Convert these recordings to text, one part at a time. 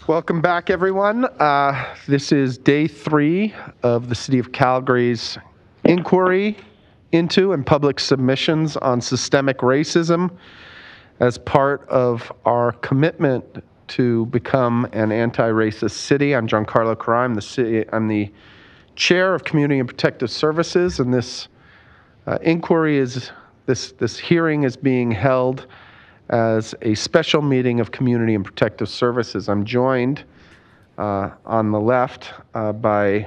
Welcome back, everyone. This is day 3 of the City of Calgary's inquiry into and public submissions on systemic racism as part of our commitment to become an anti-racist city. I'm Giancarlo Carra. I'm the chair of Community and Protective Services, and this this hearing is being held as a special meeting of Community and Protective Services. I'm joined on the left by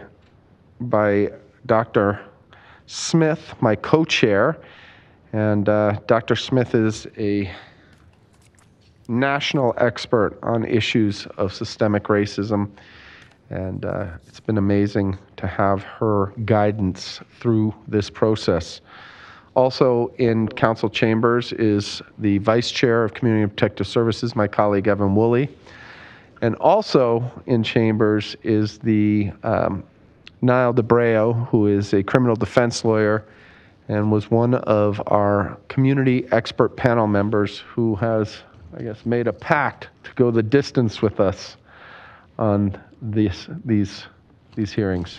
Dr. Smith, my co-chair, and Dr. Smith is a national expert on issues of systemic racism, and it's been amazing to have her guidance through this process. Also in council chambers is the vice chair of Community and Protective Services, my colleague Evan Woolley. And also in chambers is the Niall DeBreo, who is a criminal defense lawyer and was one of our community expert panel members who has, I guess, made a pact to go the distance with us on these hearings.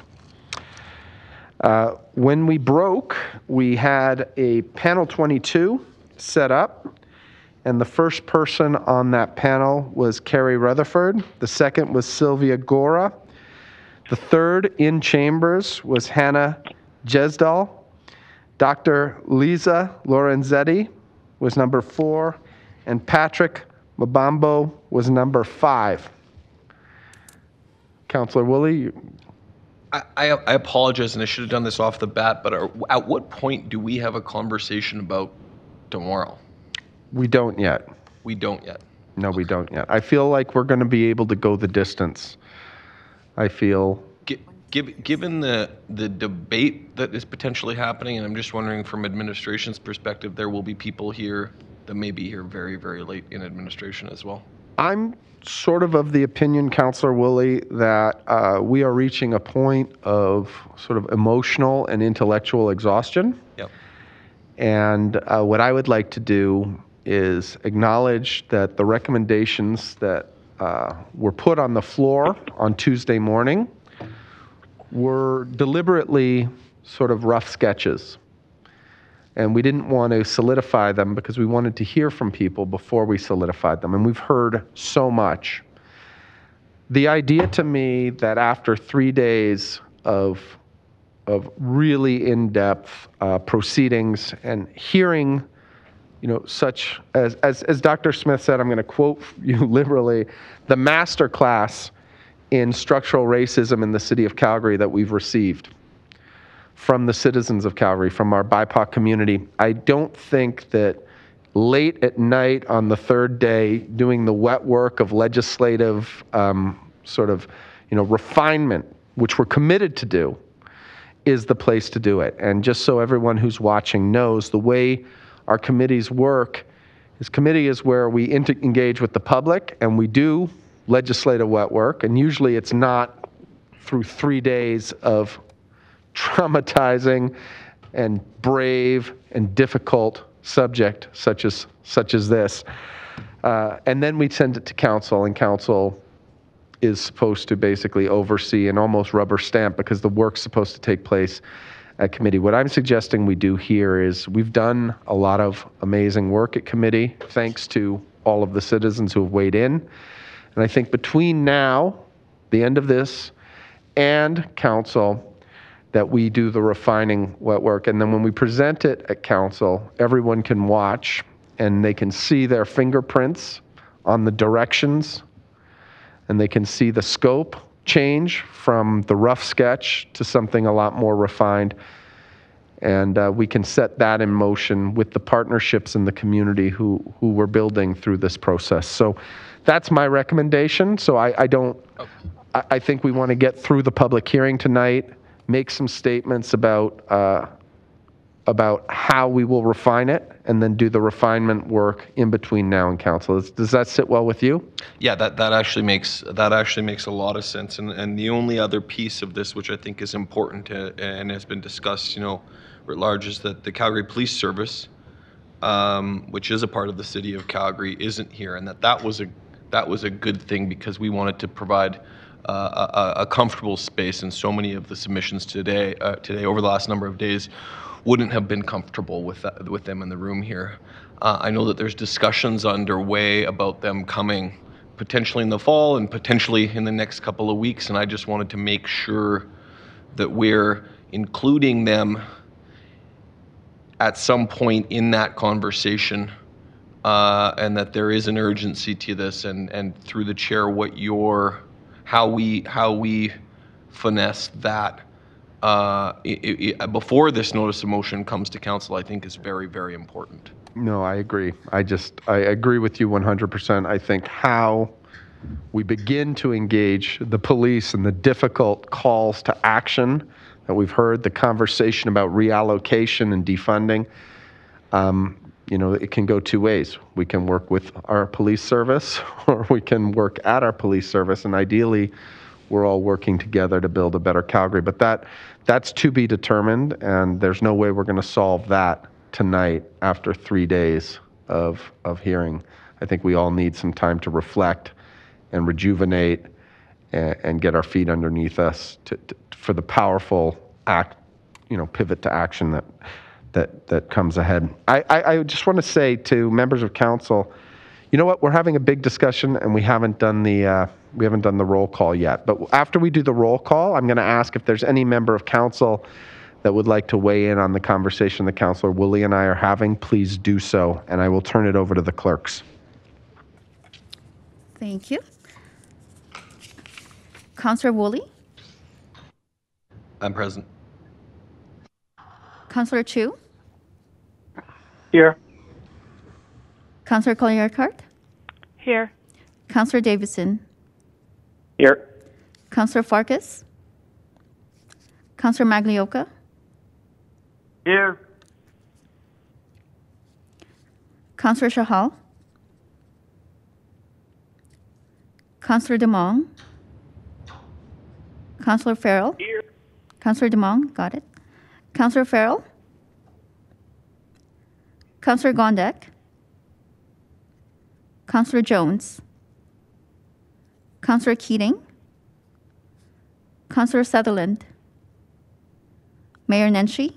When we broke, we had a panel 22 set up, and the first person on that panel was Carrie Rutherford. The second was Sylvia Gora. The third in chambers was Hannah Jesdal. Dr. Lisa Lorenzetti was number 4, and Patrick Mabambo was number 5. Councillor Woolley. I apologize, and I should have done this off the bat, but at what point do we have a conversation about tomorrow? We don't yet. We don't yet? No, okay. We don't yet. I feel like we're going to be able to go the distance. I feel... Given the debate that is potentially happening, and I'm just wondering from administration's perspective, there will be people here that may be here very, very late in administration as well. I'm sort of the opinion, Councillor Woolley, that we are reaching a point of sort of emotional and intellectual exhaustion. Yep. And what I would like to do is acknowledge that the recommendations that were put on the floor on Tuesday morning were deliberately sort of rough sketches. And we didn't want to solidify them because we wanted to hear from people before we solidified them. And we've heard so much. The idea to me that after 3 days of really in-depth proceedings and hearing, such as Dr. Smith said, I'm going to quote you liberally, the master class in structural racism in the city of Calgary that we've received from the citizens of Calgary, from our BIPOC community. I don't think that late at night on the third day, doing the wet work of legislative refinement, which we're committed to do, is the place to do it. And just so everyone who's watching knows, the way our committees work, this committee is where we engage with the public and we do legislative wet work, and usually it's not through 3 days of traumatizing and brave and difficult subject such as this. And then we send it to council, and council is supposed to basically oversee and almost rubber stamp because the work's supposed to take place at committee. What I'm suggesting we do here is we've done a lot of amazing work at committee, thanks to all of the citizens who have weighed in. And I think between now, the end of this, and council, that we do the refining wet work. And then when we present it at council, everyone can watch and they can see their fingerprints on the directions, and they can see the scope change from the rough sketch to something a lot more refined. And we can set that in motion with the partnerships in the community who we're building through this process. So that's my recommendation. So I think we want to get through the public hearing tonight, make some statements about how we will refine it, and then do the refinement work in between now and council. Does that sit well with you? Yeah, that actually makes a lot of sense. And the only other piece of this, which I think is important and has been discussed, writ large, is that the Calgary Police Service, which is a part of the city of Calgary, isn't here, and that was that was a good thing because we wanted to provide a comfortable space, and so many of the submissions today over the last number of days wouldn't have been comfortable with them in the room here. I know that there's discussions underway about them coming potentially in the fall and potentially in the next couple of weeks, and I just wanted to make sure that we're including them at some point in that conversation, and that there is an urgency to this, and through the chair, how we finesse that before this notice of motion comes to council, I think is very, very important. No, I agree. I agree with you 100%. I think how we begin to engage the police and the difficult calls to action that we've heard, the conversation about reallocation and defunding, it can go two ways. We can work with our police service or we can work at our police service, and ideally we're all working together to build a better Calgary. But that's to be determined, and there's no way we're going to solve that tonight after 3 days of hearing. I think we all need some time to reflect and rejuvenate and get our feet underneath us for the powerful pivot to action that comes ahead. I just want to say to members of council, you know what? We're having a big discussion, and we haven't done the roll call yet. But after we do the roll call, I'm going to ask if there's any member of council that would like to weigh in on the conversation that Councillor Woolley and I are having. Please do so, and I will turn it over to the clerks. Thank you. Councillor Woolley? I'm present. Councillor Chu? Here. Councillor Collier-Cart? Here. Councillor Davison? Here. Councillor Farkas? Councillor Maglioka? Here. Councillor Shahal? Councillor Demong? Councillor Farrell? Here. Councillor Demong, got it. Councillor Farrell? Councillor Gondek? Councillor Jones? Councillor Keating? Councillor Sutherland? Mayor Nenshi?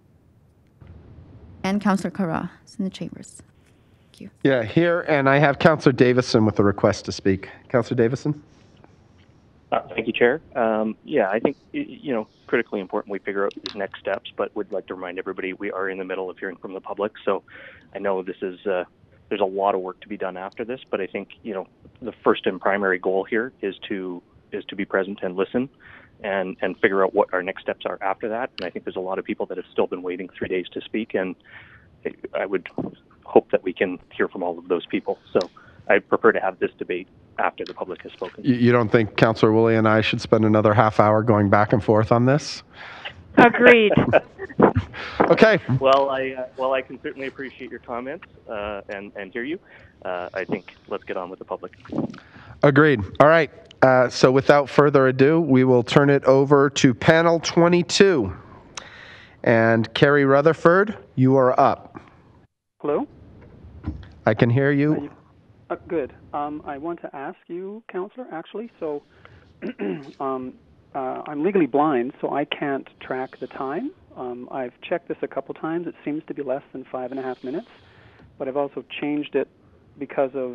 And Councillor Carra is in the chambers. Thank you. Yeah, here, and I have Councillor Davison with a request to speak. Councillor Davison? Thank you, Chair. I think, critically important we figure out these next steps, but would like to remind everybody we are in the middle of hearing from the public. So I know this is, there's a lot of work to be done after this, but I think, the first and primary goal here is to be present and listen and figure out what our next steps are after that. And I think there's a lot of people that have still been waiting 3 days to speak, and I would hope that we can hear from all of those people. So I prefer to have this debate after the public has spoken. You don't think Councillor Woolley and I should spend another half hour going back and forth on this? Agreed. Okay. Well, I can certainly appreciate your comments and hear you. I think let's get on with the public. Agreed. All right. So without further ado, we will turn it over to panel 22. And Kerry Rutherford, you are up. Hello? I can hear you. Good. I want to ask you, Councillor, actually. So I'm legally blind, so I can't track the time. I've checked this a couple times. It seems to be less than 5.5 minutes, but I've also changed it because of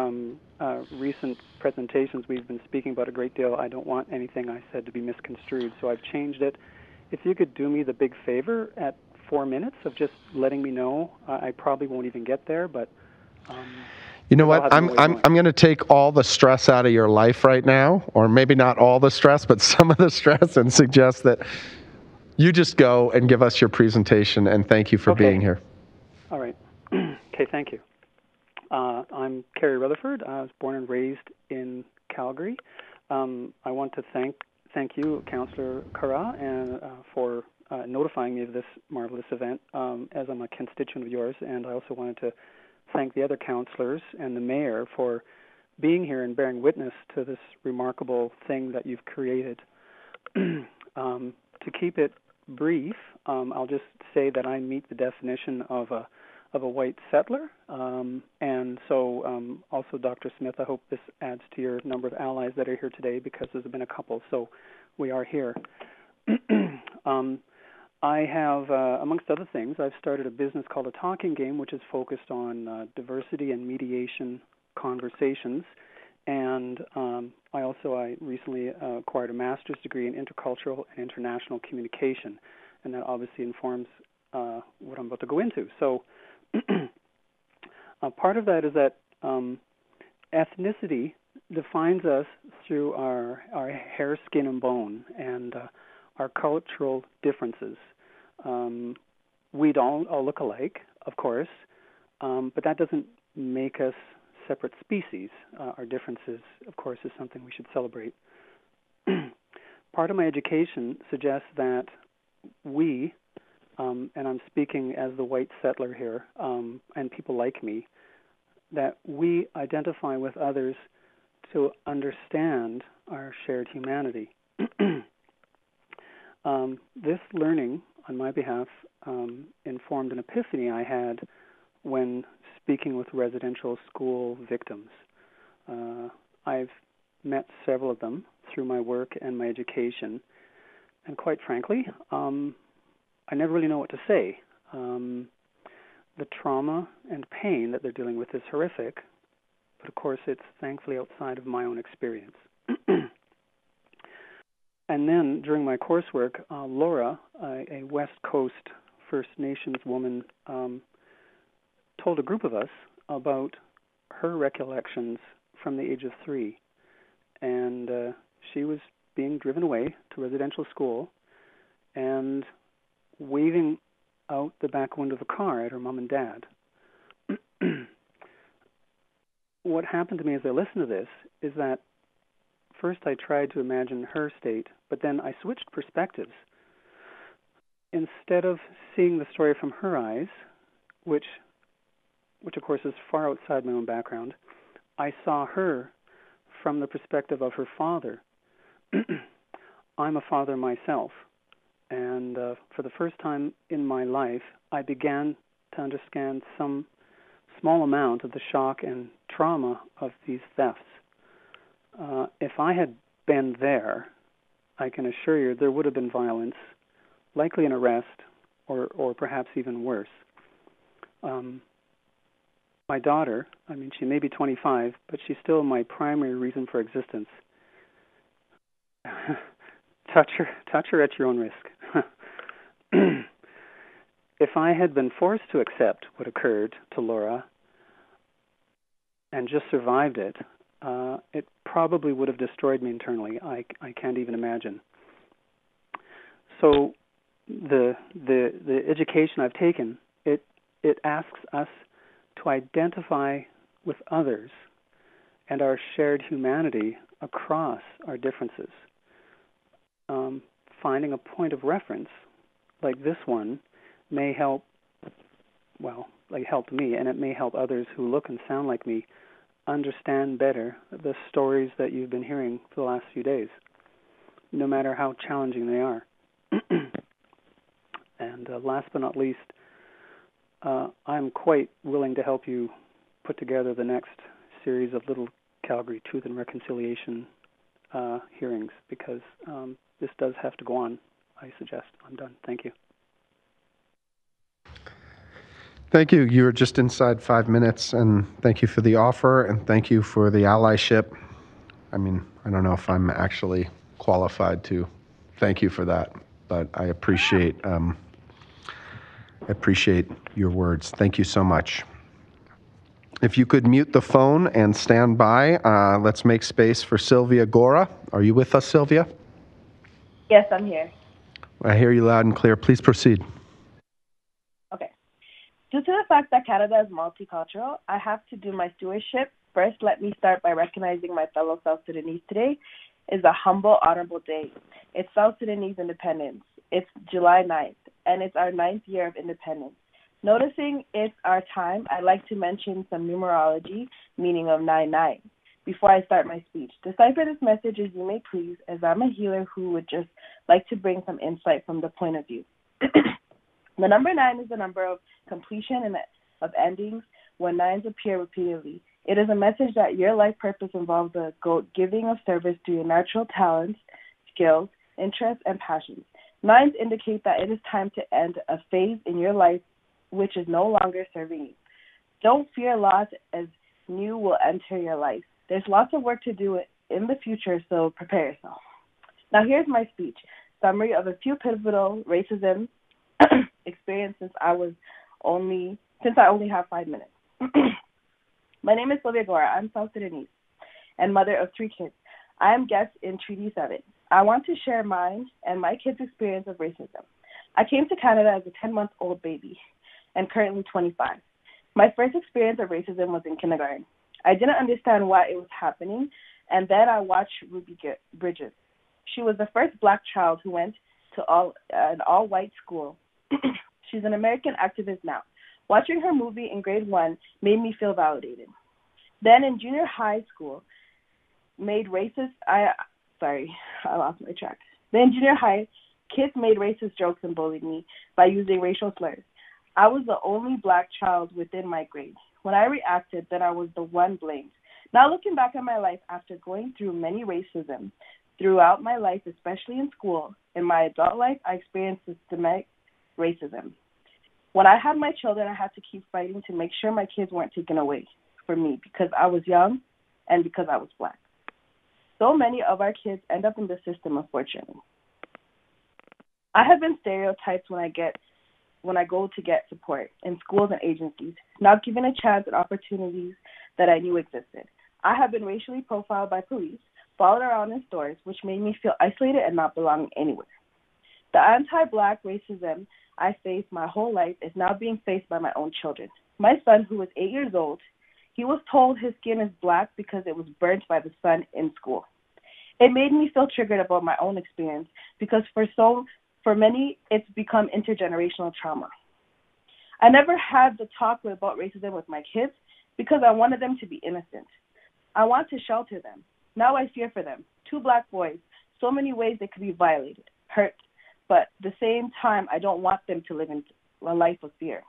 recent presentations we've been speaking about a great deal. I don't want anything I said to be misconstrued, so I've changed it. If you could do me the big favor at 4 minutes of just letting me know, I probably won't even get there, but... You know what? I'm going to take all the stress out of your life right now, or maybe not all the stress, but some of the stress, and suggest that you just go and give us your presentation, and thank you for being here. All right. Okay, thank you. I'm Kerry Rutherford. I was born and raised in Calgary. I want to thank you, Councillor Carra, and for notifying me of this marvelous event, as I'm a constituent of yours, and I also wanted to thank the other councillors and the mayor for being here and bearing witness to this remarkable thing that you've created. To keep it brief, I'll just say that I meet the definition of a of a white settler. And so also, Dr. Smith, I hope this adds to your number of allies that are here today, because there's been a couple, so we are here. I have, amongst other things, I've started a business called A Talking Game, which is focused on diversity and mediation conversations. And I recently acquired a master's degree in intercultural and international communication, and that obviously informs what I'm about to go into. So part of that is that ethnicity defines us through our hair, skin, and bone, and our cultural differences. We don't all look alike, of course, but that doesn't make us separate species. Our differences, of course, is something we should celebrate. Part of my education suggests that we, and I'm speaking as the white settler here, and people like me, that we identify with others to understand our shared humanity. This learning, on my behalf, informed an epiphany I had when speaking with residential school victims. I've met several of them through my work and my education, and quite frankly, I never really know what to say. The trauma and pain that they're dealing with is horrific, but of course it's thankfully outside of my own experience. And then during my coursework, Laura, a West Coast First Nations woman, told a group of us about her recollections from the age of 3. And she was being driven away to residential school and waving out the back window of a car at her mom and dad. What happened to me as I listened to this is that first I tried to imagine her state, but then I switched perspectives. Instead of seeing the story from her eyes, which of course is far outside my own background, I saw her from the perspective of her father. I'm a father myself, and for the first time in my life, I began to understand some small amount of the shock and trauma of these thefts. If I had been there, I can assure you there would have been violence, likely an arrest, or perhaps even worse. My daughter, she may be 25, but she's still my primary reason for existence. Touch her at your own risk. If I had been forced to accept what occurred to Laura and just survived it, it probably would have destroyed me internally. I can't even imagine. So the education I've taken, it asks us to identify with others and our shared humanity across our differences. Finding a point of reference like this one may help, like helped me, and it may help others who look and sound like me understand better the stories that you've been hearing for the last few days, no matter how challenging they are. And last but not least, I'm quite willing to help you put together the next series of Little Calgary Truth and Reconciliation hearings, because this does have to go on, I suggest. I'm done. Thank you. Thank you. You were just inside 5 minutes, and thank you for the offer, and thank you for the allyship. I don't know if I'm actually qualified to thank you for that, but I appreciate your words. Thank you so much. If you could mute the phone and stand by, let's make space for Sylvia Gora. Are you with us, Sylvia? Yes, I'm here. I hear you loud and clear. Please proceed. Okay. Due to the fact that Canada is multicultural, I have to do my stewardship. First, let me start by recognizing my fellow South Sudanese. Today is a humble, honorable day. It's South Sudanese independence. It's July 9th, and it's our 9th year of independence. Noticing it's our time, I'd like to mention some numerology, meaning of 99, before I start my speech. Decipher this message as you may please, as I'm a healer who would just like to bring some insight from the point of view. The number 9 is the number of completion, and of endings when nines appear repeatedly. It is a message that your life purpose involves the giving of service through your natural talents, skills, interests, and passions. Nines indicate that it is time to end a phase in your life which is no longer serving you. Don't fear loss, as new will enter your life. There's lots of work to do in the future, so prepare yourself. Now here's my speech, summary of a few pivotal racism experiences since I only have 5 minutes. My name is Sylvia Gora. I'm South Sudanese and mother of 3 kids. I am guest in Treaty 7. I want to share mine and my kids' experience of racism. I came to Canada as a 10-month-old baby and currently 25. My first experience of racism was in kindergarten. I didn't understand why it was happening, and then I watched Ruby Bridges. She was the first Black child who went to an all-white school. She's an American activist now. Watching her movie in grade 1 made me feel validated. Then in junior high school, I lost my track. Then in junior high, kids made racist jokes and bullied me by using racial slurs. I was the only Black child within my grade. When I reacted, then I was the one blamed. Now looking back at my life after going through many racism throughout my life, especially in school, in my adult life, I experienced systemic racism. When I had my children, I had to keep fighting to make sure my kids weren't taken away from me because I was young and because I was Black. So many of our kids end up in the system, unfortunately. I have been stereotyped when I go to get support in schools and agencies, not given a chance and opportunities that I knew existed. I have been racially profiled by police, followed around in stores, which made me feel isolated and not belonging anywhere. The anti-Black racism I faced my whole life is now being faced by my own children. My son, who is 8 years old, he was told his skin is Black because it was burnt by the sun in school. It made me feel triggered about my own experience because for many, it's become intergenerational trauma. I never had the talk about racism with my kids because I wanted them to be innocent. I want to shelter them. Now I fear for them. 2 Black boys, so many ways they could be violated, hurt, but at the same time, I don't want them to live in a life of fear.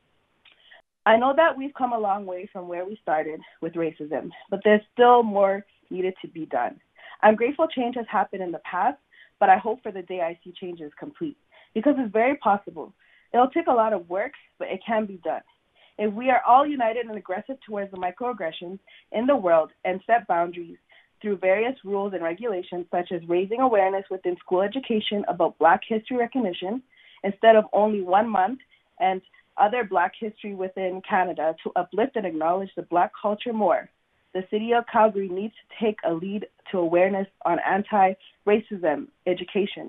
I know that we've come a long way from where we started with racism, but there's still more needed to be done. I'm grateful change has happened in the past, but I hope for the day I see change is complete, because it's very possible. It'll take a lot of work, but it can be done. If we are all united and aggressive towards the microaggressions in the world and set boundaries through various rules and regulations, such as raising awareness within school education about Black history recognition instead of only 1 month, and other Black history within Canada to uplift and acknowledge the Black culture more, the City of Calgary needs to take a lead to awareness on anti-racism education.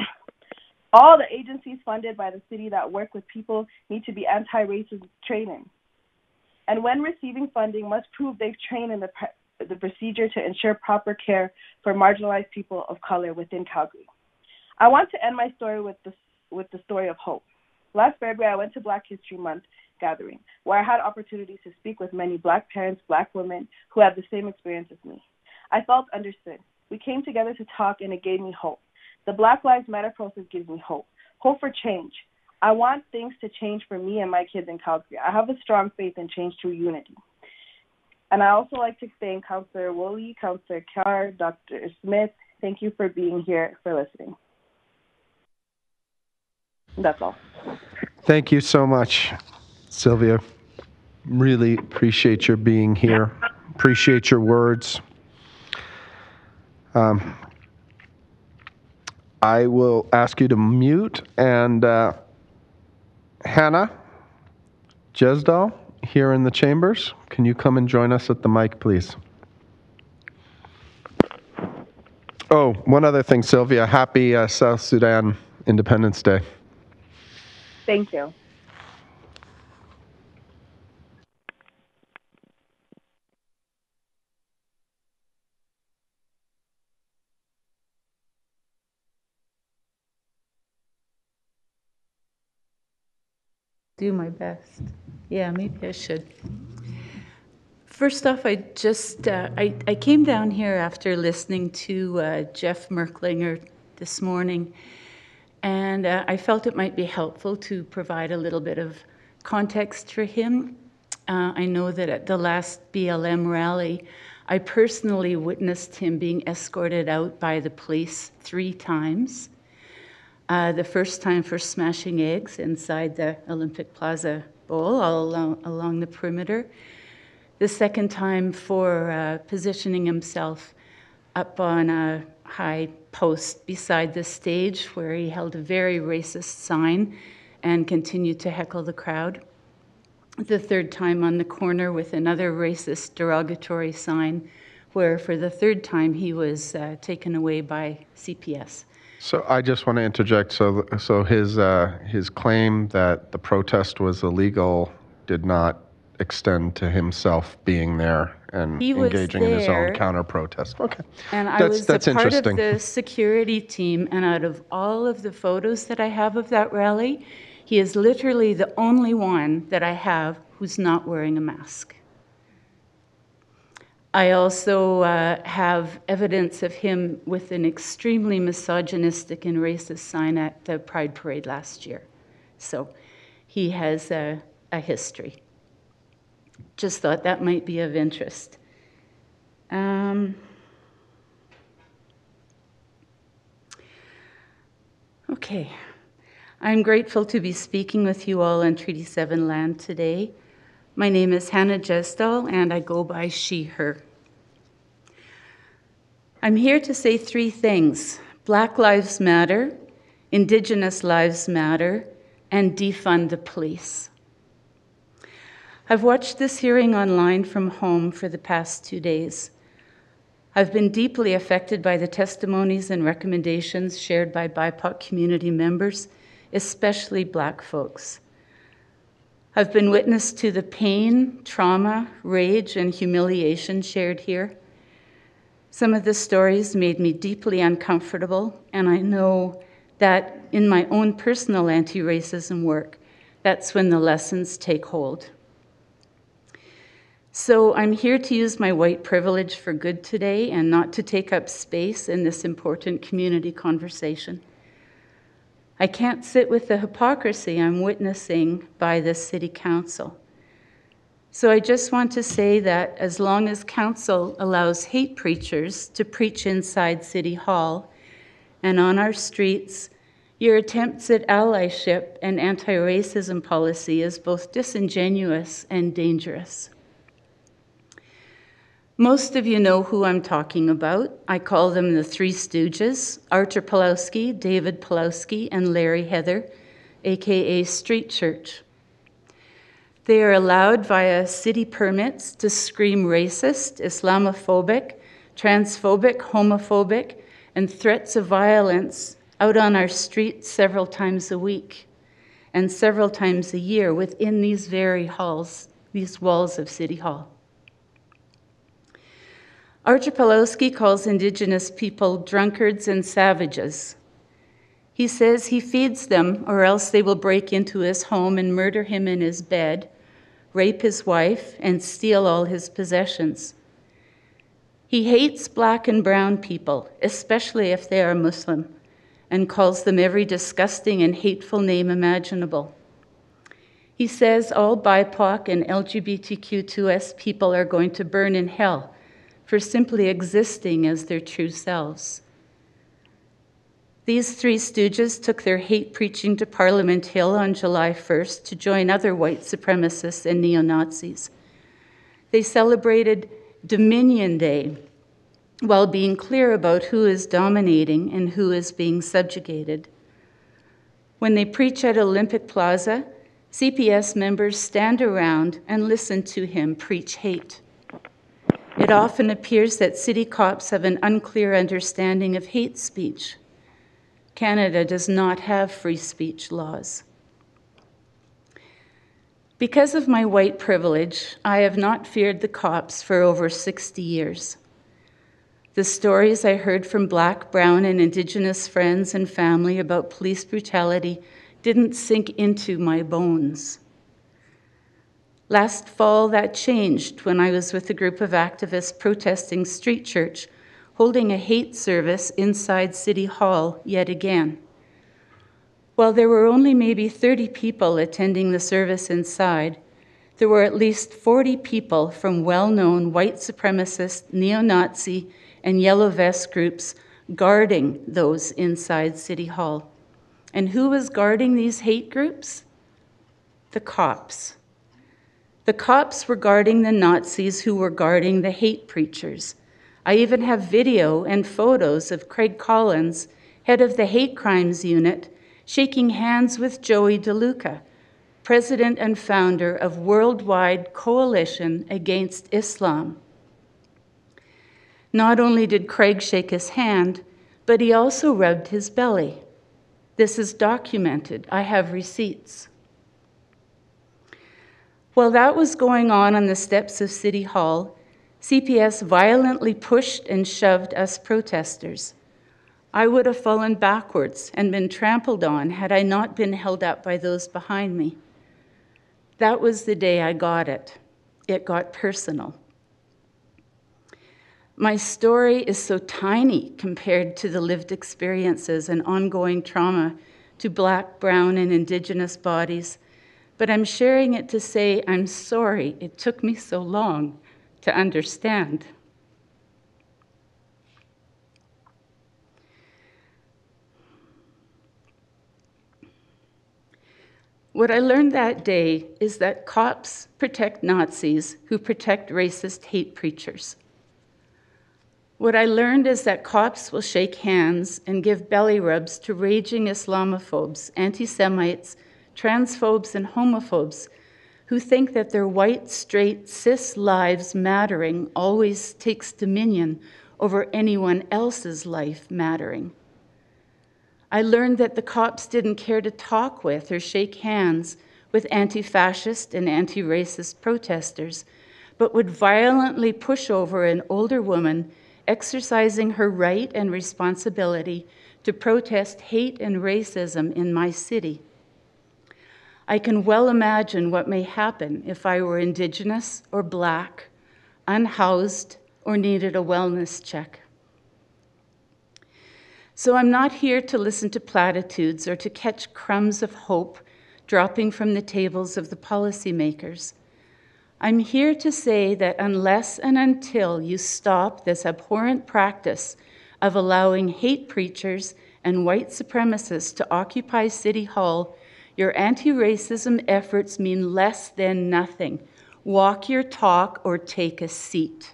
All the agencies funded by the city that work with people need to be anti-racist training. And when receiving funding, must prove they've trained in the procedure to ensure proper care for marginalized people of color within Calgary. I want to end my story with the story of hope. Last February, I went to Black History Month gathering, where I had opportunities to speak with many Black parents, Black women who have the same experience as me. I felt understood. We came together to talk, and it gave me hope. The Black Lives Matter process gives me hope for change. I want things to change for me and my kids in Calgary. I have a strong faith in change through unity. And I also like to thank Councillor Woolley, Councillor Carr, Dr. Smith. Thank you for being here, for listening. That's all. Thank you so much, Sylvia. Really appreciate your being here. Appreciate your words. I will ask you to mute, and Hannah Jesdal here in the chambers, can you come and join us at the mic, please? Oh, one other thing, Sylvia. Happy South Sudan Independence Day. Thank you. Do my best. Yeah, maybe I should. First off, I came down here after listening to Jeff Merklinger this morning, and I felt it might be helpful to provide a little bit of context for him, I know that at the last BLM rally, I personally witnessed him being escorted out by the police 3 times. The first time for smashing eggs inside the Olympic Plaza Bowl, all along the perimeter. The second time for positioning himself up on a high post beside the stage where he held a very racist sign and continued to heckle the crowd. The third time on the corner with another racist derogatory sign where for the third time he was taken away by CPS. So I just want to interject. So his claim that the protest was illegal did not extend to himself being there and engaging in his own counter-protest. Okay. And I was a part of interesting. the security team, and out of all of the photos that I have of that rally, he is literally the only one that I have who's not wearing a mask. I also have evidence of him with an extremely misogynistic and racist sign at the Pride Parade last year. So he has a history. Just thought that might be of interest. Okay. I'm grateful to be speaking with you all on Treaty 7 land today. My name is Hannah Jesdal, and I go by she, her. I'm here to say 3 things: Black Lives Matter, Indigenous Lives Matter, and defund the police. I've watched this hearing online from home for the past 2 days. I've been deeply affected by the testimonies and recommendations shared by BIPOC community members, especially Black folks. I've been witness to the pain, trauma, rage, and humiliation shared here. Some of the stories made me deeply uncomfortable, and I know that in my own personal anti-racism work, that's when the lessons take hold. So I'm here to use my white privilege for good today and not to take up space in this important community conversation. I can't sit with the hypocrisy I'm witnessing by this city council. So I just want to say that as long as council allows hate preachers to preach inside City Hall and on our streets, your attempts at allyship and anti-racism policy is both disingenuous and dangerous. Most of you know who I'm talking about. I call them the Three Stooges: Artur Pawlowski, David Pawlowski, and Larry Heather, aka Street Church. They are allowed via city permits to scream racist, Islamophobic, transphobic, homophobic, and threats of violence out on our streets several times a week and several times a year within these very halls, these walls of City Hall. Artur Pawlowski calls Indigenous people drunkards and savages. He says he feeds them, or else they will break into his home and murder him in his bed, rape his wife, and steal all his possessions. He hates Black and brown people, especially if they are Muslim, and calls them every disgusting and hateful name imaginable. He says all BIPOC and LGBTQ2S people are going to burn in hell for simply existing as their true selves. These Three Stooges took their hate preaching to Parliament Hill on July 1st to join other white supremacists and neo-Nazis. They celebrated Dominion Day while being clear about who is dominating and who is being subjugated. When they preach at Olympic Plaza, CPS members stand around and listen to him preach hate. It often appears that city cops have an unclear understanding of hate speech. Canada does not have free speech laws. Because of my white privilege, I have not feared the cops for over 60 years. The stories I heard from Black, brown, and Indigenous friends and family about police brutality didn't sink into my bones. Last fall, that changed when I was with a group of activists protesting Street Church, holding a hate service inside City Hall yet again. While there were only maybe 30 people attending the service inside, there were at least 40 people from well-known white supremacist, neo-Nazi, and yellow vest groups guarding those inside City Hall. And who was guarding these hate groups? The cops. The cops were guarding the Nazis who were guarding the hate preachers. I even have video and photos of Craig Collins, head of the hate crimes unit, shaking hands with Joey DeLuca, president and founder of Worldwide Coalition Against Islam. Not only did Craig shake his hand, but he also rubbed his belly. This is documented. I have receipts. While that was going on the steps of City Hall, CPS violently pushed and shoved us protesters. I would have fallen backwards and been trampled on had I not been held up by those behind me. That was the day I got it. It got personal. My story is so tiny compared to the lived experiences and ongoing trauma to Black, Brown, and Indigenous bodies, but I'm sharing it to say I'm sorry it took me so long to understand. What I learned that day is that cops protect Nazis who protect racist hate preachers. What I learned is that cops will shake hands and give belly rubs to raging Islamophobes, anti-Semites, transphobes, and homophobes who think that their white, straight, cis lives mattering always takes dominion over anyone else's life mattering. I learned that the cops didn't care to talk with or shake hands with anti-fascist and anti-racist protesters, but would violently push over an older woman exercising her right and responsibility to protest hate and racism in my city. I can well imagine what may happen if I were Indigenous or Black, unhoused, or needed a wellness check. So I'm not here to listen to platitudes or to catch crumbs of hope dropping from the tables of the policymakers. I'm here to say that unless and until you stop this abhorrent practice of allowing hate preachers and white supremacists to occupy City Hall, your anti-racism efforts mean less than nothing. Walk your talk or take a seat.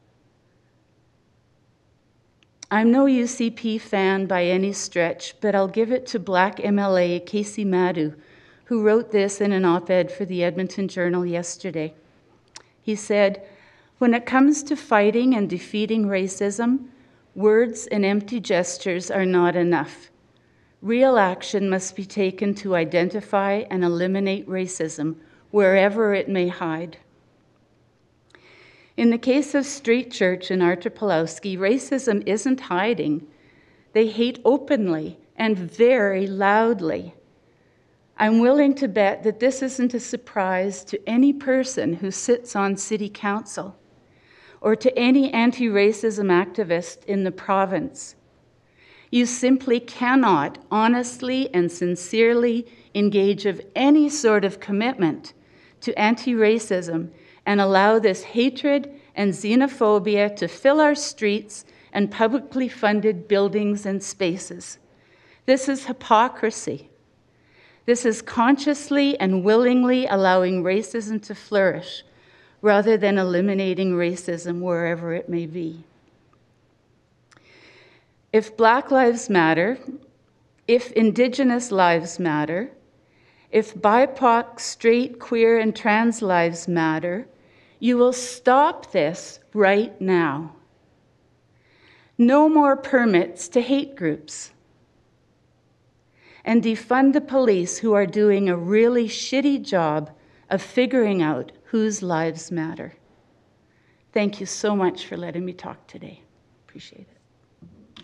I'm no UCP fan by any stretch, but I'll give it to Black MLA Casey Madhu, who wrote this in an op-ed for the Edmonton Journal yesterday. He said, "When it comes to fighting and defeating racism, words and empty gestures are not enough. Real action must be taken to identify and eliminate racism wherever it may hide." In the case of Street Church in Artur-Pulowski, racism isn't hiding. They hate openly and very loudly. I'm willing to bet that this isn't a surprise to any person who sits on City Council or to any anti-racism activist in the province. You simply cannot honestly and sincerely engage of any sort of commitment to anti-racism and allow this hatred and xenophobia to fill our streets and publicly funded buildings and spaces. This is hypocrisy. This is consciously and willingly allowing racism to flourish rather than eliminating racism wherever it may be. If Black lives matter, if Indigenous lives matter, if BIPOC, straight, queer, and trans lives matter, you will stop this right now. No more permits to hate groups. And defund the police who are doing a really shitty job of figuring out whose lives matter. Thank you so much for letting me talk today. Appreciate it.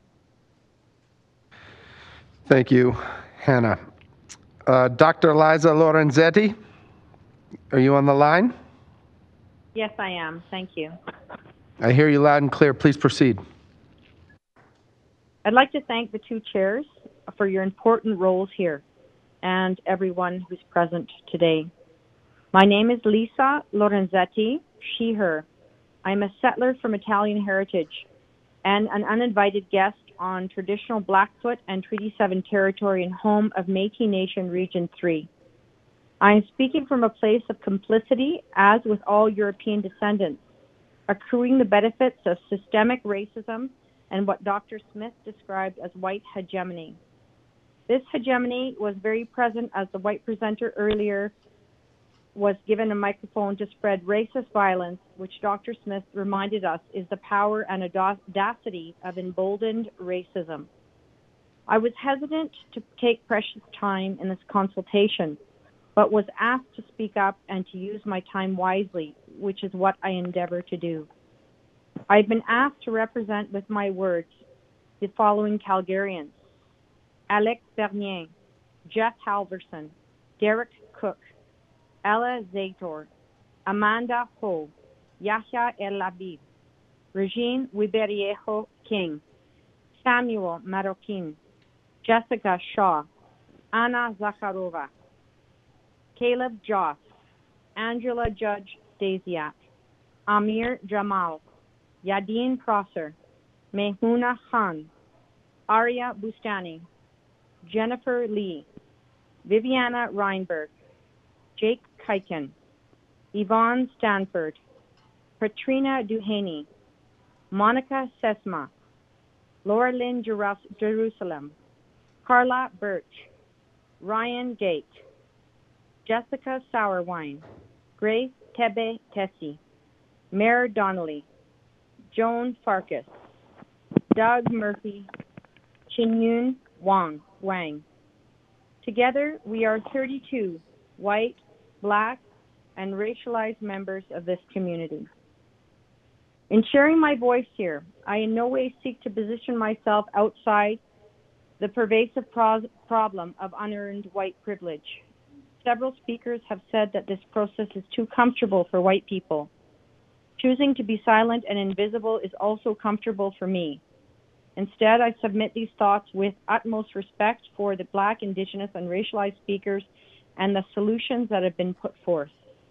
Thank you, Hannah. Dr. Liza Lorenzetti, are you on the line? Yes, I am. Thank you. I hear you loud and clear. Please proceed. I'd like to thank the two chairs for your important roles here and everyone who's present today. My name is Lisa Lorenzetti, she, her. I'm a settler from Italian heritage and an uninvited guest on traditional Blackfoot and Treaty 7 territory and home of Métis Nation Region 3. I am speaking from a place of complicity, as with all European descendants, accruing the benefits of systemic racism and what Dr. Smith described as white hegemony. This hegemony was very present as the white presenter earlier was given a microphone to spread racist violence, which Dr. Smith reminded us is the power and audacity of emboldened racism. I was hesitant to take precious time in this consultation, but was asked to speak up and to use my time wisely, which is what I endeavor to do. I've been asked to represent with my words the following Calgarians: Alex Bernier, Jeff Halverson, Derek Cook, Ella Zator, Amanda Ho, Yahya El Labib, Regine Wiberiejo King, Samuel Maroquin, Jessica Shaw, Anna Zakharova, Caleb Joss, Angela Judge Stasiak, Amir Jamal, Yadin Prosser, Mehuna Khan, Arya Bustani, Jennifer Lee, Viviana Reinberg, Jake Kiken, Yvonne Stanford, Katrina Duhaney, Monica Sesma, Laura Lynn Jerusalem, Carla Birch, Ryan Gate, Jessica Sourwine, Grace Tebe Tessie, Mare Donnelly, Joan Farkas, Doug Murphy, Chinyun Wang. Together, we are 32 white, black, and racialized members of this community. In sharing my voice here, I in no way seek to position myself outside the pervasive problem of unearned white privilege. Several speakers have said that this process is too comfortable for white people. Choosing to be silent and invisible is also comfortable for me. Instead, I submit these thoughts with utmost respect for the Black, Indigenous, and racialized speakers and the solutions that have been put forth.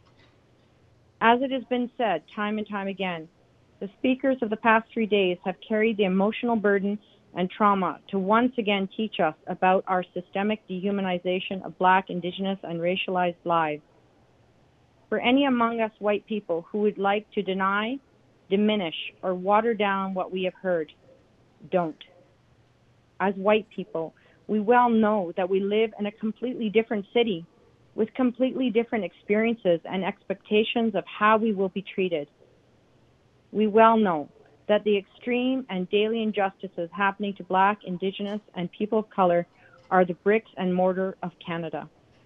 As it has been said time and time again, the speakers of the past 3 days have carried the emotional burden and trauma to once again teach us about our systemic dehumanization of Black, Indigenous, and racialized lives. For any among us white people who would like to deny, diminish, or water down what we have heard, don't. As white people, we well know that we live in a completely different city with completely different experiences and expectations of how we will be treated. We well know that the extreme and daily injustices happening to Black, Indigenous, and people of color are the bricks and mortar of Canada.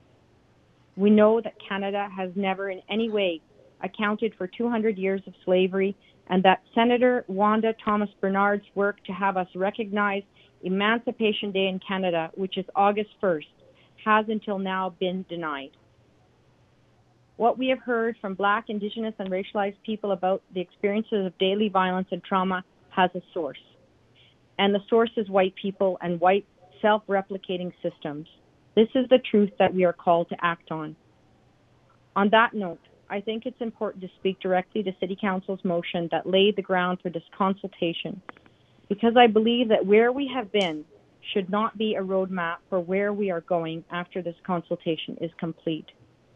We know that Canada has never in any way accounted for 200 years of slavery, and that Senator Wanda Thomas Bernard's work to have us recognize Emancipation Day in Canada, which is August 1st, has until now been denied. What we have heard from Black, Indigenous, and racialized people about the experiences of daily violence and trauma has a source. And the source is white people and white self-replicating systems. This is the truth that we are called to act on. On that note, I think it's important to speak directly to City Council's motion that laid the ground for this consultation, because I believe that where we have been should not be a roadmap for where we are going after this consultation is complete.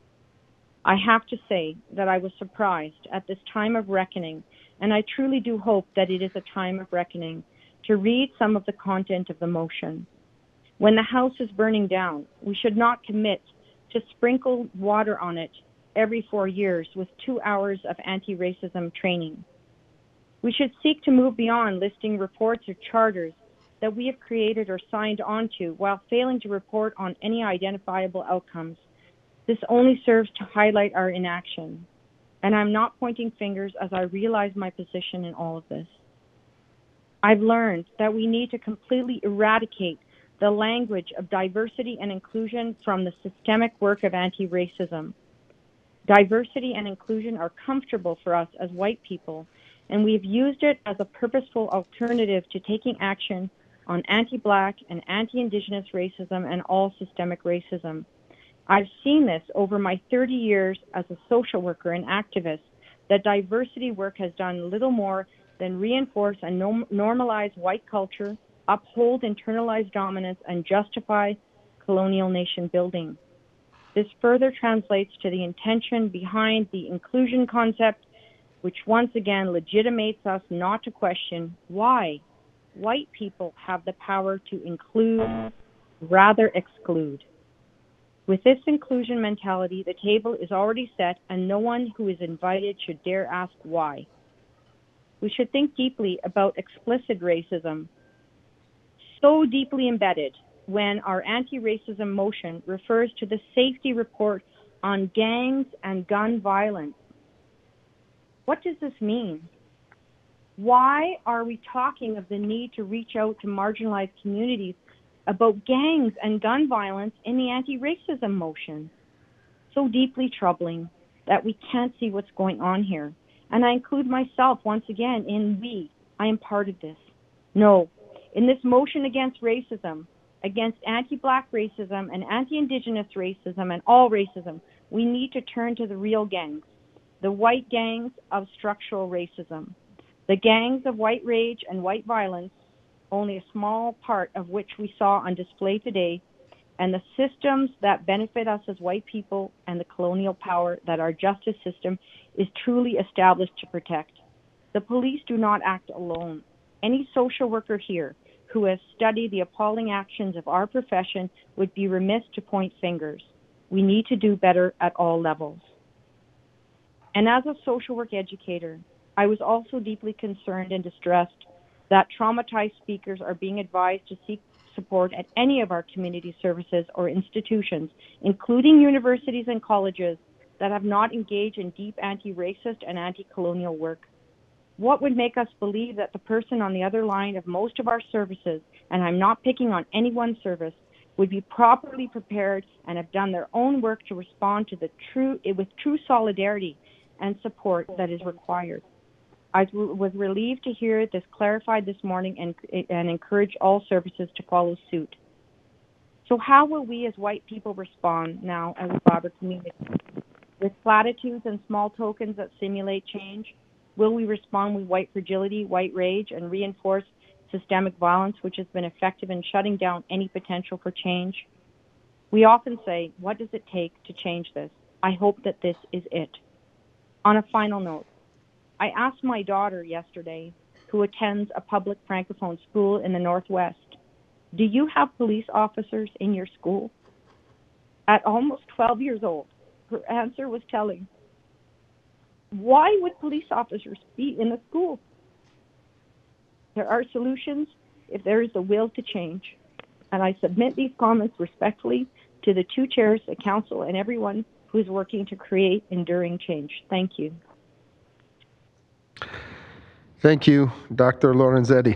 I have to say that I was surprised at this time of reckoning, and I truly do hope that it is a time of reckoning, to read some of the content of the motion. When the house is burning down, we should not commit to sprinkle water on it every 4 years with 2 hours of anti-racism training. We should seek to move beyond listing reports or charters that we have created or signed onto while failing to report on any identifiable outcomes. This only serves to highlight our inaction. And I'm not pointing fingers as I realize my position in all of this. I've learned that we need to completely eradicate the language of diversity and inclusion from the systemic work of anti-racism. Diversity and inclusion are comfortable for us as white people, and we've used it as a purposeful alternative to taking action on anti-Black and anti-Indigenous racism and all systemic racism. I've seen this over my 30 years as a social worker and activist, that diversity work has done little more than reinforce and normalize white culture, uphold internalized dominance, and justify colonial nation building. This further translates to the intention behind the inclusion concept, which once again legitimates us not to question why white people have the power to include, rather exclude. With this inclusion mentality, the table is already set and no one who is invited should dare ask why. We should think deeply about explicit racism, so deeply embedded when our anti-racism motion refers to the safety report on gangs and gun violence. What does this mean? Why are we talking of the need to reach out to marginalized communities about gangs and gun violence in the anti-racism motion? So deeply troubling that we can't see what's going on here. And I include myself once again in we. I am part of this. No, in this motion against racism, against anti-Black racism and anti-Indigenous racism and all racism, we need to turn to the real gangs, the white gangs of structural racism, the gangs of white rage and white violence, only a small part of which we saw on display today, and the systems that benefit us as white people and the colonial power that our justice system is truly established to protect. The police do not act alone. Any social worker here who has studied the appalling actions of our profession would be remiss to point fingers. We need to do better at all levels. And as a social work educator, I was also deeply concerned and distressed that traumatized speakers are being advised to seek support at any of our community services or institutions, including universities and colleges that have not engaged in deep anti-racist and anti-colonial work. What would make us believe that the person on the other line of most of our services, and I'm not picking on any one service, would be properly prepared and have done their own work to respond to with true solidarity and support that is required? I was relieved to hear this clarified this morning and encourage all services to follow suit. So how will we as white people respond now as a broader community? With platitudes and small tokens that simulate change? Will we respond with white fragility, white rage, and reinforce systemic violence, which has been effective in shutting down any potential for change? We often say, what does it take to change this? I hope that this is it. On a final note, I asked my daughter yesterday, who attends a public francophone school in the Northwest, do you have police officers in your school? At almost 12 years old, her answer was telling. Why would police officers be in the school? There are solutions if there is the will to change. And I submit these comments respectfully to the two chairs, the council, and everyone who is working to create enduring change. Thank you. Thank you, Dr. Lorenzetti.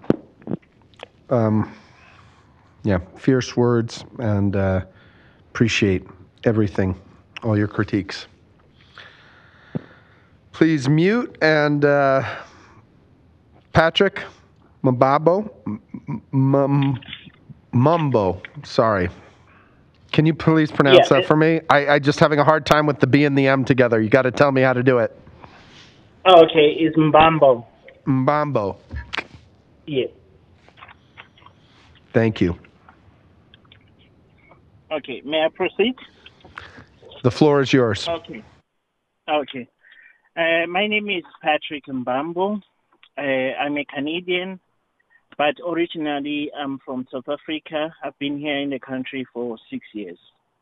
Fierce words, and appreciate everything, all your critiques. Please mute, and Patrick Mumbo, sorry. Can you please pronounce that for me? I just having a hard time with the B and the M together. You got to tell me how to do it. Oh, okay, it's Mbambo. Mbambo. Yeah. Thank you. Okay, may I proceed? The floor is yours. Okay. Okay. My name is Patrick Mbambo. I'm a Canadian, but originally I'm from South Africa. I've been here in the country for 6 years.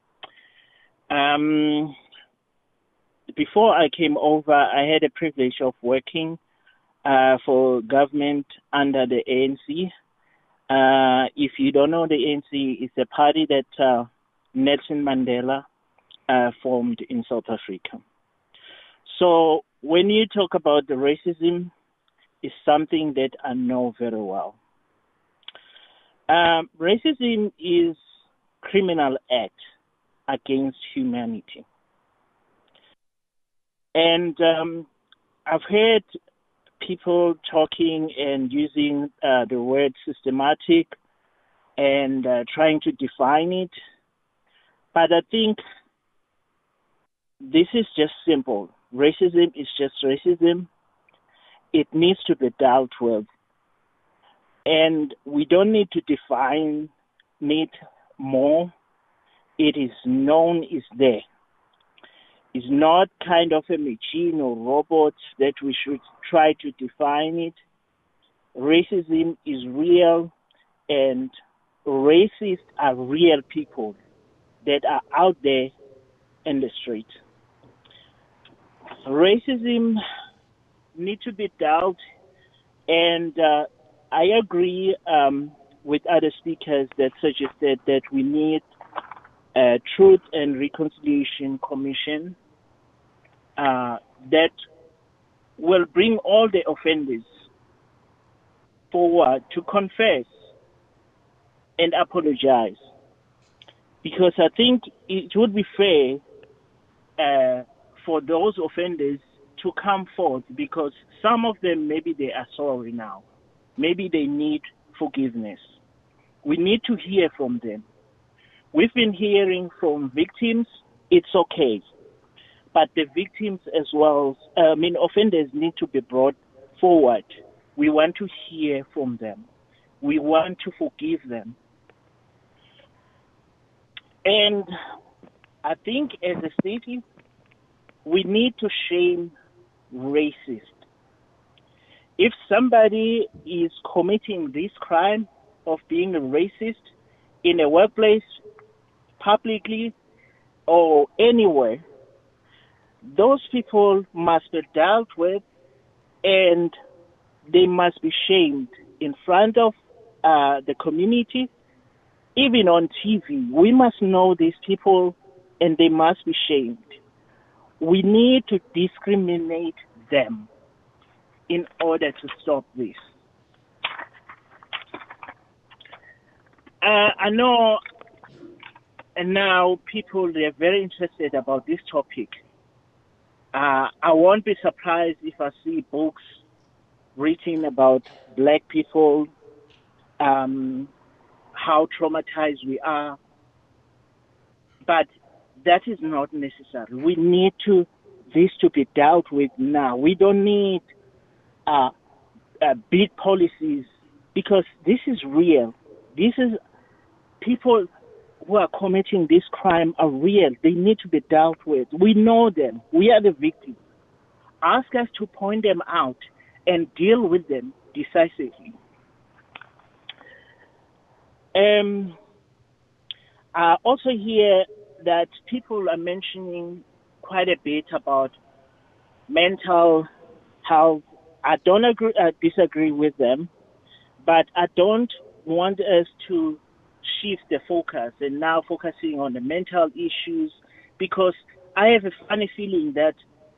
Before I came over, I had the privilege of working for government under the ANC. If you don't know, the ANC is a party that Nelson Mandela formed in South Africa. So when you talk about the racism, it's something that I know very well. Racism is criminal act against humanity. And I've heard people talking and using the word systematic and trying to define it. But I think this is just simple. Racism is just racism. It needs to be dealt with. And we don't need to define it more. It is known, it's there. It's not kind of a machine or robot that we should try to define it. Racism is real, and racists are real people that are out there in the street. Racism needs to be dealt, and I agree with other speakers that suggested that we need a Truth and Reconciliation Commission that will bring all the offenders forward to confess and apologize. Because I think it would be fair for those offenders to come forth, because some of them, maybe they are sorry now. Maybe they need forgiveness. We need to hear from them. We've been hearing from victims, it's okay. But the victims as well, offenders need to be brought forward. We want to hear from them. We want to forgive them. And I think as a city, we need to shame racist. If somebody is committing this crime of being a racist in a workplace, publicly, or anywhere, those people must be dealt with, and they must be shamed in front of the community, even on TV. We must know these people, and they must be shamed. We need to discriminate them in order to stop this. I know, and now people, they're very interested about this topic. I won't be surprised if I see books written about black people, how traumatized we are. But that is not necessary. We need this to be dealt with now. We don't need big policies, because this is real. This is people who are committing this crime are real. They need to be dealt with. We know them. We are the victims. Ask us to point them out and deal with them decisively. I also hear that people are mentioning quite a bit about mental health. I don't disagree with them, but I don't want us to shift the focus and now focusing on the mental issues, because I have a funny feeling that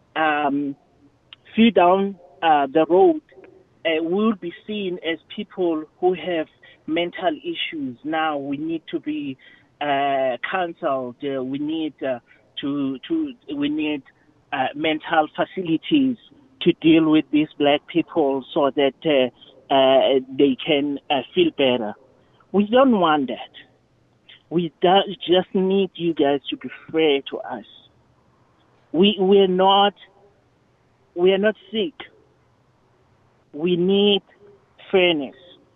few down the road we'll be seen as people who have mental issues. Now we need to be counseled. We need mental facilities to deal with these black people so that they can feel better. We don't want that. We just need you guys to be fair to us. We're not sick. We need fairness.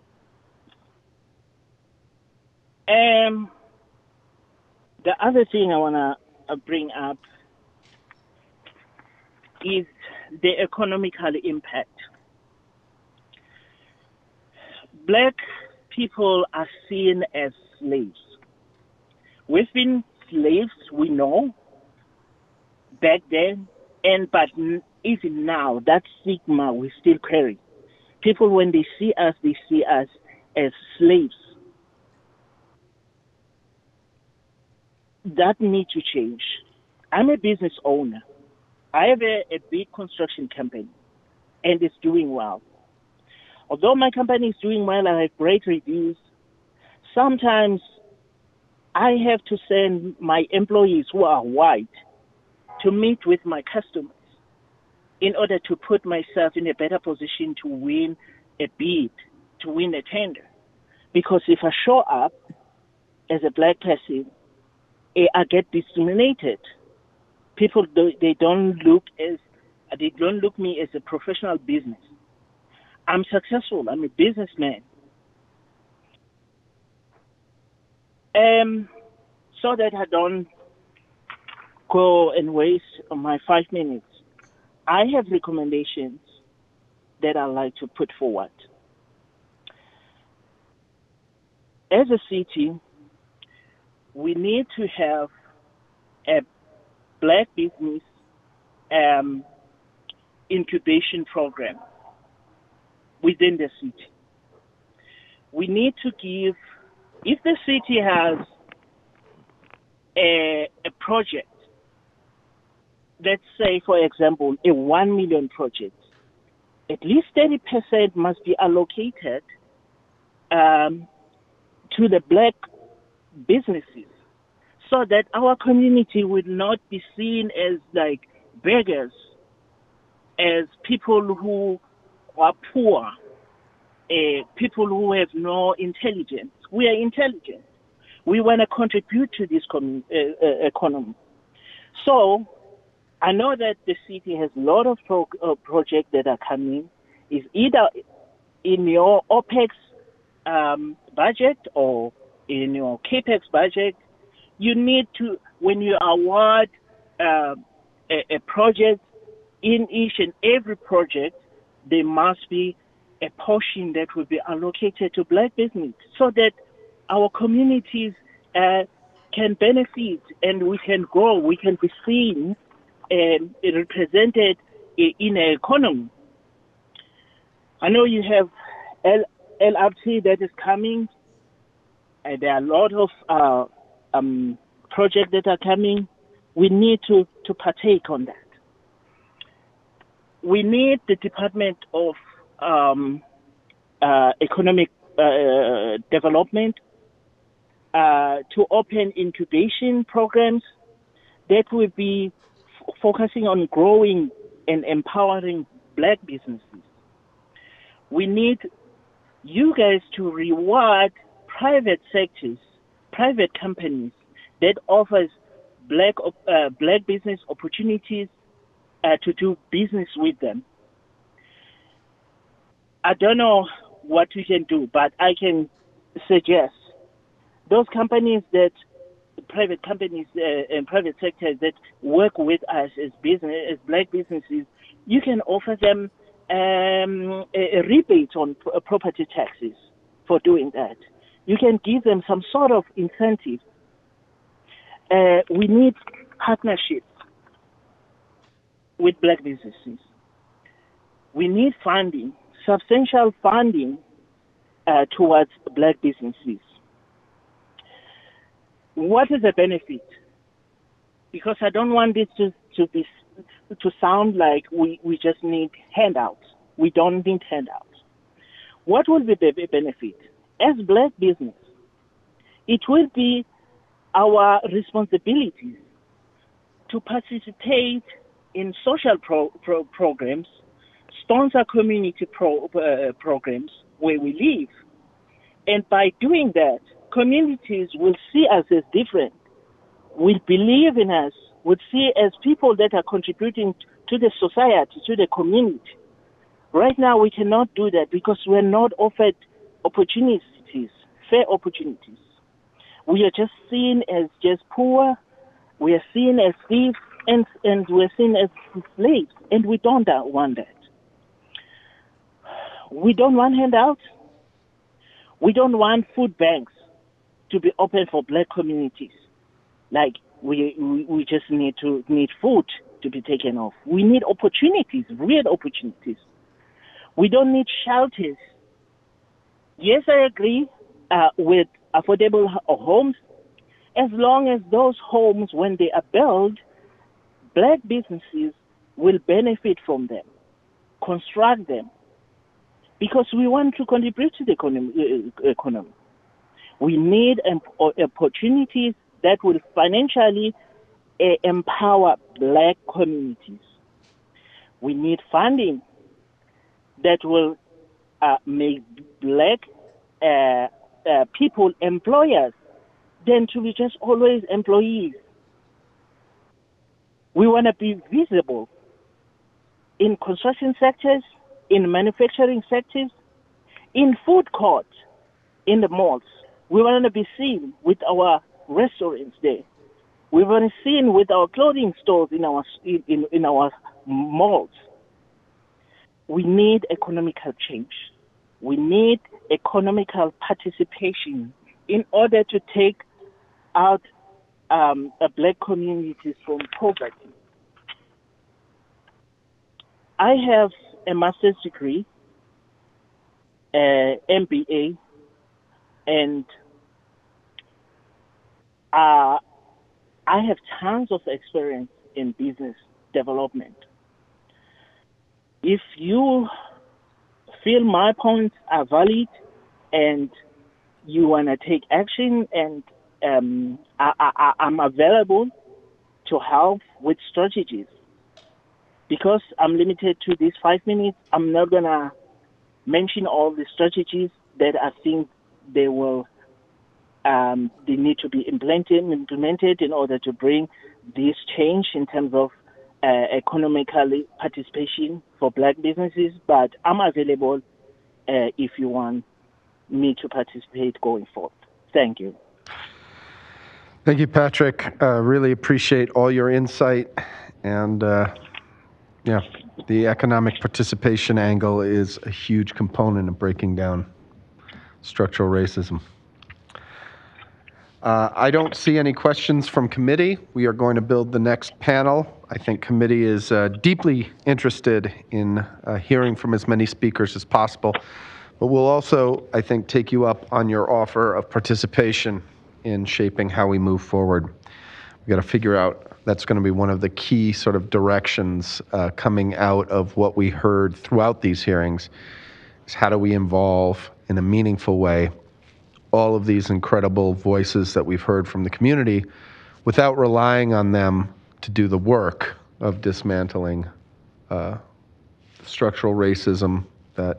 The other thing I want to bring up is the economical impact. Black people are seen as slaves. We've been slaves, we know, back then, but even now, that stigma we still carry. People, when they see us as slaves. That needs to change. I'm a business owner. I have a big construction company, and it's doing well. Although my company is doing well, I have great reviews. Sometimes I have to send my employees who are white to meet with my customers. in order to put myself in a better position to win a bid, to win a tender. Because if I show up as a black person, I get discriminated. People, they don't look me as a professional business. I'm successful. I'm a businessman. So that I don't go and waste my 5 minutes, I have recommendations that I'd like to put forward. As a city, we need to have a black business incubation program within the city. We need to give, if the city has a project, let's say, for example, a 1 million project, at least 30% must be allocated to the black businesses, so that our community would not be seen as like beggars, as people who are poor, people who have no intelligence. We are intelligent. We want to contribute to this economy. So I know that the city has a lot of projects that are coming. Is either in your OPEX budget or in your CAPEX budget. You need to, when you award a project, in each and every project, there must be a portion that will be allocated to black business, so that our communities can benefit and we can grow, we can be seen and represented in an economy. I know you have LRT that is coming. There are a lot of projects that are coming. We need to partake on that. We need the Department of Economic Development to open incubation programs that will be focusing on growing and empowering black businesses. We need you guys to reward private sectors, private companies that offers black business opportunities to do business with them. I don't know what we can do, but I can suggest those companies that, private companies and private sectors that work with us as black businesses, you can offer them a rebate on property taxes for doing that. You can give them some sort of incentive. We need partnerships with black businesses. We need funding, substantial funding towards black businesses. What is the benefit? Because I don't want this to sound like we just need handouts. We don't need handouts. What will be the benefit? As black business, it will be our responsibility to participate in social programs, sponsor community programs where we live. And by doing that, communities will see us as different, will believe in us, will see as people that are contributing to the society, to the community. Right now, we cannot do that because we're not offered opportunities, fair opportunities. We are just seen as just poor, we are seen as thieves, and we're seen as slaves, and we don't want that. We don't want handouts. We don't want food banks to be open for black communities. Like we just need food to be taken off. We need opportunities, real opportunities. We don't need shelters. Yes, I agree with affordable homes, as long as those homes, when they are built, black businesses will benefit from them, construct them, because we want to contribute to the economy. We need opportunities that will financially empower black communities. We need funding that will make black people employers than to be just always employees. We want to be visible in construction sectors, in manufacturing sectors, in food courts, in the malls. We want to be seen with our restaurants there. We want to be seen with our clothing stores in our malls. We need economical change. We need economical participation in order to take out black communities from poverty. I have a master's degree, MBA, and I have tons of experience in business development. If you feel my points are valid and you want to take action, and I'm available to help with strategies. Because I'm limited to these 5 minutes, I'm not going to mention all the strategies that I think they need to be implemented in order to bring this change in terms of economical participation for black businesses. But I'm available if you want me to participate going forward. Thank you. Thank you, Patrick. Really appreciate all your insight. And the economic participation angle is a huge component of breaking down structural racism. I don't see any questions from committee. We are going to build the next panel. I think committee is deeply interested in hearing from as many speakers as possible. But we'll also, I think, take you up on your offer of participation in shaping how we move forward. We've got to figure out, that's going to be one of the key sort of directions coming out of what we heard throughout these hearings, is how do we involve in a meaningful way all of these incredible voices that we've heard from the community without relying on them to do the work of dismantling structural racism that,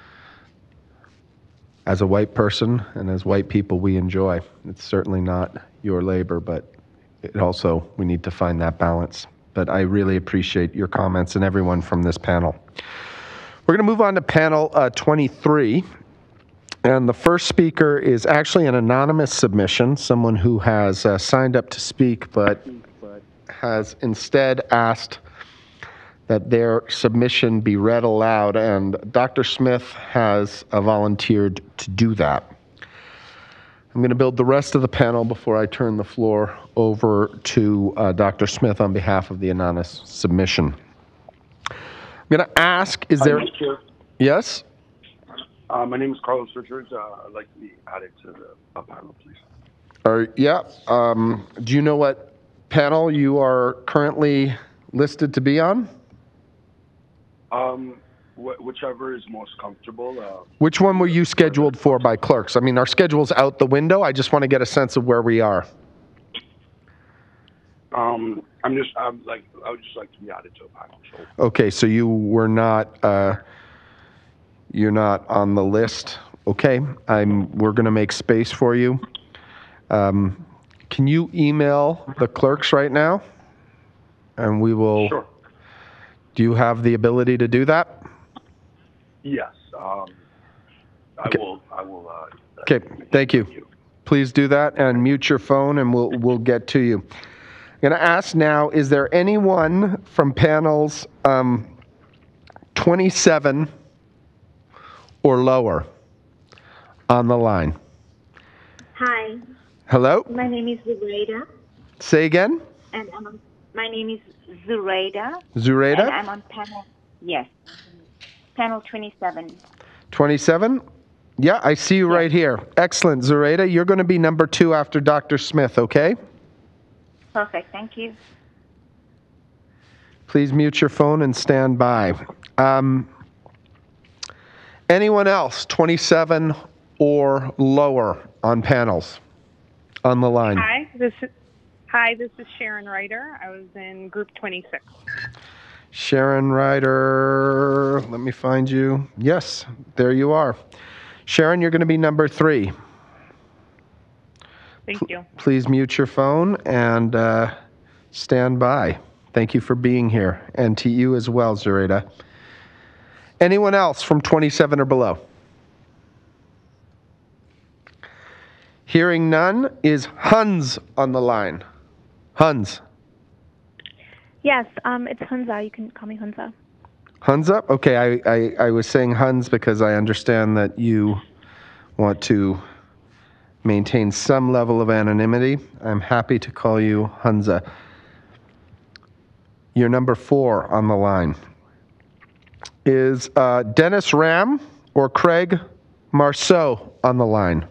as a white person and as white people, we enjoy. It's certainly not your labor, but it also, we need to find that balance. But I really appreciate your comments and everyone from this panel. We're going to move on to panel 23. And the first speaker is actually an anonymous submission, someone who has signed up to speak, but has instead asked that their submission be read aloud, and Dr. Smith has volunteered to do that. I'm going to build the rest of the panel before I turn the floor over to Dr. Smith on behalf of the anonymous submission. I'm going to ask, is there... Yes? My name is Carlos Richards. I'd like to be added to the panel, please. Do you know what panel you are currently listed to be on? Whichever is most comfortable. Which one were you scheduled for by clerks? I mean, our schedule's out the window. I just want to get a sense of where we are. I would just like to be added to a panel. So. Okay, so you were not. You're not on the list. Okay, we're going to make space for you. Can you email the clerks right now? And we will. Sure. Do you have the ability to do that? Yes. Okay. I will. Okay. Thank you. Please do that and mute your phone, and we'll get to you. I'm going to ask now: is there anyone from panels 27 or lower on the line? Hi. Hello. My name is Zuraida. Say again. And my name is Zuraida. Zuraida. And I'm on panel. Yes. Panel 27. 27? Yeah, I see you right here. Excellent, Zuraida. You're going to be number 2 after Dr. Smith, okay? Perfect. Thank you. Please mute your phone and stand by. Anyone else, 27 or lower on panels on the line? Hi, this is Sharon Ryder. I was in group 26. Sharon Ryder, let me find you. Yes, there you are. Sharon, you're going to be number 3. Thank you. Please mute your phone and stand by. Thank you for being here, and to you as well, Zoraida. Anyone else from 27 or below? Hearing none, is Hans on the line? Hans. Yes, it's Hunza. You can call me Hunza. Hunza? Okay, I was saying Hans because I understand that you want to maintain some level of anonymity. I'm happy to call you Hunza. You're number 4 on the line. Is Dennis Ram or Craig Marceau on the line?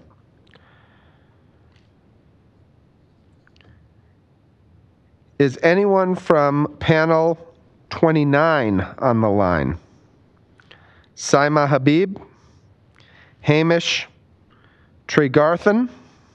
Is anyone from panel 29 on the line? Saima Habib, Hamish Tregarthen,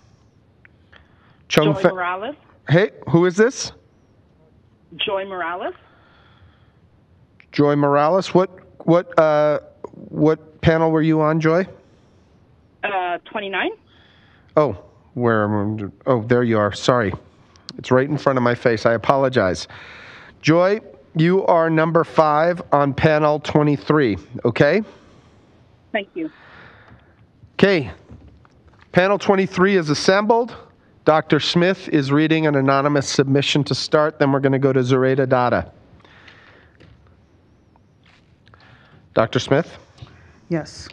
Joy Morales. Hey, who is this? Joy Morales. Joy Morales. What panel were you on, Joy? 29. Oh, there you are. Sorry. It's right in front of my face. I apologize. Joy, you are number 5 on panel 23, okay? Thank you. Okay. Panel 23 is assembled. Dr. Smith is reading an anonymous submission to start. Then we're going to go to Zoraida Dada. Dr. Smith? Yes.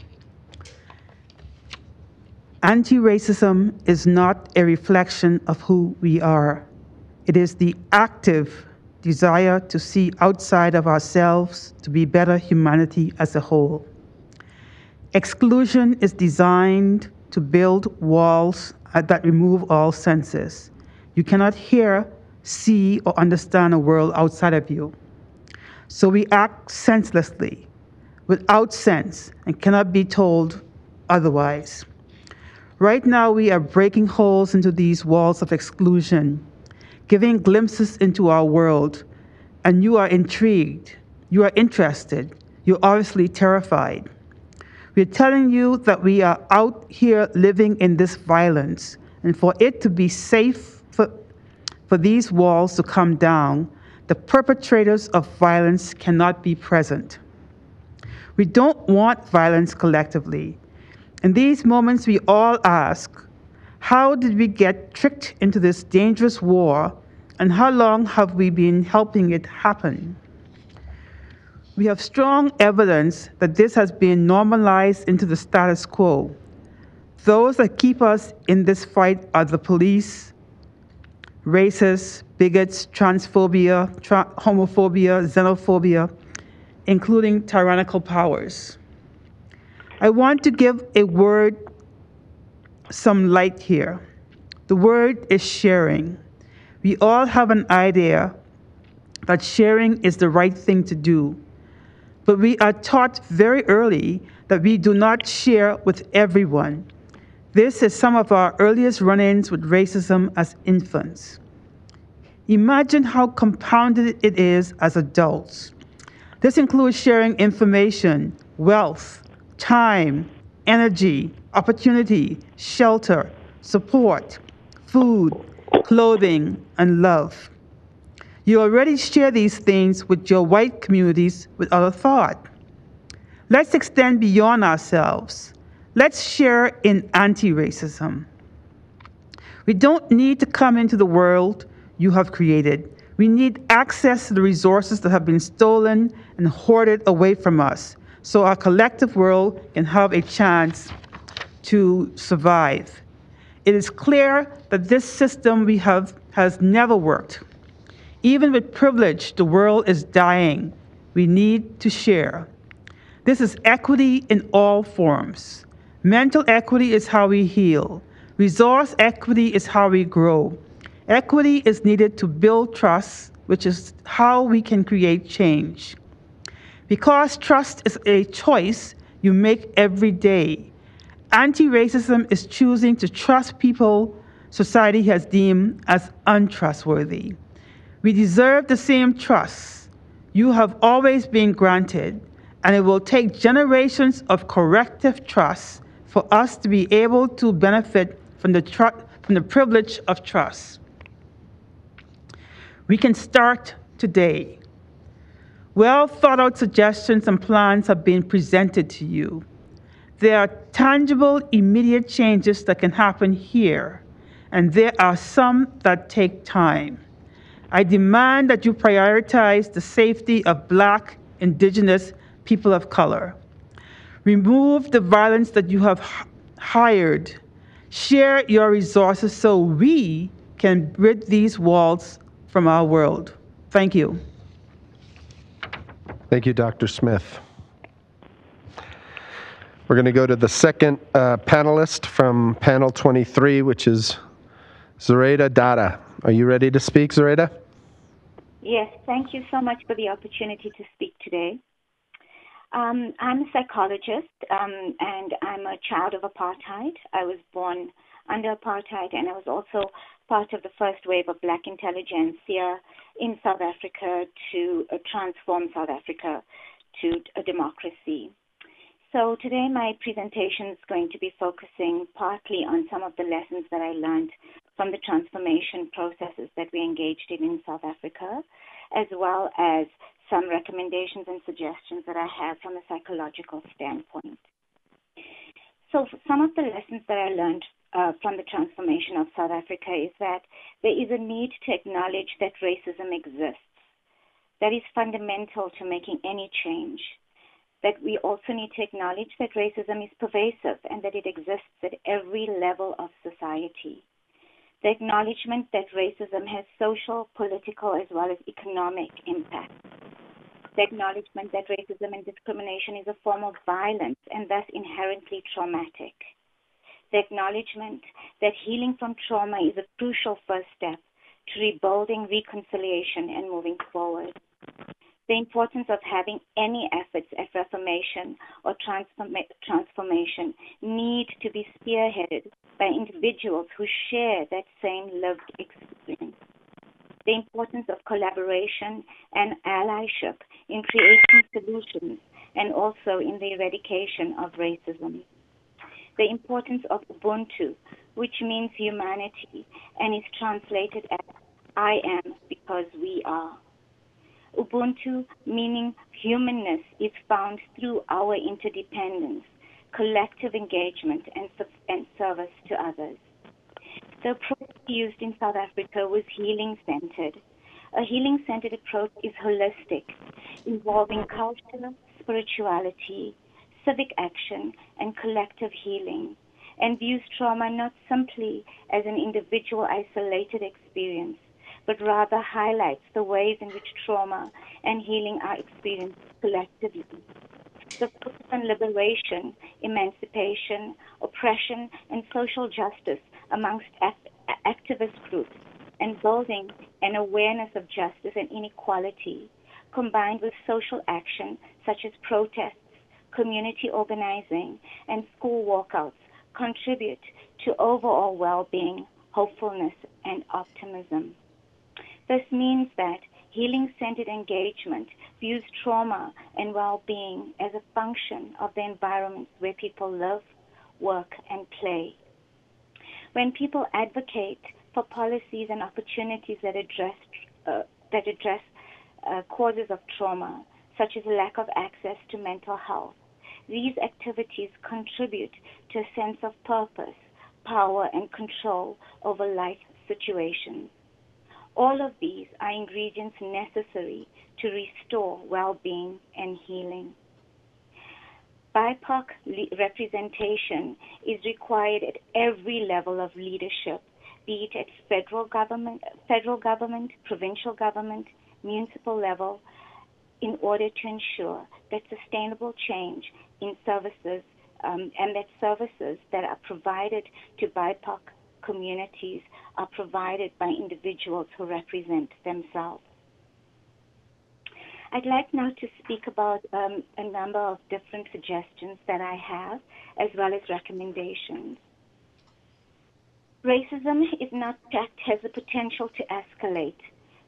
Anti-racism is not a reflection of who we are. It is the active desire to see outside of ourselves to be better humanity as a whole. Exclusion is designed to build walls that remove all senses. You cannot hear, see, or understand a world outside of you. So we act senselessly, without sense, and cannot be told otherwise. Right now, we are breaking holes into these walls of exclusion, giving glimpses into our world, and you are intrigued, you are interested, you're obviously terrified. We're telling you that we are out here living in this violence, and for it to be safe for these walls to come down, the perpetrators of violence cannot be present. We don't want violence collectively. In these moments, we all ask, how did we get tricked into this dangerous war, and how long have we been helping it happen? We have strong evidence that this has been normalized into the status quo. Those that keep us in this fight are the police, racists, bigots, transphobia, homophobia, xenophobia, including tyrannical powers. I want to give a word some light here. The word is sharing. We all have an idea that sharing is the right thing to do, but we are taught very early that we do not share with everyone. This is some of our earliest run-ins with racism as infants. Imagine how compounded it is as adults. This includes sharing information, wealth, time, energy, opportunity, shelter, support, food, clothing, and love. You already share these things with your white communities without a thought. Let's extend beyond ourselves. Let's share in anti-racism. We don't need to come into the world you have created. We need access to the resources that have been stolen and hoarded away from us, so our collective world can have a chance to survive. It is clear that this system we have has never worked. Even with privilege, the world is dying. We need to share. This is equity in all forms. Mental equity is how we heal. Resource equity is how we grow. Equity is needed to build trust, which is how we can create change. Because trust is a choice you make every day. Anti-racism is choosing to trust people society has deemed as untrustworthy. We deserve the same trust. You have always been granted, and it will take generations of corrective trust for us to be able to benefit from the privilege of trust. We can start today. Well thought out suggestions and plans have been presented to you. There are tangible, immediate changes that can happen here, and there are some that take time. I demand that you prioritize the safety of Black, Indigenous, people of color. Remove the violence that you have hired. Share your resources so we can rid these walls from our world. Thank you. Thank you, Dr. Smith. We're going to go to the second panelist from panel 23, which is Zoraida Dada. Are you ready to speak, Zoraida? Yes, thank you so much for the opportunity to speak today. I'm a psychologist, and I'm a child of apartheid. I was born under apartheid, and I was also part of the first wave of Black intelligentsia in South Africa to transform South Africa to a democracy. So today my presentation is going to be focusing partly on some of the lessons that I learned from the transformation processes that we engaged in South Africa, as well as some recommendations and suggestions that I have from a psychological standpoint. So some of the lessons that I learned from the transformation of South Africa is that there is a need to acknowledge that racism exists. That is fundamental to making any change. That we also need to acknowledge that racism is pervasive and that it exists at every level of society. The acknowledgement that racism has social, political, as well as economic impact. The acknowledgement that racism and discrimination is a form of violence and thus inherently traumatic. The acknowledgement that healing from trauma is a crucial first step to rebuilding reconciliation and moving forward. The importance of having any efforts at reformation or transformation need to be spearheaded by individuals who share that same lived experience. The importance of collaboration and allyship in creating solutions and also in the eradication of racism. The importance of Ubuntu, which means humanity and is translated as I am because we are. Ubuntu, meaning humanness, is found through our interdependence, collective engagement, and service to others. The approach used in South Africa was healing-centered. A healing-centered approach is holistic, involving culture, spirituality, civic action, and collective healing, and views trauma not simply as an individual isolated experience, but rather highlights the ways in which trauma and healing are experienced collectively. The focus on liberation, emancipation, oppression, and social justice amongst activist groups, and building an awareness of justice and inequality, combined with social action such as protests, community organizing, and school walkouts, contribute to overall well-being, hopefulness, and optimism. This means that healing-centered engagement views trauma and well-being as a function of the environments where people live, work, and play. When people advocate for policies and opportunities that address causes of trauma, such as lack of access to mental health, these activities contribute to a sense of purpose, power, and control over life situations. All of these are ingredients necessary to restore well-being and healing. BIPOC representation is required at every level of leadership, be it at federal government, provincial government, municipal level, in order to ensure that sustainable change in services and that services that are provided to BIPOC communities are provided by individuals who represent themselves. I'd like now to speak about a number of different suggestions that I have, as well as recommendations. Racism, if not checked, has the potential to escalate.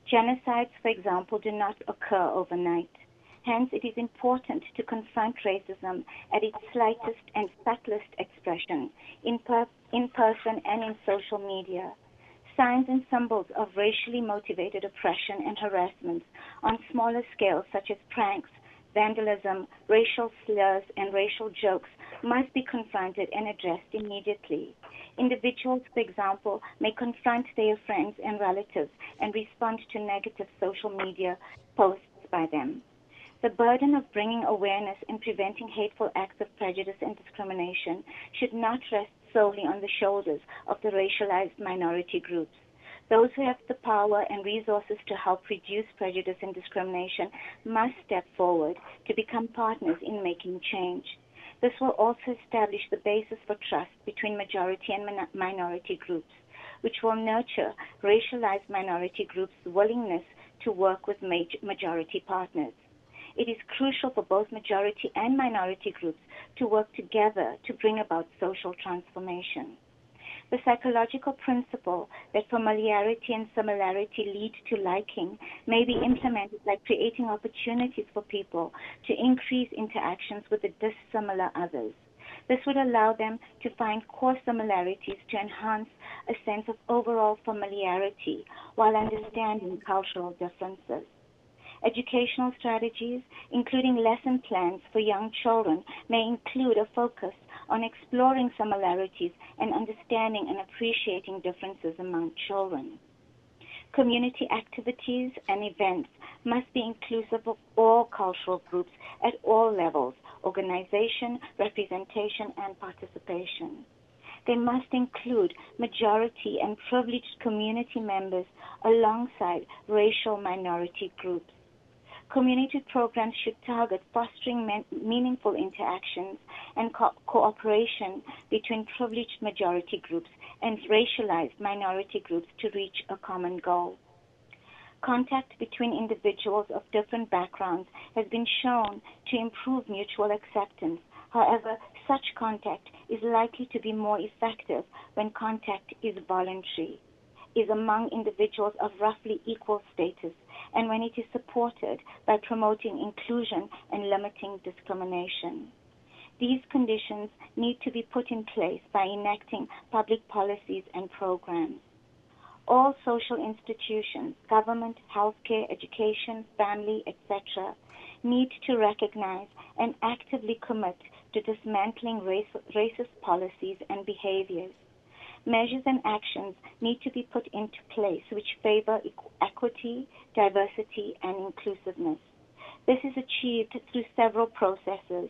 Genocides, for example, do not occur overnight. Hence, it is important to confront racism at its slightest and subtlest expression, in person and in social media. Signs and symbols of racially motivated oppression and harassment on smaller scales, such as pranks, vandalism, racial slurs, and racial jokes, must be confronted and addressed immediately. Individuals, for example, may confront their friends and relatives and respond to negative social media posts by them. The burden of bringing awareness and preventing hateful acts of prejudice and discrimination should not rest solely on the shoulders of the racialized minority groups. Those who have the power and resources to help reduce prejudice and discrimination must step forward to become partners in making change. This will also establish the basis for trust between majority and minority groups, which will nurture racialized minority groups' willingness to work with majority partners. It is crucial for both majority and minority groups to work together to bring about social transformation. The psychological principle that familiarity and similarity lead to liking may be implemented by creating opportunities for people to increase interactions with the dissimilar others. This would allow them to find core similarities to enhance a sense of overall familiarity while understanding cultural differences. Educational strategies, including lesson plans for young children, may include a focus on exploring similarities and understanding and appreciating differences among children. Community activities and events must be inclusive of all cultural groups at all levels, organization, representation, and participation. They must include majority and privileged community members alongside racial minority groups. Community programs should target fostering meaningful interactions and cooperation between privileged majority groups and racialized minority groups to reach a common goal. Contact between individuals of different backgrounds has been shown to improve mutual acceptance. However, such contact is likely to be more effective when contact is voluntary, is among individuals of roughly equal status, and when it is supported by promoting inclusion and limiting discrimination. These conditions need to be put in place by enacting public policies and programs. All social institutions, government, healthcare, education, family, etc., need to recognize and actively commit to dismantling racist policies and behaviors. Measures and actions need to be put into place which favor equity, diversity, and inclusiveness. This is achieved through several processes.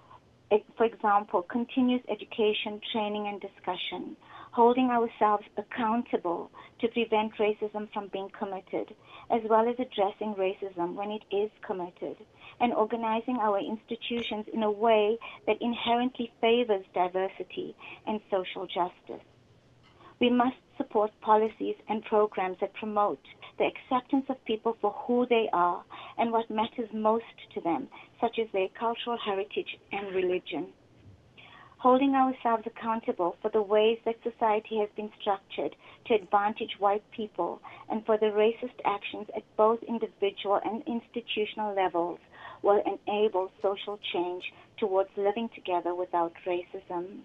For example, continuous education, training, and discussion, holding ourselves accountable to prevent racism from being committed, as well as addressing racism when it is committed, and organizing our institutions in a way that inherently favors diversity and social justice. We must support policies and programs that promote the acceptance of people for who they are and what matters most to them, such as their cultural heritage and religion. Holding ourselves accountable for the ways that society has been structured to advantage white people and for the racist actions at both individual and institutional levels will enable social change towards living together without racism.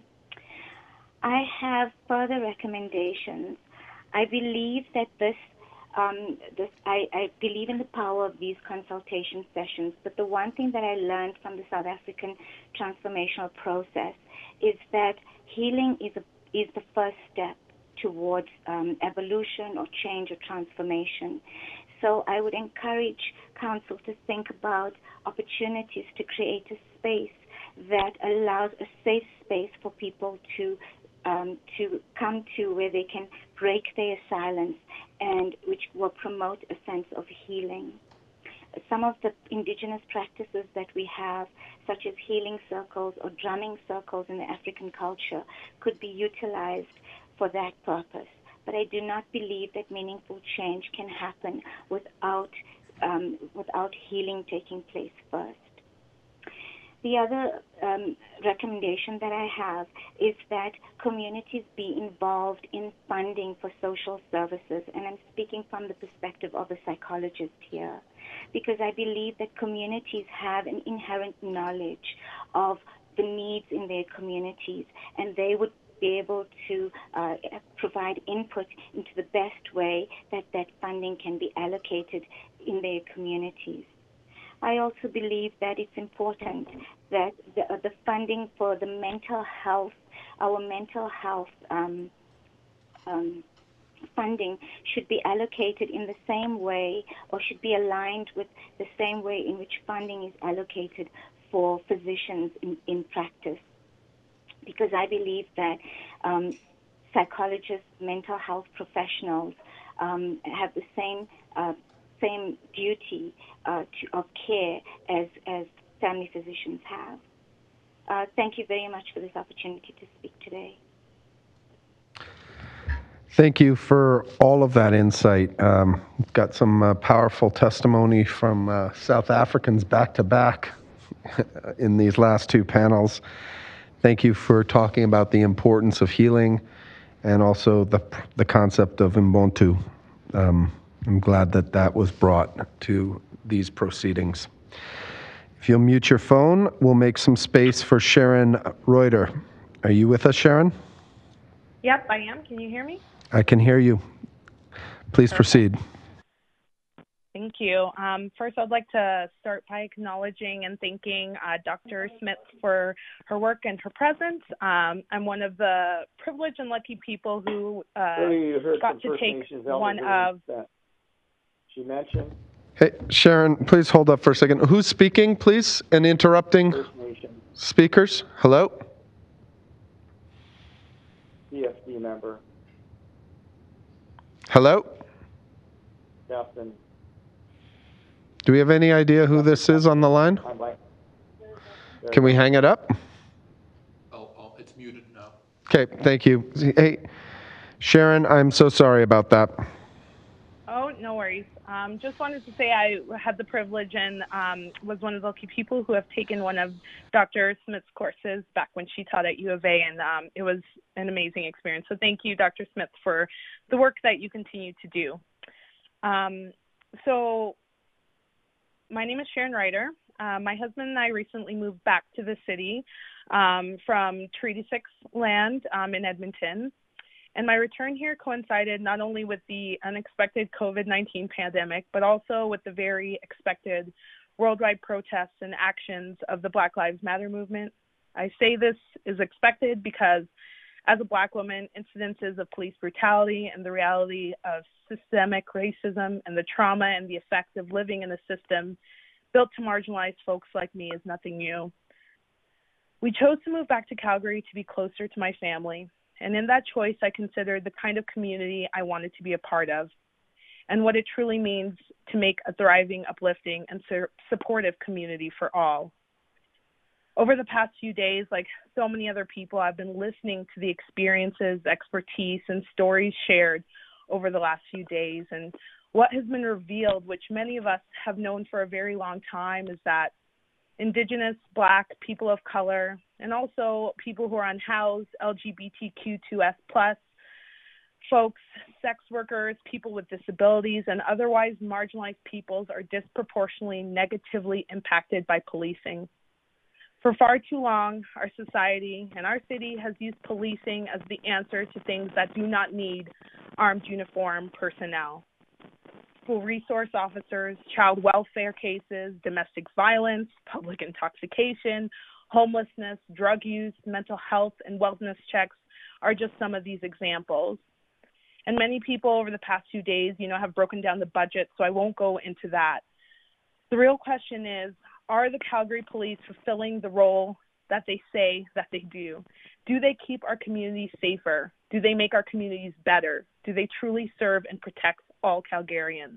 I have further recommendations. I believe that I believe in the power of these consultation sessions, but the one thing that I learned from the South African transformational process is that healing is the first step towards evolution or change or transformation. So I would encourage council to think about opportunities to create a space that allows a safe space for people to come to where they can break their silence and which will promote a sense of healing. Some of the Indigenous practices that we have, such as healing circles or drumming circles in the African culture, could be utilized for that purpose. But I do not believe that meaningful change can happen without healing taking place first. The other recommendation that I have is that communities be involved in funding for social services, and I'm speaking from the perspective of a psychologist here, because I believe that communities have an inherent knowledge of the needs in their communities, and they would be able to provide input into the best way that that funding can be allocated in their communities. I also believe that it's important that the funding for the mental health, our mental health funding should be allocated in the same way, or should be aligned with the same way in which funding is allocated for physicians in practice. Because I believe that psychologists, mental health professionals have the same duty of care as family physicians have. Thank you very much for this opportunity to speak today. Thank you for all of that insight. We've got some powerful testimony from South Africans back to back in these last two panels. Thank you for talking about the importance of healing and also the concept of Ubuntu. I'm glad that that was brought to these proceedings. If you'll mute your phone, we'll make some space for Sharon Reuter. Are you with us, Sharon? Yep, I am. Can you hear me? I can hear you. Please proceed. Thank you. First, I'd like to start by acknowledging and thanking Dr. Smith for her work and her presence. I'm one of the privileged and lucky people who got to take one of... She mentioned. Hey, Sharon, please hold up for a second. Who's speaking, please, and interrupting speakers? Hello? CFD member. Hello? Daphne. Do we have any idea who this is on the line? Can we hang it up? Oh, it's muted now. Okay, thank you. Hey, Sharon, I'm so sorry about that. Oh, no worries. Just wanted to say I had the privilege and was one of the lucky people who have taken one of Dr. Smith's courses back when she taught at U of A, and it was an amazing experience. So thank you, Dr. Smith, for the work that you continue to do. So my name is Sharon Ryder. My husband and I recently moved back to the city from Treaty 6 land in Edmonton. And my return here coincided not only with the unexpected COVID-19 pandemic, but also with the very expected worldwide protests and actions of the Black Lives Matter movement. I say this is expected because as a Black woman, incidences of police brutality and the reality of systemic racism and the trauma and the effect of living in a system built to marginalize folks like me is nothing new. We chose to move back to Calgary to be closer to my family. And in that choice, I considered the kind of community I wanted to be a part of and what it truly means to make a thriving, uplifting, and supportive community for all. Over the past few days, like so many other people, I've been listening to the experiences, expertise, and stories shared over the last few days. And what has been revealed, which many of us have known for a very long time, is that Indigenous, Black, people of color, and also people who are unhoused, LGBTQ2S+, folks, sex workers, people with disabilities, and otherwise marginalized peoples are disproportionately negatively impacted by policing. For far too long, our society and our city has used policing as the answer to things that do not need armed uniform personnel. School resource officers, child welfare cases, domestic violence, public intoxication, homelessness, drug use, mental health, and wellness checks are just some of these examples. And many people over the past few days, have broken down the budget, so I won't go into that. The real question is, are the Calgary Police fulfilling the role that they say that they do? Do they keep our communities safer? Do they make our communities better? Do they truly serve and protect all Calgarians?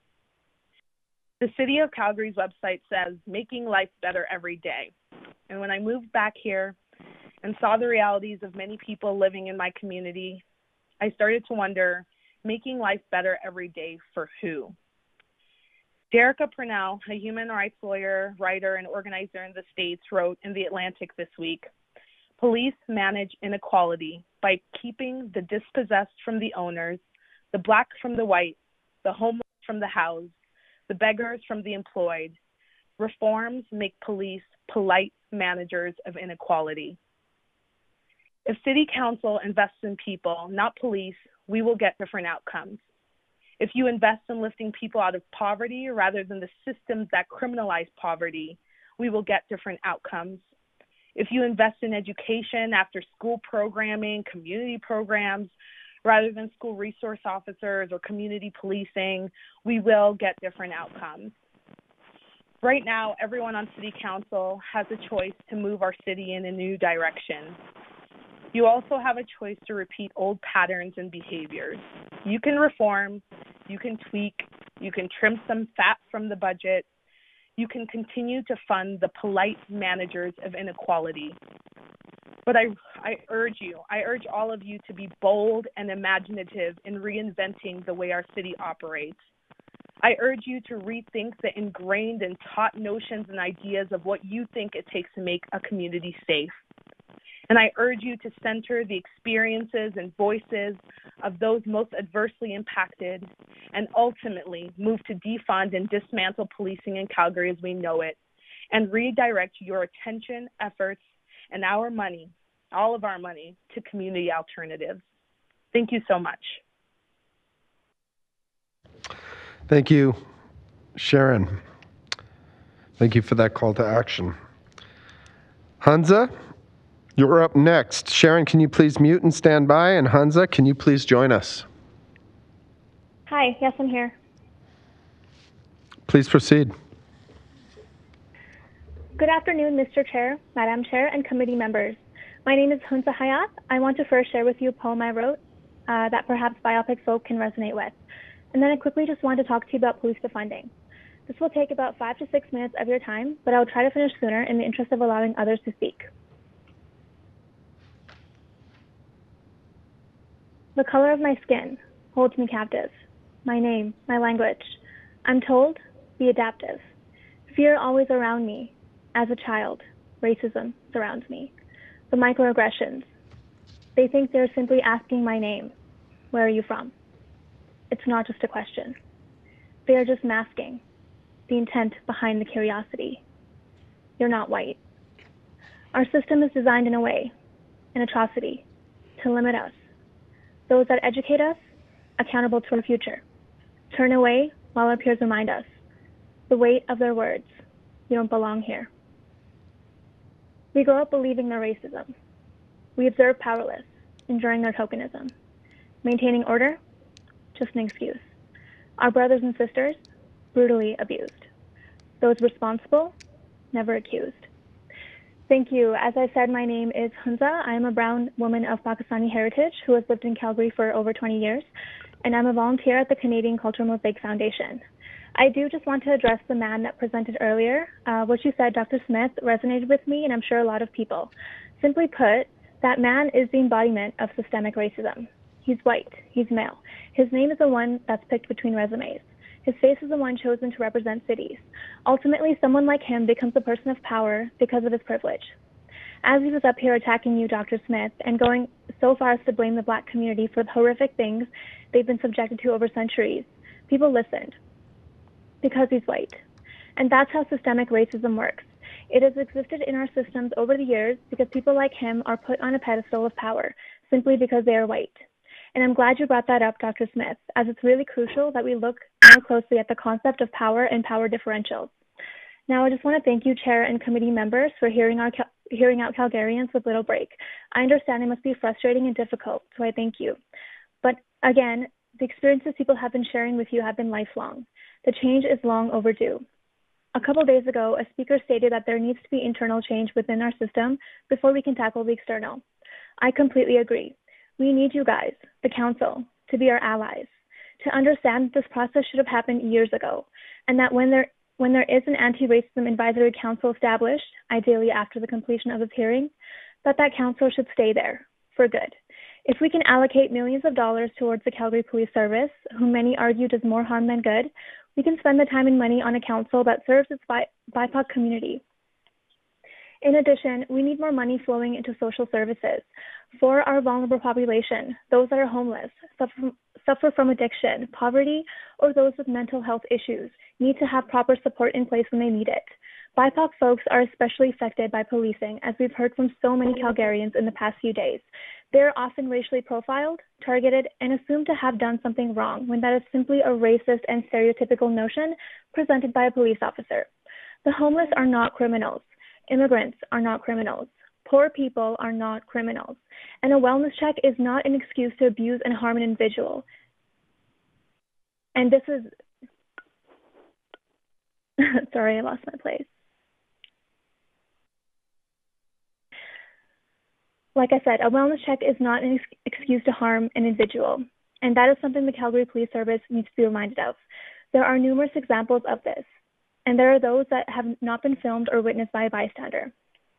The City of Calgary's website says, making life better every day. And when I moved back here and saw the realities of many people living in my community, I started to wonder, making life better every day for who? Derica Purnell, a human rights lawyer, writer, and organizer in the States, wrote in The Atlantic this week, "Police manage inequality by keeping the dispossessed from the owners, the black from the white, the homeless from the housed, the beggars from the employed. Reforms make police polite managers of inequality." If City Council invests in people, not police, we will get different outcomes. If you invest in lifting people out of poverty rather than the systems that criminalize poverty, we will get different outcomes. If you invest in education, after school programming, community programs, rather than school resource officers or community policing, we will get different outcomes. Right now, everyone on City Council has a choice to move our city in a new direction. You also have a choice to repeat old patterns and behaviors. You can reform, you can tweak, you can trim some fat from the budget, you can continue to fund the polite managers of inequality. But I urge all of you to be bold and imaginative in reinventing the way our city operates. I urge you to rethink the ingrained and taught notions and ideas of what you think it takes to make a community safe. And I urge you to center the experiences and voices of those most adversely impacted and ultimately move to defund and dismantle policing in Calgary as we know it and redirect your attention, efforts, and our money, all of our money, to community alternatives. Thank you so much. Thank you, Sharon. Thank you for that call to action. Hunza, you're up next. Sharon, can you please mute and stand by? And Hunza, can you please join us? Hi, yes, I'm here. Please proceed. Good afternoon, Mr. Chair, Madam Chair, and committee members. My name is Hunza Hayat. I want to first share with you a poem I wrote that perhaps biopic folk can resonate with. And then I quickly just want to talk to you about police defunding. This will take about 5 to 6 minutes of your time, but I'll try to finish sooner in the interest of allowing others to speak. The color of my skin holds me captive. My name, my language. I'm told, be adaptive. Fear always around me. As a child, racism surrounds me. The microaggressions. They think they're simply asking my name. Where are you from? It's not just a question. They are just masking the intent behind the curiosity. You're not white. Our system is designed in a way, an atrocity, to limit us. Those that educate us, accountable to our future. Turn away while our peers remind us. The weight of their words. You don't belong here. We grow up believing their racism. We observe powerless, enduring their tokenism. Maintaining order, just an excuse. Our brothers and sisters, brutally abused. Those responsible, never accused. Thank you. As I said, my name is Hunza. I am a brown woman of Pakistani heritage who has lived in Calgary for over 20 years, and I'm a volunteer at the Canadian Cultural Mosaic Foundation. I do just want to address the man that presented earlier. What you said, Dr. Smith, resonated with me, and I'm sure a lot of people. Simply put, that man is the embodiment of systemic racism. He's white. He's male. His name is the one that's picked between resumes. His face is the one chosen to represent cities. Ultimately, someone like him becomes a person of power because of his privilege. As he was up here attacking you, Dr. Smith, and going so far as to blame the black community for the horrific things they've been subjected to over centuries, people listened because he's white. And that's how systemic racism works. It has existed in our systems over the years because people like him are put on a pedestal of power simply because they are white. And I'm glad you brought that up, Dr. Smith, as it's really crucial that we look more closely at the concept of power and power differentials. Now, I just want to thank you, Chair and committee members, for hearing out Calgarians with little break. I understand it must be frustrating and difficult, so I thank you. But again, the experiences people have been sharing with you have been lifelong. The change is long overdue. A couple days ago, a speaker stated that there needs to be internal change within our system before we can tackle the external. I completely agree. We need you guys, the council, to be our allies, to understand that this process should have happened years ago, and that when there is an anti-racism advisory council established, ideally after the completion of this hearing, that council should stay there for good. If we can allocate millions of dollars towards the Calgary Police Service, whom many argue does more harm than good, we can spend the time and money on a council that serves its BIPOC community. In addition, we need more money flowing into social services for our vulnerable population, those that are homeless, suffer from addiction, poverty, or those with mental health issues need to have proper support in place when they need it. BIPOC folks are especially affected by policing, as we've heard from so many Calgarians in the past few days. They are often racially profiled, targeted, and assumed to have done something wrong, when that is simply a racist and stereotypical notion presented by a police officer. The homeless are not criminals. Immigrants are not criminals. Poor people are not criminals. And a wellness check is not an excuse to abuse and harm an individual. And this is... Sorry, I lost my place. Like I said, a wellness check is not an excuse to harm an individual. And that is something the Calgary Police Service needs to be reminded of. There are numerous examples of this. And there are those that have not been filmed or witnessed by a bystander.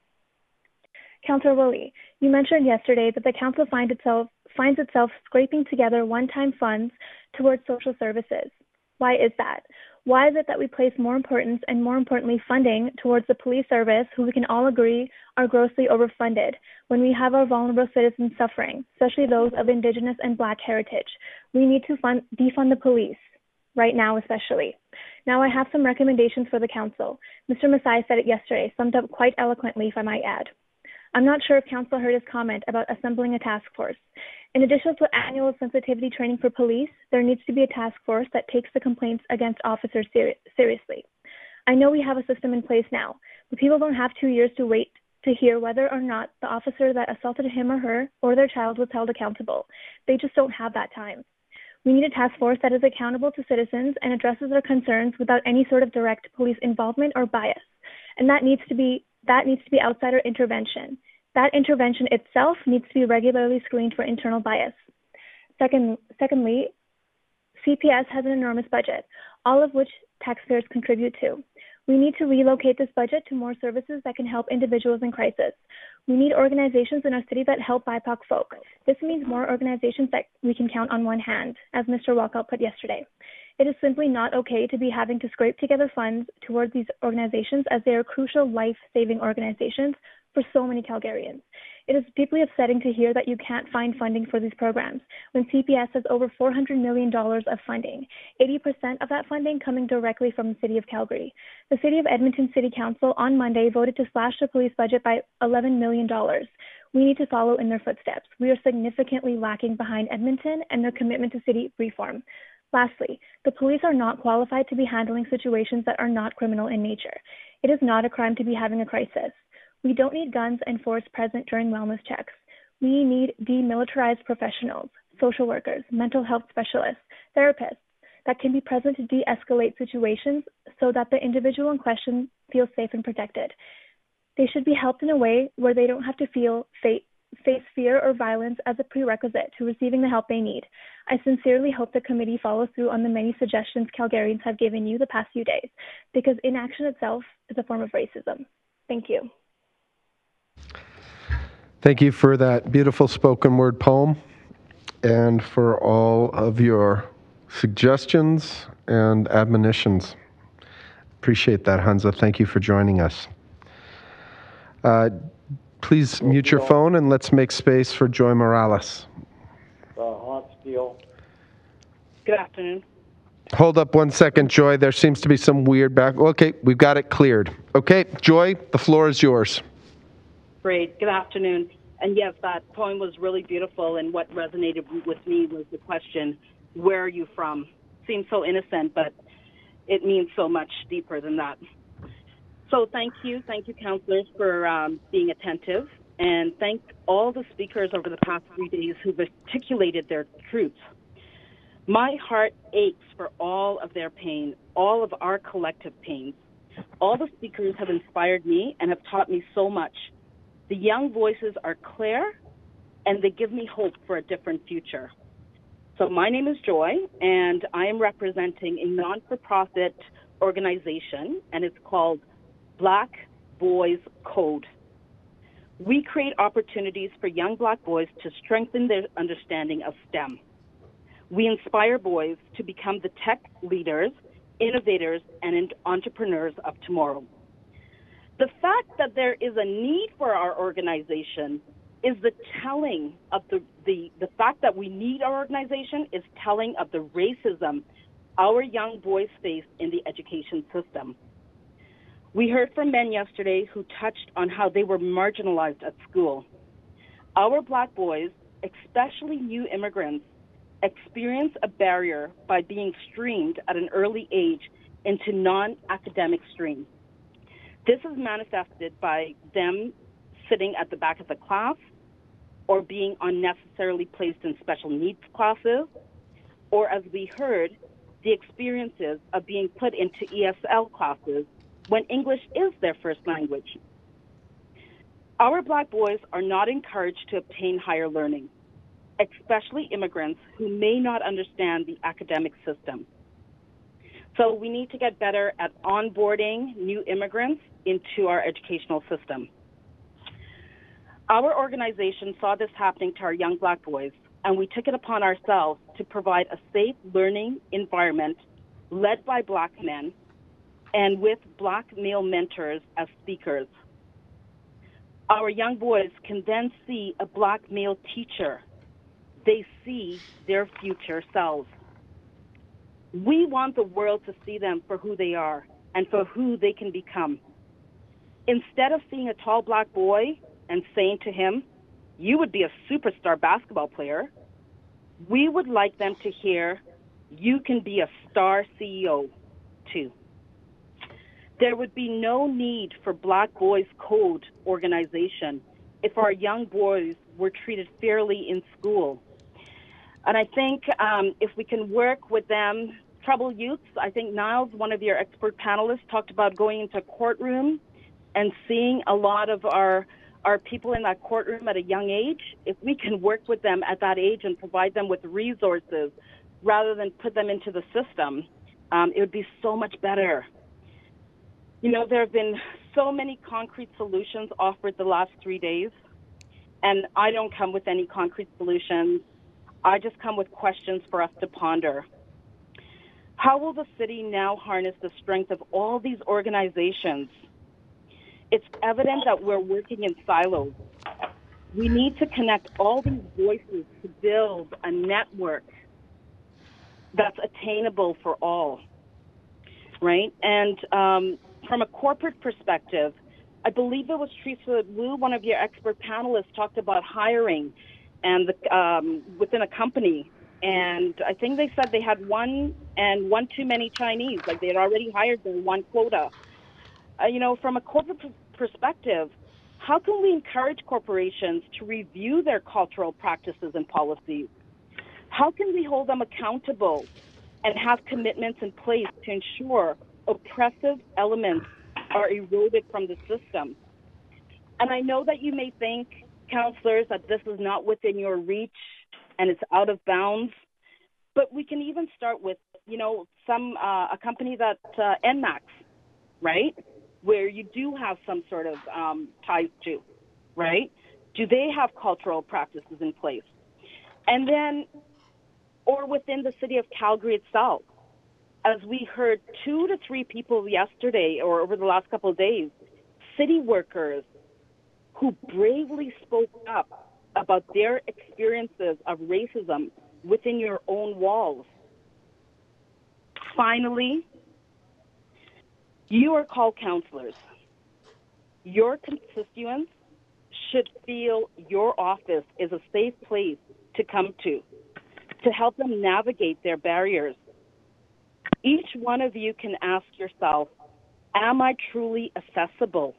Councillor Woolley, you mentioned yesterday that the council finds itself scraping together one-time funds towards social services. Why is that? Why is it that we place more importance and, more importantly, funding towards the police service, who we can all agree are grossly overfunded, when we have our vulnerable citizens suffering, especially those of Indigenous and Black heritage? We need to defund the police, right now especially. Now I have some recommendations for the council. Mr. Masai said it yesterday, summed up quite eloquently, if I might add. I'm not sure if council heard his comment about assembling a task force. In addition to annual sensitivity training for police, there needs to be a task force that takes the complaints against officers seriously. I know we have a system in place now, but people don't have 2 years to wait to hear whether or not the officer that assaulted him or her or their child was held accountable. They just don't have that time. We need a task force that is accountable to citizens and addresses their concerns without any sort of direct police involvement or bias. And that needs to be outsider intervention. That intervention itself needs to be regularly screened for internal bias. Secondly, CPS has an enormous budget, all of which taxpayers contribute to. We need to relocate this budget to more services that can help individuals in crisis. We need organizations in our city that help BIPOC folk. This means more organizations that we can count on one hand, as Mr. Walkout put yesterday. It is simply not okay to be having to scrape together funds towards these organizations, as they are crucial life-saving organizations for so many Calgarians. It is deeply upsetting to hear that you can't find funding for these programs when CPS has over $400 million of funding, 80% of that funding coming directly from the City of Calgary. The City of Edmonton City Council on Monday voted to slash the police budget by $11 million. We need to follow in their footsteps. We are significantly lacking behind Edmonton and their commitment to city reform. Lastly, the police are not qualified to be handling situations that are not criminal in nature. It is not a crime to be having a crisis. We don't need guns and force present during wellness checks. We need demilitarized professionals, social workers, mental health specialists, therapists that can be present to de-escalate situations so that the individual in question feels safe and protected. They should be helped in a way where they don't have to face fear or violence as a prerequisite to receiving the help they need. I sincerely hope the committee follows through on the many suggestions Calgarians have given you the past few days, because inaction itself is a form of racism. Thank you. Thank you for that beautiful spoken word poem and for all of your suggestions and admonitions. Appreciate that, Hansa. Thank you for joining us. Please mute your phone and let's make space for Joy Morales. Good afternoon. Hold up 1 second, Joy. There seems to be some weird back. Okay, we've got it cleared. Okay, Joy, the floor is yours. Great. Good afternoon. And yes, that poem was really beautiful, and what resonated with me was the question, where are you from? Seems so innocent, but it means so much deeper than that. So thank you, councillors, for being attentive, and thank all the speakers over the past 3 days who've articulated their truths. My heart aches for all of their pain, all of our collective pain. All the speakers have inspired me and have taught me so much. The young voices are clear, and they give me hope for a different future. So my name is Joy, and I am representing a non-for-profit organization, and it's called Black Boys Code. We create opportunities for young Black boys to strengthen their understanding of STEM. We inspire boys to become the tech leaders, innovators, and entrepreneurs of tomorrow. The fact that there is a need for our organization is the telling of the fact that we need our organization is telling of the racism our young boys face in the education system. We heard from men yesterday who touched on how they were marginalized at school. Our Black boys, especially new immigrants, experience a barrier by being streamed at an early age into non-academic streams. This is manifested by them sitting at the back of the class or being unnecessarily placed in special needs classes, or as we heard, the experiences of being put into ESL classes when English is their first language. Our Black boys are not encouraged to obtain higher learning, especially immigrants who may not understand the academic system. So we need to get better at onboarding new immigrants into our educational system. Our organization saw this happening to our young Black boys, and we took it upon ourselves to provide a safe learning environment led by Black men and with Black male mentors as speakers. Our young boys can then see a Black male teacher. They see their future selves. We want the world to see them for who they are and for who they can become. Instead of seeing a tall Black boy and saying to him, "You would be a superstar basketball player," we would like them to hear, "You can be a star CEO too." There would be no need for Black Boys Code organization if our young boys were treated fairly in school. And I think if we can work with them, troubled youths, I think Niles, one of your expert panelists, talked about going into a courtroom and seeing a lot of our people in that courtroom at a young age. If we can work with them at that age and provide them with resources rather than put them into the system, it would be so much better. You know, there have been so many concrete solutions offered the last 3 days, and I don't come with any concrete solutions. I just come with questions for us to ponder. How will the city now harness the strength of all these organizations? It's evident that we're working in silos. We need to connect all these voices to build a network that's attainable for all, right? And from a corporate perspective, I believe it was Teresa Wu, one of your expert panelists, talked about hiring and within a company. And I think they said they had one too many Chinese, like they had already hired their one quota. You know, from a corporate perspective, how can we encourage corporations to review their cultural practices and policies? How can we hold them accountable and have commitments in place to ensure oppressive elements are eroded from the system? And I know that you may think, councillors, that this is not within your reach and it's out of bounds, but we can even start with, you know, a company that NMAX, right, where you do have some sort of ties to, right? Do they have cultural practices in place? And then, or within the city of Calgary itself, as we heard 2 to 3 people yesterday or over the last couple of days, city workers who bravely spoke up about their experiences of racism within your own walls. Finally, you are called councillors. Your constituents should feel your office is a safe place to come to help them navigate their barriers. Each one of you can ask yourself, am I truly accessible?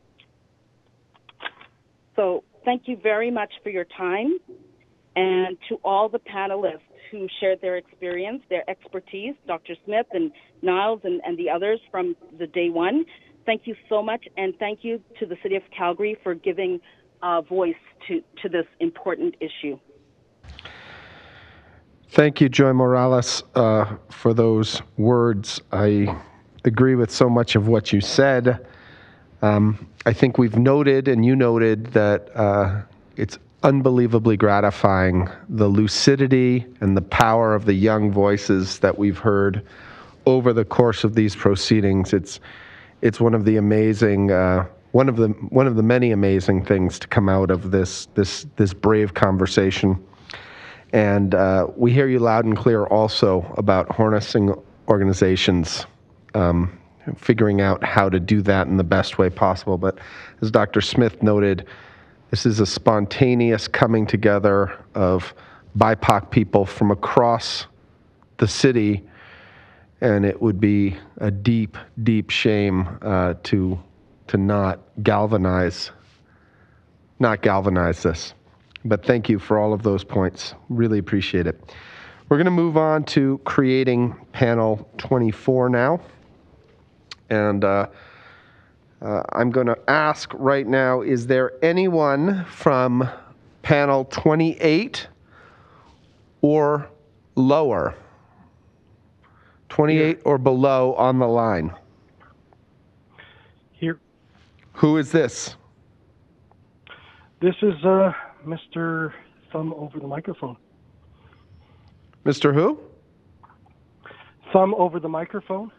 So thank you very much for your time, and to all the panelists who shared their experience, their expertise, Dr. Smith and Niles and the others from the day one. Thank you so much, and thank you to the City of Calgary for giving voice to this important issue. Thank you, Joy Morales, for those words. I agree with so much of what you said. I think we've noted, and you noted, that it's unbelievably gratifying, the lucidity and the power of the young voices that we've heard over the course of these proceedings. It's one of the amazing, one of the many amazing things to come out of this brave conversation. And we hear you loud and clear also about harnessing organizations, figuring out how to do that in the best way possible. But as Dr. Smith noted, this is a spontaneous coming together of BIPOC people from across the city, and it would be a deep, deep shame to not galvanize this. But thank you for all of those points. Really appreciate it. We're going to move on to creating panel 24 now. And I'm going to ask right now, is there anyone from panel 28 or lower? 28 or below on the line? Here. Who is this? This is Mr. Thumb over the microphone. Mr. who? Thumb over the microphone.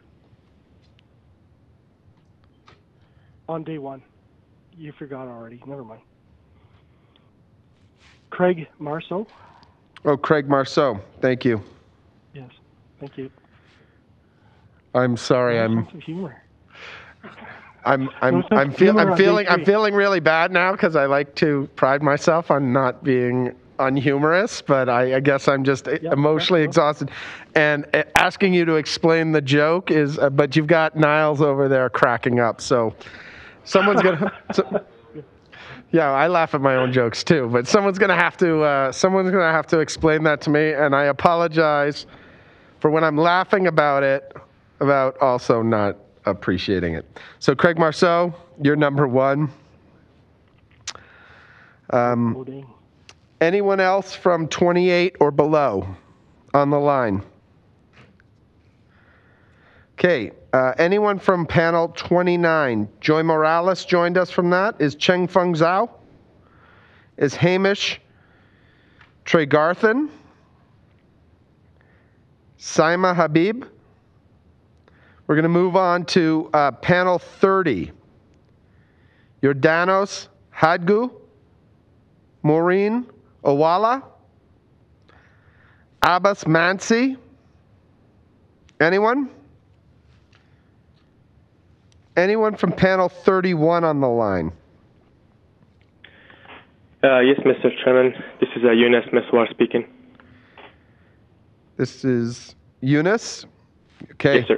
On day one. You forgot already. Never mind. Craig Marceau. Oh, Craig Marceau. Thank you. Yes. Thank you. I'm sorry. No sense of humor. I'm feeling really bad now because I like to pride myself on not being unhumorous, but I guess I'm just emotionally exhausted. And asking you to explain the joke is, but you've got Niles over there cracking up, so someone's gonna. Yeah, I laugh at my own jokes too, but someone's gonna have to explain that to me, and I apologize for when I'm laughing about it, about also not appreciating it. So Craig Marceau, you're number one. Anyone else from 28 or below on the line? Okay, anyone from panel 29? Joy Morales joined us from that. Is Cheng Feng Zhao? Is Hamish Tregarthen? Saima Habib? We're going to move on to panel 30. Yordanos Hadgu? Maureen Owala? Abbas Mansi? Anyone? Anyone from panel 31 on the line? Yes, Mr. Chairman. This is Yunus Meswar speaking. This is Yunus? Okay. Yes, sir.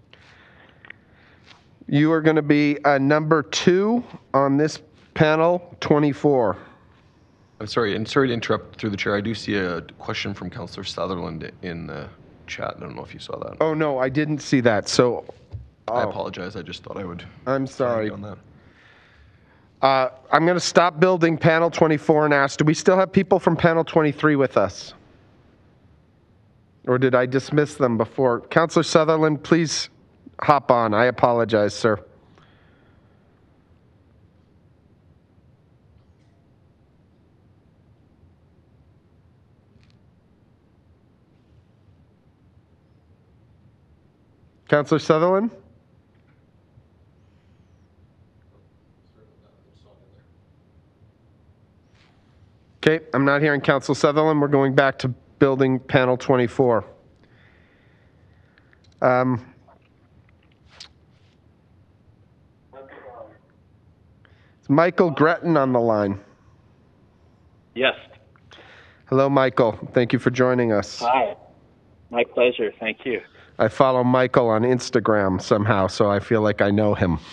You are going to be number 2 on this panel 24. I'm sorry, and sorry to interrupt through the chair. I do see a question from Councillor Sutherland in the chat. I don't know if you saw that. Oh, no, I didn't see that. So I apologize. I just thought I would. I'm sorry. On that. I'm going to stop building panel 24 and ask, do we still have people from panel 23 with us? Or did I dismiss them before? Councillor Sutherland, please hop on. I apologize, sir. Councillor Sutherland? Okay, I'm not hearing Councillor Sutherland. We're going back to building panel 24. It's Michael Gretton on the line. Yes. Hello, Michael. Thank you for joining us. Hi. My pleasure. Thank you. I follow Michael on Instagram somehow, so I feel like I know him.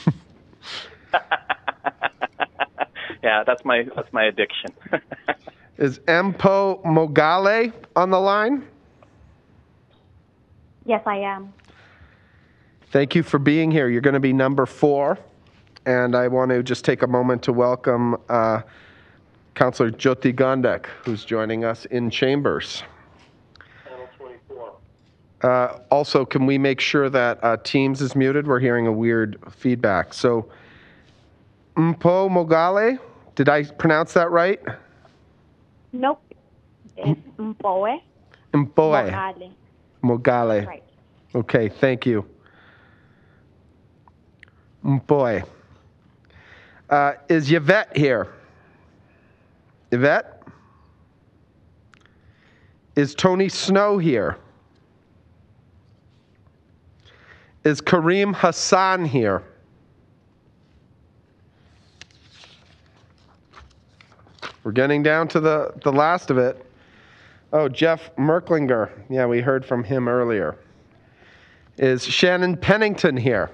Yeah, that's my addiction. Is Mpo Mogale on the line? Yes, I am. Thank you for being here. You're going to be number 4. And I want to just take a moment to welcome Councillor Jyoti Gondek, who's joining us in chambers. Panel 24. Also, can we make sure that Teams is muted? We're hearing a weird feedback. So Mpo Mogale. Did I pronounce that right? Nope. It's Mpoe. Mpoe. Mogale. Mogale. Right. Okay, thank you. Mpoe. Is Yvette here? Yvette? Is Tony Snow here? Is Kareem Hassan here? We're getting down to the last of it. Oh, Jeff Merklinger. Yeah, we heard from him earlier. Is Shannon Pennington here?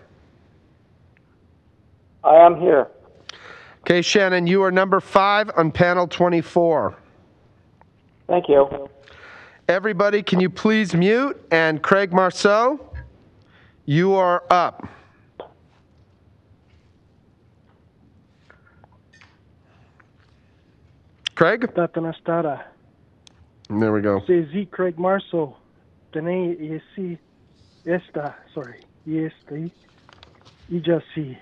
I am here. Okay, Shannon, you are number 5 on panel 24. Thank you. Everybody, can you please mute? And Craig Marceau, you are up. Craig? There we go. Z. Craig Marceau. Dene yesi esta. Sorry. Yesti. Ijasi.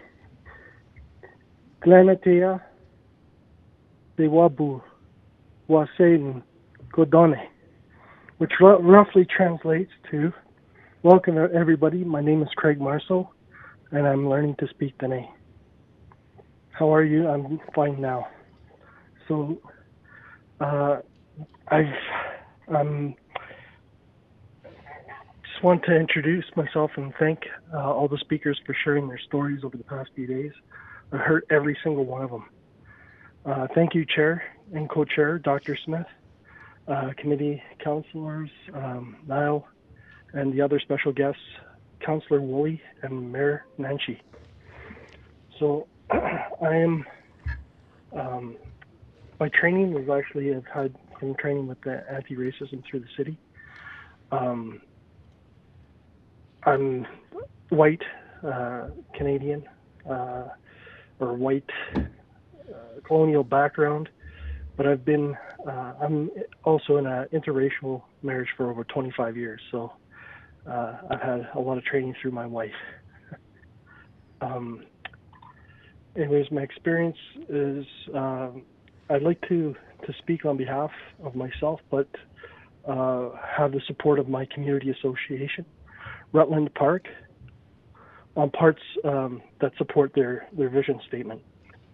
Glanatea. De wabu. Wasen. Godone. Which roughly translates to, welcome everybody. My name is Craig Marceau, and I'm learning to speak Dene. How are you? I'm fine now. So, just want to introduce myself and thank all the speakers for sharing their stories over the past few days. I heard every single one of them. Thank you, Chair and Co-Chair, Dr. Smith, committee councillors, Niall, and the other special guests, Councillor Woolley and Mayor Nancy. So I am, by training, I've had some training with the anti-racism through the city. I'm white, Canadian, or white colonial background, but I'm also in an interracial marriage for over 25 years, so I've had a lot of training through my wife. Anyways, my experience is I'd like to speak on behalf of myself, but have the support of my community association, Rutland Park, on parts that support their vision statement.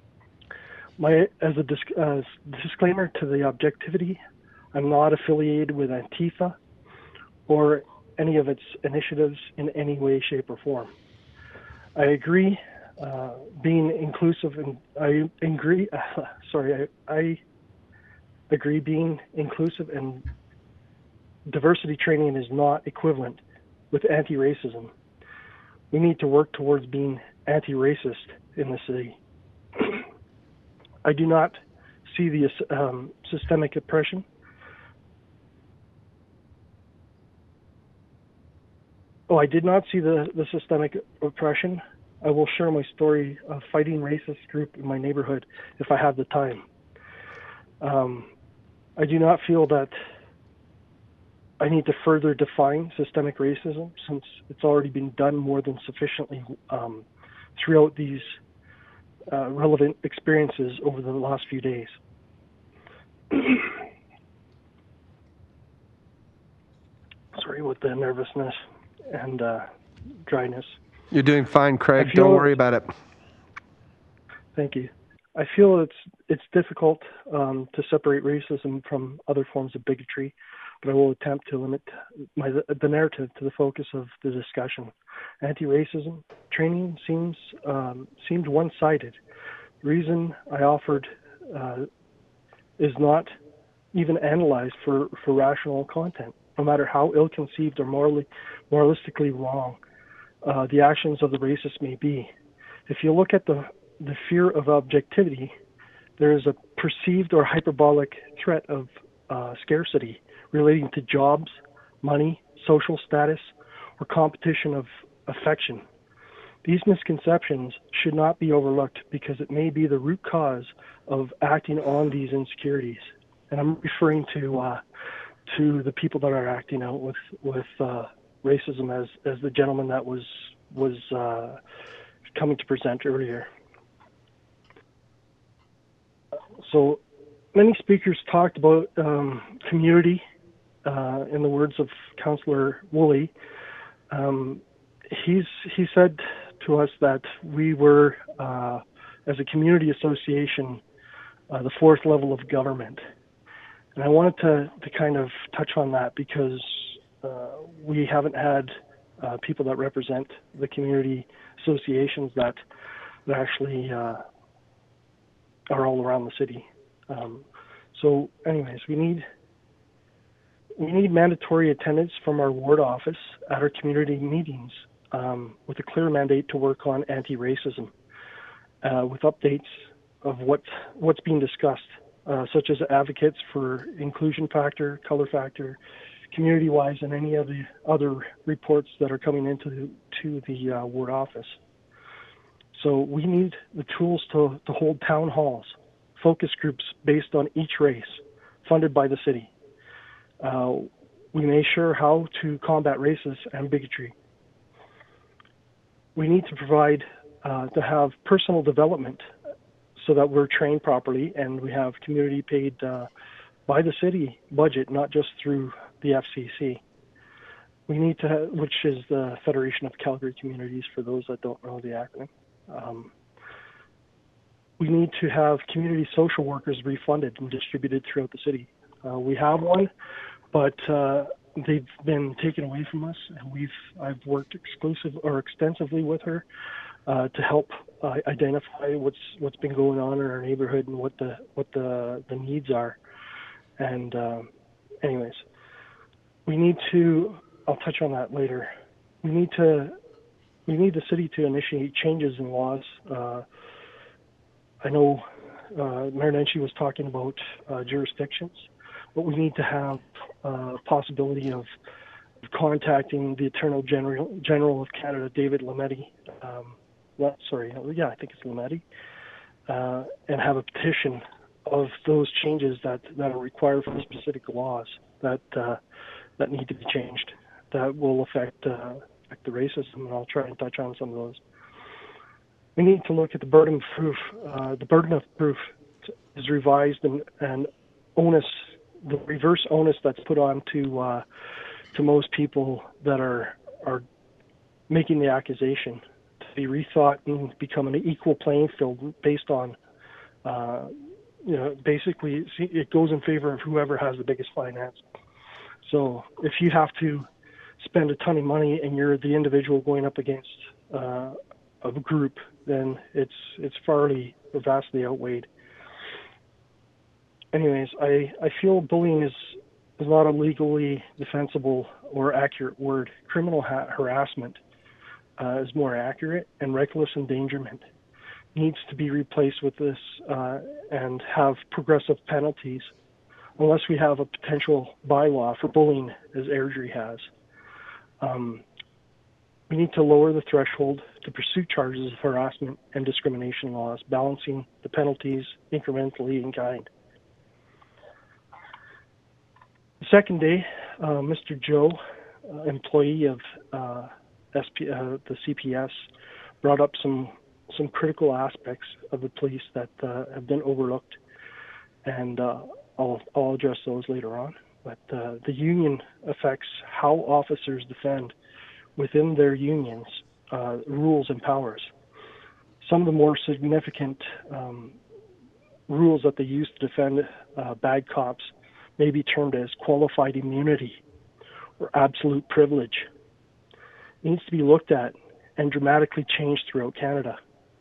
As a disclaimer to the objectivity, I'm not affiliated with Antifa or any of its initiatives in any way, shape, or form. I agree being inclusive, and I agree being inclusive and diversity training is not equivalent with anti-racism. We need to work towards being anti-racist in the city. I do not see the systemic oppression. I did not see the systemic oppression. I will share my story of fighting racist group in my neighborhood if I have the time. I do not feel that I need to further define systemic racism since it's already been done more than sufficiently throughout these relevant experiences over the last few days. Sorry about the nervousness and dryness. You're doing fine, Craig. Don't worry about it. Thank you. I feel it's difficult to separate racism from other forms of bigotry, but I will attempt to limit the narrative to the focus of the discussion. Anti-racism training seemed one-sided. The reason I offered is not even analyzed for rational content, no matter how ill-conceived or moralistically wrong the actions of the racist may be. If you look at the fear of objectivity, there is a perceived or hyperbolic threat of scarcity relating to jobs, money, social status, or competition of affection. These misconceptions should not be overlooked because it may be the root cause of acting on these insecurities. And I'm referring to the people that are acting out with racism as the gentleman that was coming to present earlier. So many speakers talked about community, in the words of Councillor Woolley. He said to us that we were, as a community association, the fourth level of government. And I wanted to kind of touch on that because we haven't had people that represent the community associations that actually are all around the city. So anyways, we need mandatory attendance from our ward office at our community meetings with a clear mandate to work on anti-racism with updates of what's being discussed, such as advocates for inclusion factor, color factor, community-wise, and any of the other reports that are coming into the ward office. So we need the tools to hold town halls, focus groups based on each race, funded by the city. We may share how to combat racism and bigotry. We need to provide, to have personal development so that we're trained properly and we have community paid by the city budget, not just through the FCC. We need to, which is the Federation of Calgary Communities, for those that don't know the acronym. We need to have community social workers refunded and distributed throughout the city. We have one, but they've been taken away from us, and I've worked extensively with her to help identify what's been going on in our neighborhood and what the needs are. And anyways, we need to. I'll touch on that later. We need the city to initiate changes in laws. I know Mayor Nenshi was talking about jurisdictions, but we need to have possibility of contacting the Attorney General of Canada, David Lametti. I think it's Lametti, and have a petition of those changes that are required for the specific laws that need to be changed that will affect the racism, and I'll try and touch on some of those. We need to look at the burden of proof. The burden of proof is revised and onus, the reverse onus that's put on to most people that are making the accusation, to be rethought and become an equal playing field based on, basically it goes in favor of whoever has the biggest finance. So if you have to spend a ton of money and you're the individual going up against a group, then it's vastly outweighed. Anyways, I feel bullying is not a legally defensible or accurate word. Criminal harassment is more accurate, and reckless endangerment needs to be replaced with this and have progressive penalties, unless we have a potential bylaw for bullying, as Airdrie has. We need to lower the threshold to pursue charges of harassment and discrimination laws, balancing the penalties incrementally in kind. The second day, Mr. Joe, employee of the CPS, brought up some critical aspects of the police that have been overlooked, and I'll address those later on. But the union affects how officers defend within their unions rules and powers. Some of the more significant rules that they use to defend bad cops may be termed as qualified immunity or absolute privilege. It needs to be looked at and dramatically changed throughout Canada.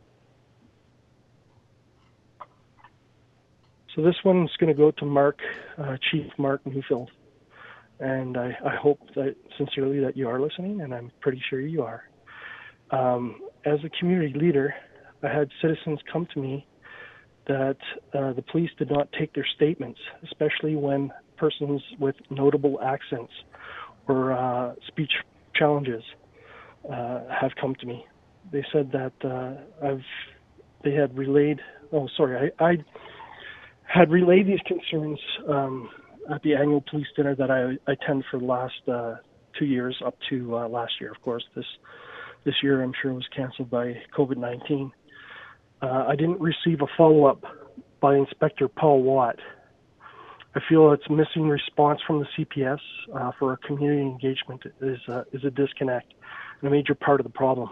So this one's going to go to Chief Mark Newfield. And I hope that sincerely that you are listening, and I'm pretty sure you are. As a community leader, I had citizens come to me that the police did not take their statements, especially when persons with notable accents or speech challenges have come to me. They said that they had relayed. I had relayed these concerns at the annual police dinner that I attend for the last 2 years, up to last year, of course. This year, I'm sure, was canceled by COVID-19. I didn't receive a follow-up by Inspector Paul Watt. I feel it's missing response from the CPS for our community engagement is a disconnect and a major part of the problem.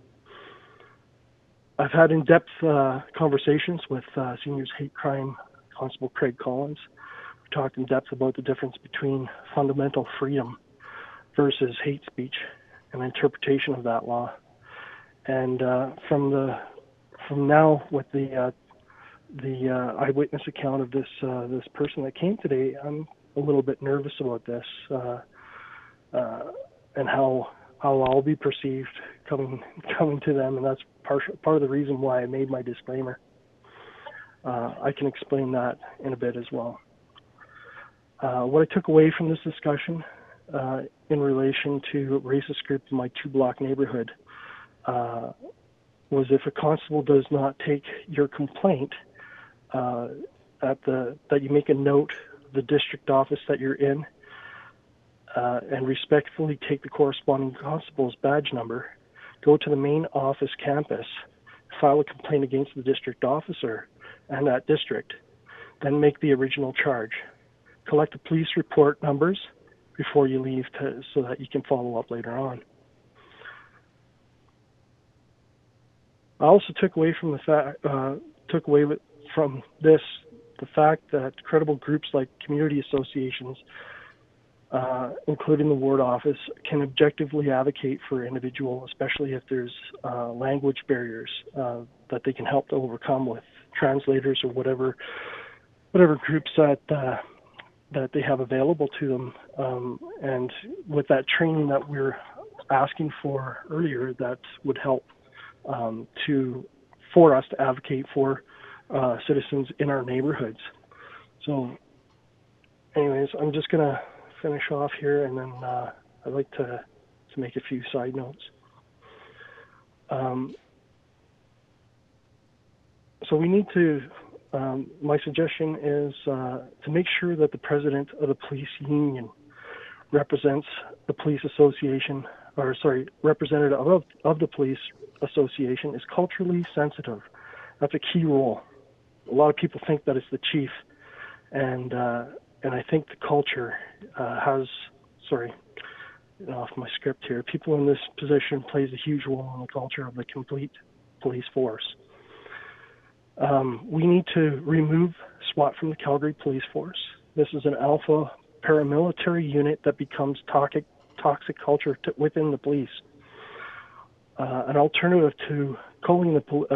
I've had in-depth conversations with Seniors Hate Crime Constable Craig Collins. We talked in depth about the difference between fundamental freedom versus hate speech and interpretation of that law. And from now with the eyewitness account of this person that came today, I'm a little bit nervous about this and how I'll be perceived coming to them, and that's part of the reason why I made my disclaimer. I can explain that in a bit as well. What I took away from this discussion in relation to racist group in my 2-block neighborhood was if a constable does not take your complaint, that you make a note of the district office that you're in and respectfully take the corresponding constable's badge number, go to the main office campus, file a complaint against the district officer and that district, then make the original charge. Collect the police report numbers before you leave so that you can follow up later on. I also took away from this the fact that credible groups like community associations, including the ward office, can objectively advocate for individual, especially if there's language barriers that they can help to overcome with translators or whatever groups that they have available to them. And with that training that we're asking for earlier, that would help for us to advocate for citizens in our neighborhoods. So anyways, I'm just going to finish off here, and then I'd like to make a few side notes. So we need to, my suggestion is to make sure that the president of the police union represents the police association, representative of the police association is culturally sensitive. That's a key role. A lot of people think that it's the chief, and I think the culture off my script here, people in this position plays a huge role in the culture of the complete police force. We need to remove SWAT from the Calgary police force. This is an alpha paramilitary unit that becomes toxic culture within the police. An alternative to calling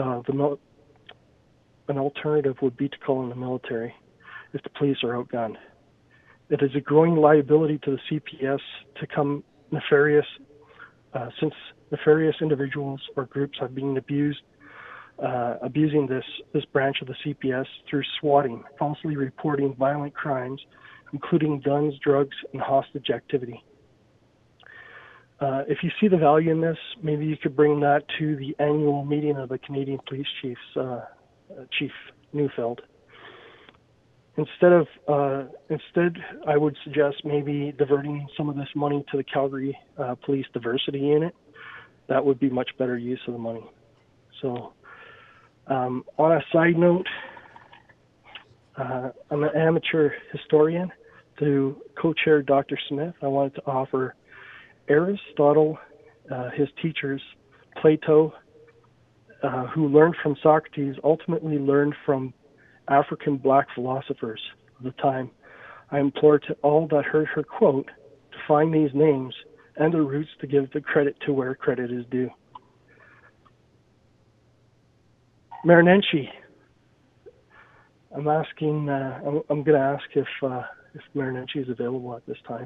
an alternative would be to call in the military if the police are outgunned. It is a growing liability to the CPS to come nefarious, since nefarious individuals or groups have been abusing this branch of the CPS through swatting, falsely reporting violent crimes, including guns, drugs, and hostage activity. If you see the value in this, maybe you could bring that to the annual meeting of the Canadian Police Chiefs, Chief Neufeld. Instead, I would suggest maybe diverting some of this money to the Calgary Police Diversity Unit. That would be much better use of the money. So, on a side note, I'm an amateur historian. To co-chair Dr. Smith, I wanted to offer Aristotle, his teachers, Plato, who learned from Socrates, ultimately learned from African black philosophers of the time. I implore to all that heard her quote to find these names and their roots to give the credit to where credit is due. Mayor Nenshi, I'm asking. I'm going to ask if Mayor Nenshi is available at this time.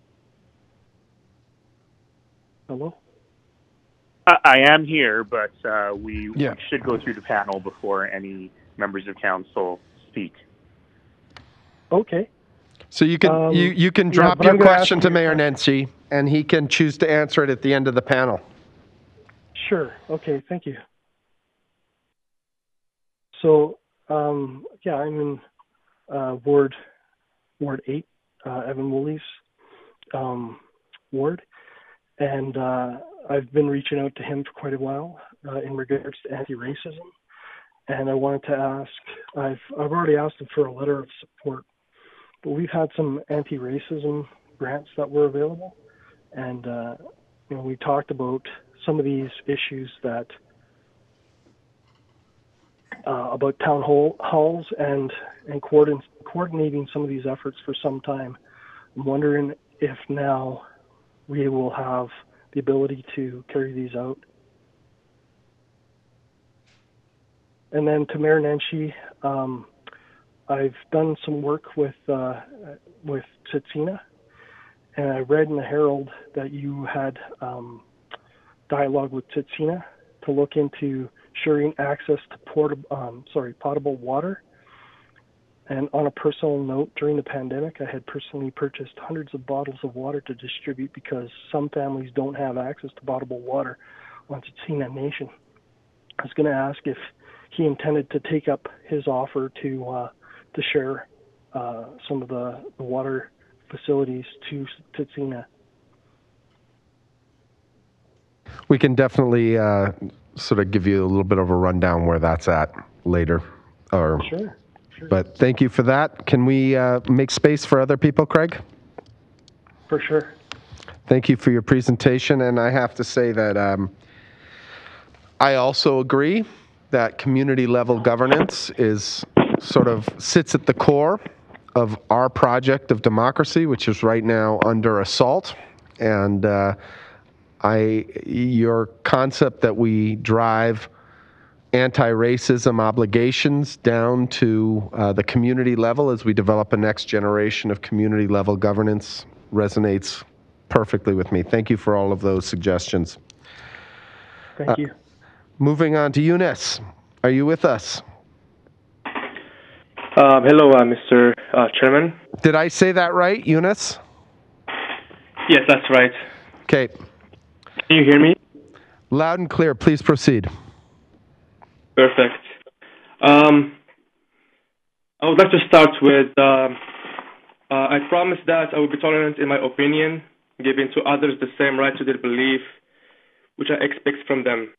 Hello? I am here, but we should go through the panel before any members of council speak. Okay. So you can you can drop your question to Mayor Nenshi, and he can choose to answer it at the end of the panel. Sure. Okay. Thank you. So I'm in Ward 8, Evan Woolley's ward, and I've been reaching out to him for quite a while in regards to anti-racism. and I wanted to ask, I've already asked them for a letter of support, but we've had some anti-racism grants that were available, and we talked about some of these issues that about town halls and coordinating some of these efforts for some time. I'm wondering if now we will have the ability to carry these out. And then to Mayor Nenshi, I've done some work with Tsitsina, and I read in the Herald that you had dialogue with Tsitsina to look into sharing access to potable water. And on a personal note, during the pandemic, I had personally purchased hundreds of bottles of water to distribute because some families don't have access to potable water on Tsitsina Nation. I was going to ask if he intended to take up his offer to share some of the water facilities to Tsitsina. We can definitely sort of give you a little bit of a rundown where that's at later. Sure. But thank you for that. Can we make space for other people, Craig? For sure. Thank you for your presentation. And I have to say that I also agree that community level governance sits at the core of our project of democracy, which is right now under assault. And your concept that we drive anti-racism obligations down to the community level as we develop a next generation of community level governance resonates perfectly with me. Thank you for all of those suggestions. Thank you. Moving on to Eunice. Are you with us? Hello, Mr. Chairman. Did I say that right, Eunice? Yes, that's right. Okay. Can you hear me? Loud and clear. Please proceed. Perfect. I would like to start with, I promise that I will be tolerant in my opinion, giving to others the same right to their belief, which I expect from them.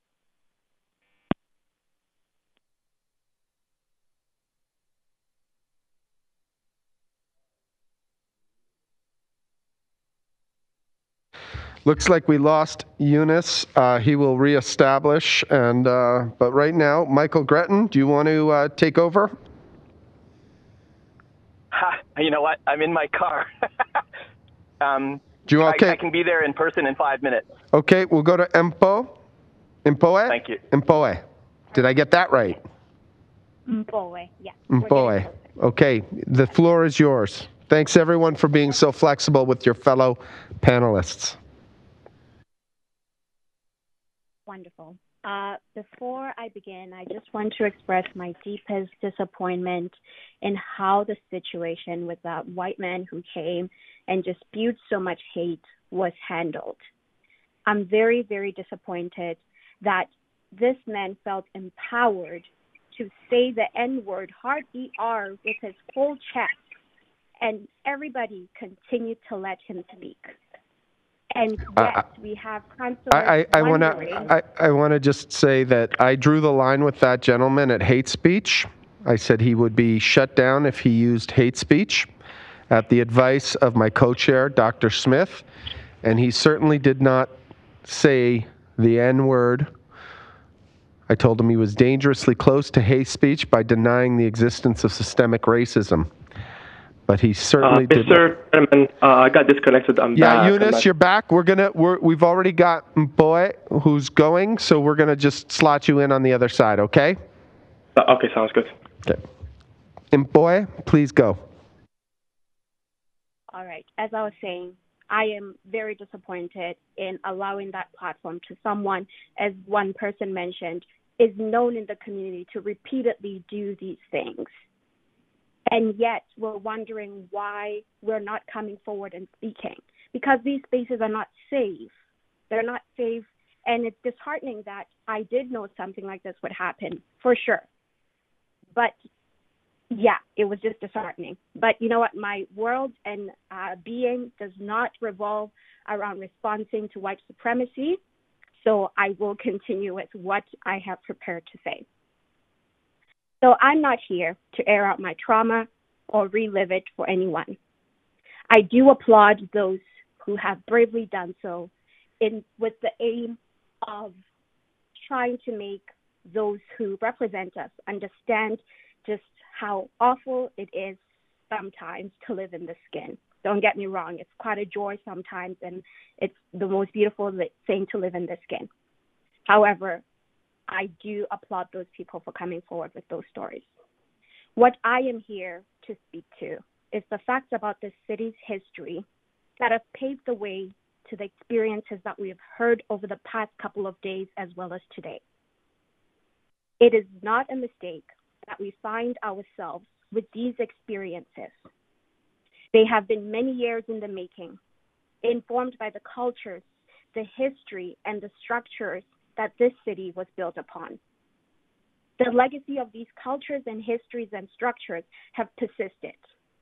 Looks like we lost Eunice. He will reestablish, but right now, Michael Gretton, do you want to take over? You know what? I'm in my car. Okay. I can be there in person in 5 minutes. Okay, we'll go to Mpoe. Thank you. Mpoe. Did I get that right? Mpoe, yeah. Mpoe. Okay, the floor is yours. Thanks, everyone, for being so flexible with your fellow panelists. Wonderful. Before I begin, I just want to express my deepest disappointment in how the situation with that white man who came and just spewed so much hate was handled. I'm very, very disappointed that this man felt empowered to say the N-word, hard ER, with his whole chest, and everybody continued to let him speak. And yet we have councillors I want to just say that I drew the line with that gentleman at hate speech. I said he would be shut down if he used hate speech at the advice of my co-chair, Dr. Smith, and he certainly did not say the N-word. I told him he was dangerously close to hate speech by denying the existence of systemic racism. But he certainly did. Mr. Chairman, I got disconnected. I'm back. Yeah, Eunice, you're back. We've already got Mpoe who's going, so we're gonna just slot you in on the other side, okay? Okay, sounds good. Okay. Mpoe, please go. All right. As I was saying, I am very disappointed in allowing that platform to someone, as one person mentioned, is known in the community to repeatedly do these things. And yet we're wondering why we're not coming forward and speaking, because these spaces are not safe. They're not safe. And it's disheartening that I did know something like this would happen, for sure. But yeah, it was just disheartening. But you know what? My world and being does not revolve around responding to white supremacy. So I will continue with what I have prepared to say. So I'm not here to air out my trauma or relive it for anyone. I do applaud those who have bravely done so with the aim of trying to make those who represent us understand just how awful it is sometimes to live in this skin. Don't get me wrong, it's quite a joy sometimes, and it's the most beautiful thing to live in this skin. However, I do applaud those people for coming forward with those stories. What I am here to speak to is the facts about this city's history that have paved the way to the experiences that we have heard over the past couple of days as well as today. It is not a mistake that we find ourselves with these experiences. They have been many years in the making, informed by the cultures, the history, and the structures that this city was built upon. The legacy of these cultures and histories and structures have persisted.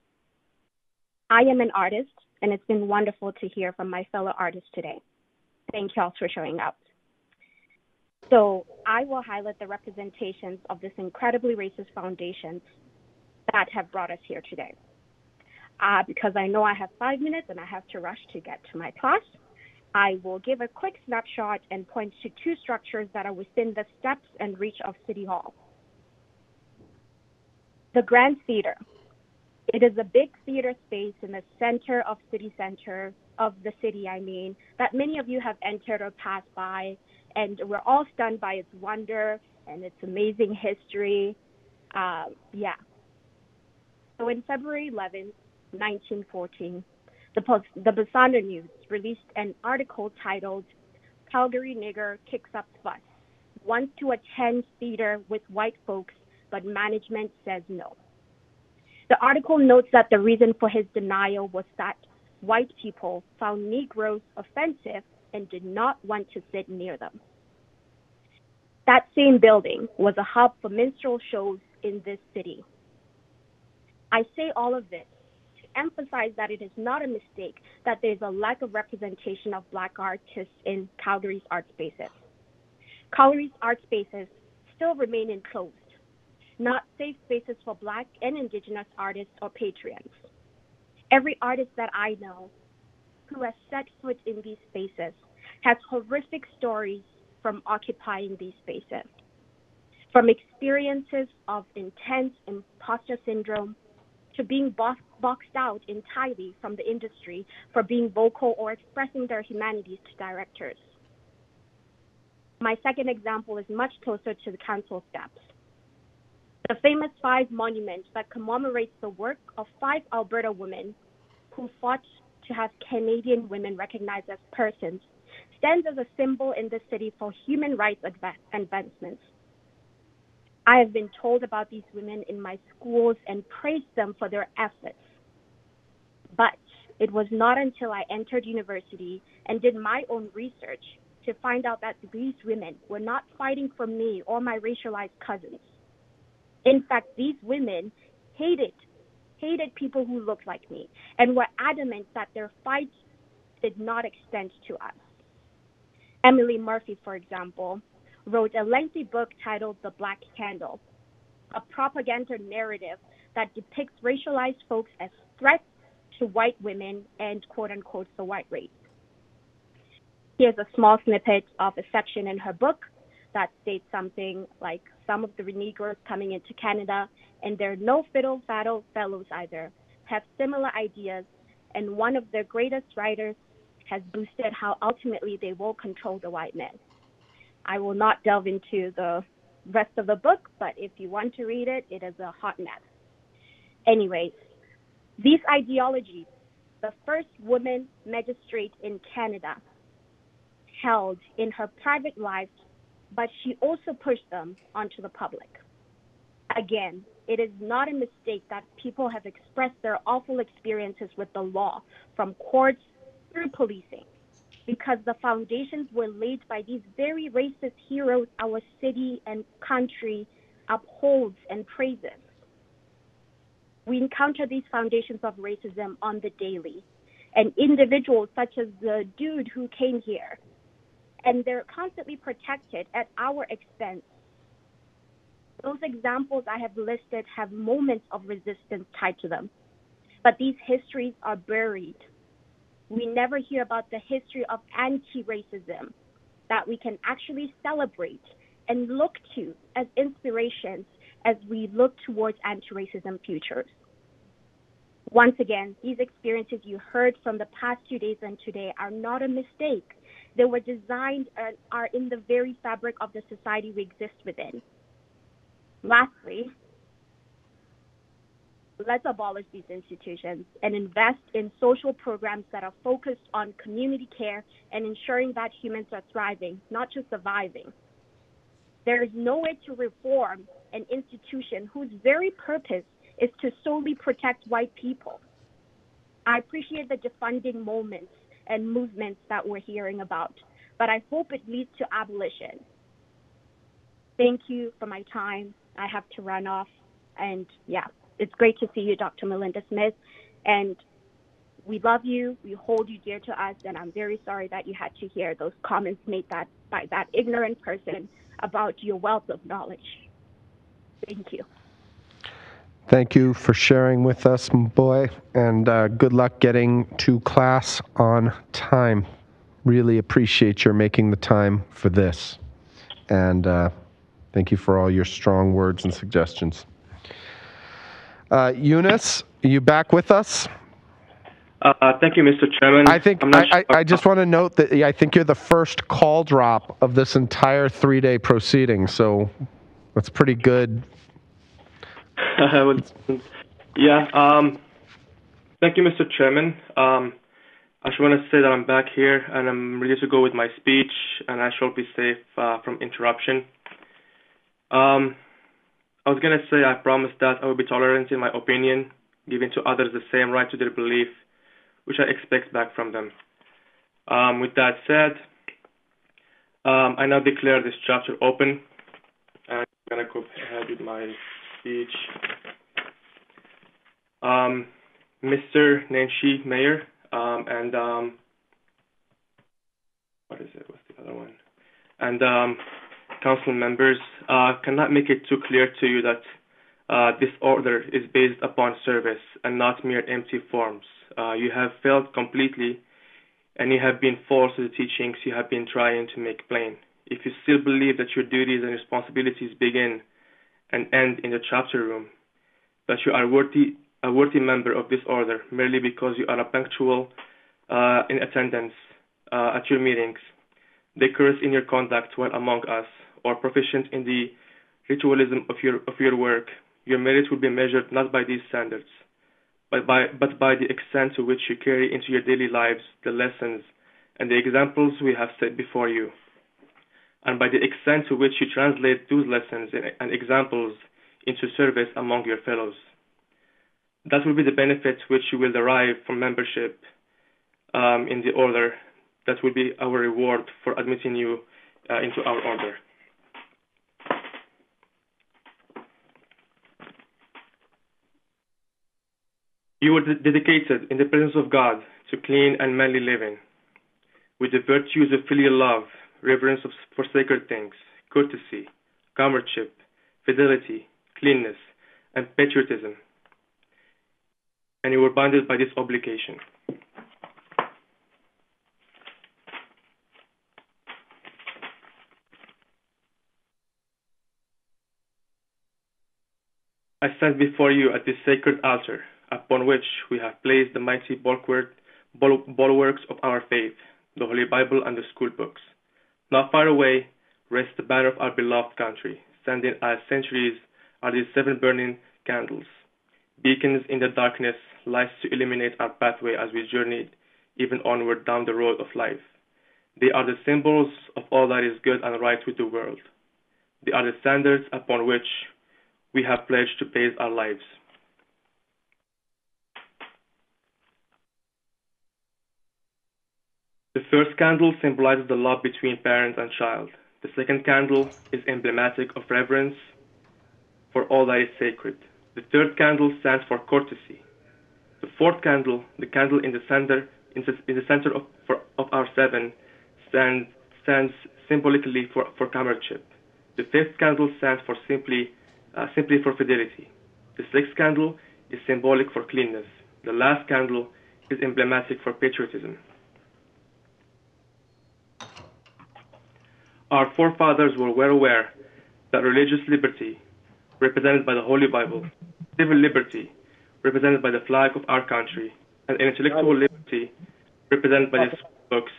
I am an artist, and it's been wonderful to hear from my fellow artists today. Thank you all for showing up. So I will highlight the representations of this incredibly racist foundations that have brought us here today. Because I know I have 5 minutes and I have to rush to get to my class, I will give a quick snapshot and point to 2 structures that are within the steps and reach of City Hall. The Grand Theater. It is a big theater space in the center of the city, that many of you have entered or passed by, and we're all stunned by its wonder and its amazing history. So in February 11th, 1914, the Basanda News released an article titled, "Calgary Nigger Kicks Up Fuss, Wants to Attend Theater with White Folks, but Management Says No." The article notes that the reason for his denial was that white people found Negroes offensive and did not want to sit near them. That same building was a hub for minstrel shows in this city. I say all of this to emphasize that it is not a mistake that there is a lack of representation of Black artists in Calgary's art spaces. Calgary's art spaces still remain enclosed, not safe spaces for Black and Indigenous artists or patrons. Every artist that I know who has set foot in these spaces has horrific stories from occupying these spaces, from experiences of intense imposter syndrome to being boxed out entirely from the industry for being vocal or expressing their humanities to directors. My second example is much closer to the council steps. The famous 5 monument that commemorates the work of 5 Alberta women who fought to have Canadian women recognized as persons stands as a symbol in the city for human rights advancements. I have been told about these women in my schools and praised them for their efforts. But it was not until I entered university and did my own research to find out that these women were not fighting for me or my racialized cousins. In fact, these women hated people who looked like me and were adamant that their fight did not extend to us. Emily Murphy, for example, wrote a lengthy book titled The Black Candle, a propaganda narrative that depicts racialized folks as threats to white women and quote-unquote the white race. Here's a small snippet of a section in her book that states something like, some of the Negroes coming into Canada, and they're no fiddle-faddle fellows either, have similar ideas, and one of their greatest writers has boosted how ultimately they will control the white men. I will not delve into the rest of the book, but if you want to read it, it is a hot mess. Anyways, these ideologies, the first woman magistrate in Canada held in her private life, but she also pushed them onto the public. Again, it is not a mistake that people have expressed their awful experiences with the law, from courts through policing, because the foundations were laid by these very racist heroes our city and country upholds and praises. We encounter these foundations of racism on the daily, and individuals such as the dude who came here, and they're constantly protected at our expense. Those examples I have listed have moments of resistance tied to them, but these histories are buried. We never hear about the history of anti-racism that we can actually celebrate and look to as inspirations as we look towards anti-racism futures. Once again, these experiences you heard from the past 2 days and today are not a mistake. They were designed and are in the very fabric of the society we exist within. Lastly, let's abolish these institutions and invest in social programs that are focused on community care and ensuring that humans are thriving, not just surviving. There is no way to reform an institution whose very purpose is to solely protect white people. I appreciate the defunding moments and movements that we're hearing about, but I hope it leads to abolition. Thank you for my time. I have to run off. And yeah, it's great to see you, Dr. Malinda Smith. And we love you. We hold you dear to us. And I'm very sorry that you had to hear those comments made by that ignorant person about your wealth of knowledge. Thank you. Thank you for sharing with us, my boy, and good luck getting to class on time. Really appreciate your making the time for this. And thank you for all your strong words and suggestions. Eunice, are you back with us? Thank you, Mr. Chairman. I just want to note that I think you're the first call drop of this entire 3-day proceeding, so that's pretty good. Thank you, Mr. Chairman. I just want to say that I'm back here and I'm ready to go with my speech, and I shall be safe from interruption. I was going to say I promised that I will be tolerant in my opinion, giving to others the same right to their belief, which I expect back from them. With that said, I now declare this chapter open, and I'm going to go ahead with my speech. Mr. Nenshi Mayor, and what is it? What's the other one? And council members, cannot make it too clear to you that this order is based upon service and not mere empty forms. You have failed completely, and you have been false to the teachings you have been trying to make plain. If you still believe that your duties and responsibilities begin and end in the chapter room, that you are a worthy member of this order merely because you are punctual in attendance at your meetings, decorous in your conduct when among us, or proficient in the ritualism of your work, your merit will be measured not by these standards, but by the extent to which you carry into your daily lives the lessons and the examples we have set before you, and by the extent to which you translate those lessons and examples into service among your fellows. That will be the benefit which you will derive from membership in the order. That will be our reward for admitting you into our order. You were dedicated in the presence of God to clean and manly living, with the virtues of filial love, reverence for sacred things, courtesy, comradeship, fidelity, cleanness, and patriotism. And you were bounded by this obligation. I stand before you at this sacred altar, upon which we have placed the mighty bulwarks of our faith, the Holy Bible and the school books. Not far away rests the banner of our beloved country. Standing as centuries are these 7 burning candles, beacons in the darkness, lights to illuminate our pathway as we journey even onward down the road of life. They are the symbols of all that is good and right with the world. They are the standards upon which we have pledged to base our lives. The first candle symbolizes the love between parent and child. The second candle is emblematic of reverence for all that is sacred. The third candle stands for courtesy. The fourth candle, the candle in the center of our 7, stands symbolically for comradeship. The fifth candle stands for simply simply for fidelity. The sixth candle is symbolic for cleanness. The last candle is emblematic for patriotism. Our forefathers were well aware that religious liberty, represented by the Holy Bible, civil liberty, represented by the flag of our country, and intellectual liberty, represented by the books.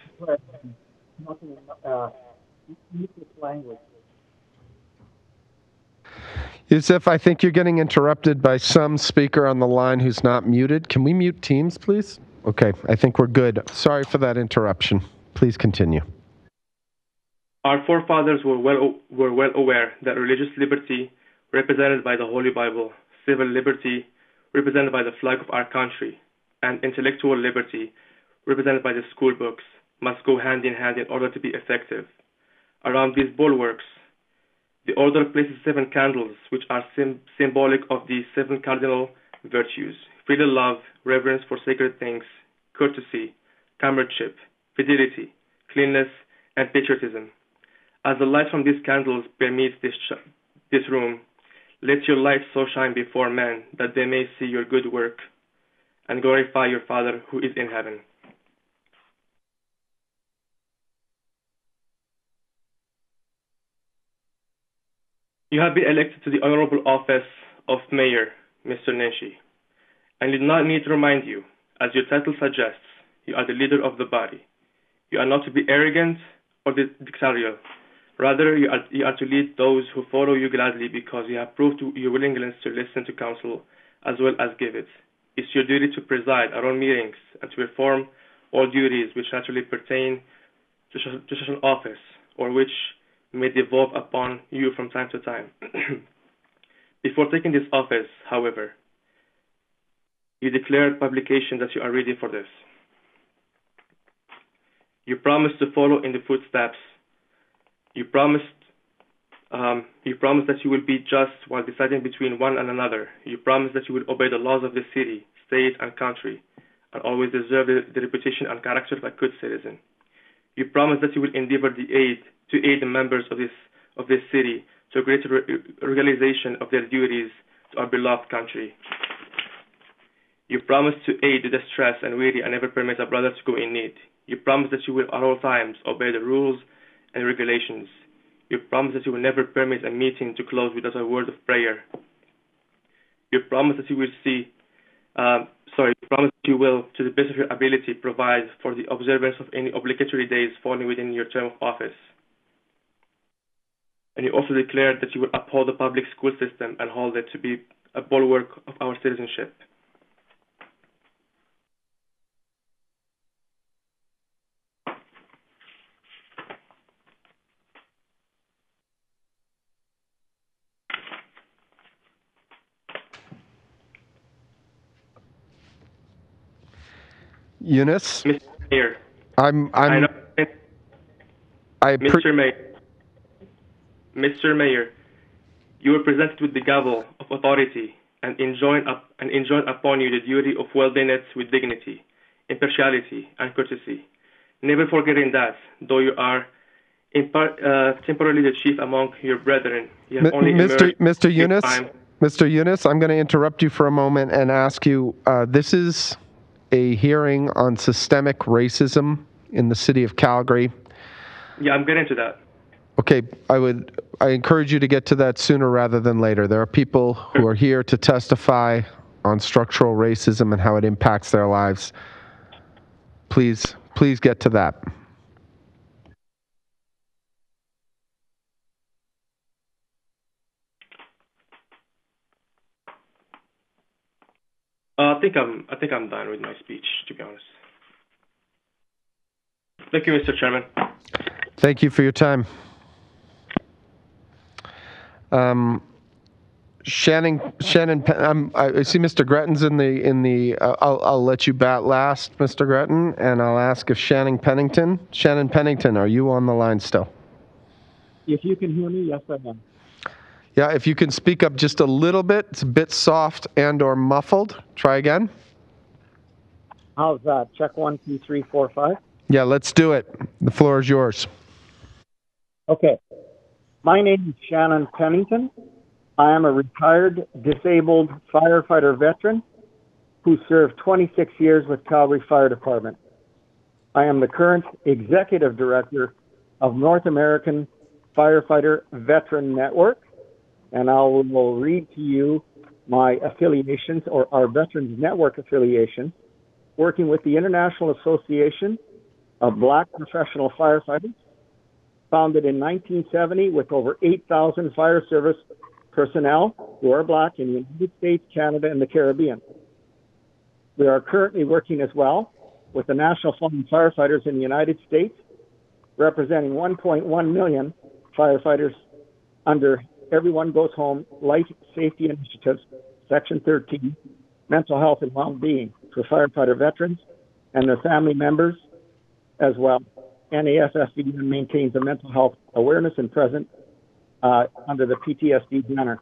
Yusuf, I think you're getting interrupted by some speaker on the line who's not muted. Can we mute Teams, please? Okay, I think we're good. Sorry for that interruption. Please continue. Our forefathers were well aware that religious liberty, represented by the Holy Bible, civil liberty, represented by the flag of our country, and intellectual liberty, represented by the school books, must go hand in hand in order to be effective. Around these bulwarks, the order places 7 candles, which are symbolic of the 7 cardinal virtues: filial love, reverence for sacred things, courtesy, comradeship, fidelity, cleanness, and patriotism. As the light from these candles permeates this room, let your light so shine before men that they may see your good work and glorify your Father who is in heaven. You have been elected to the honorable office of Mayor, Mr. Nenshi, and you do not need to remind you, as your title suggests, you are the leader of the body. You are not to be arrogant or dictatorial. Rather, you are to lead those who follow you gladly because you have proved your willingness to listen to counsel as well as give it. It's your duty to preside our own meetings and to perform all duties which naturally pertain to such an office or which may devolve upon you from time to time. Before taking this office, however, you declared publication that you are ready for this. You promised to follow in the footsteps. You promised that you will be just while deciding between one and another. You promised that you will obey the laws of the city, state, and country, and always deserve the reputation and character of a good citizen. You promised that you will endeavor to aid the members of this city to a greater realization of their duties to our beloved country. You promised to aid the distressed and weary and never permit a brother to go in need. You promised that you will at all times obey the rules and regulations. You promise that you will never permit a meeting to close without a word of prayer. You promise that you will you promise that you will, to the best of your ability, provide for the observance of any obligatory days falling within your term of office. And you also declared that you will uphold the public school system and hold it to be a bulwark of our citizenship. Eunice? Mr. Mayor. Mr. Mayor, you were presented with the gavel of authority and enjoined upon you the duty of wielding it with dignity, impartiality, and courtesy. Never forgetting that, though you are temporarily the chief among your brethren, you have only Mr. Eunice, I'm going to interrupt you for a moment and ask you, this is a hearing on systemic racism in the city of Calgary. Yeah, I'm getting to that. Okay, I encourage you to get to that sooner rather than later. There are people who are here to testify on structural racism and how it impacts their lives. Please get to that. I think I'm done with my speech, to be honest. Thank you, Mr. Chairman. Thank you for your time. Shannon, I see Mr. Gretton's in the. I'll let you bat last, Mr. Gretton, and I'll ask if Shannon Pennington, are you on the line still? If you can hear me, yes, I am. Yeah, if you can speak up just a little bit, it's a bit soft and or muffled. Try again. How's that? Check 1, 2, 3, 4, 5. Yeah, let's do it. The floor is yours. Okay. My name is Shannon Pennington. I am a retired disabled firefighter veteran who served 26 years with Calgary Fire Department. I am the current executive director of North American Firefighter Veteran Network, and I will read to you my affiliations, or our Veterans Network affiliation, working with the International Association of Black Professional Firefighters, founded in 1970 with over 8,000 fire service personnel who are Black in the United States, Canada, and the Caribbean. We are currently working as well with the National Fallen Firefighters in the United States, representing 1.1 million firefighters under Everyone Goes Home Life Safety Initiatives, Section 13, Mental Health and Well-Being for Firefighter Veterans and their family members as well. NAFFV maintains a mental health awareness and presence under the PTSD banner.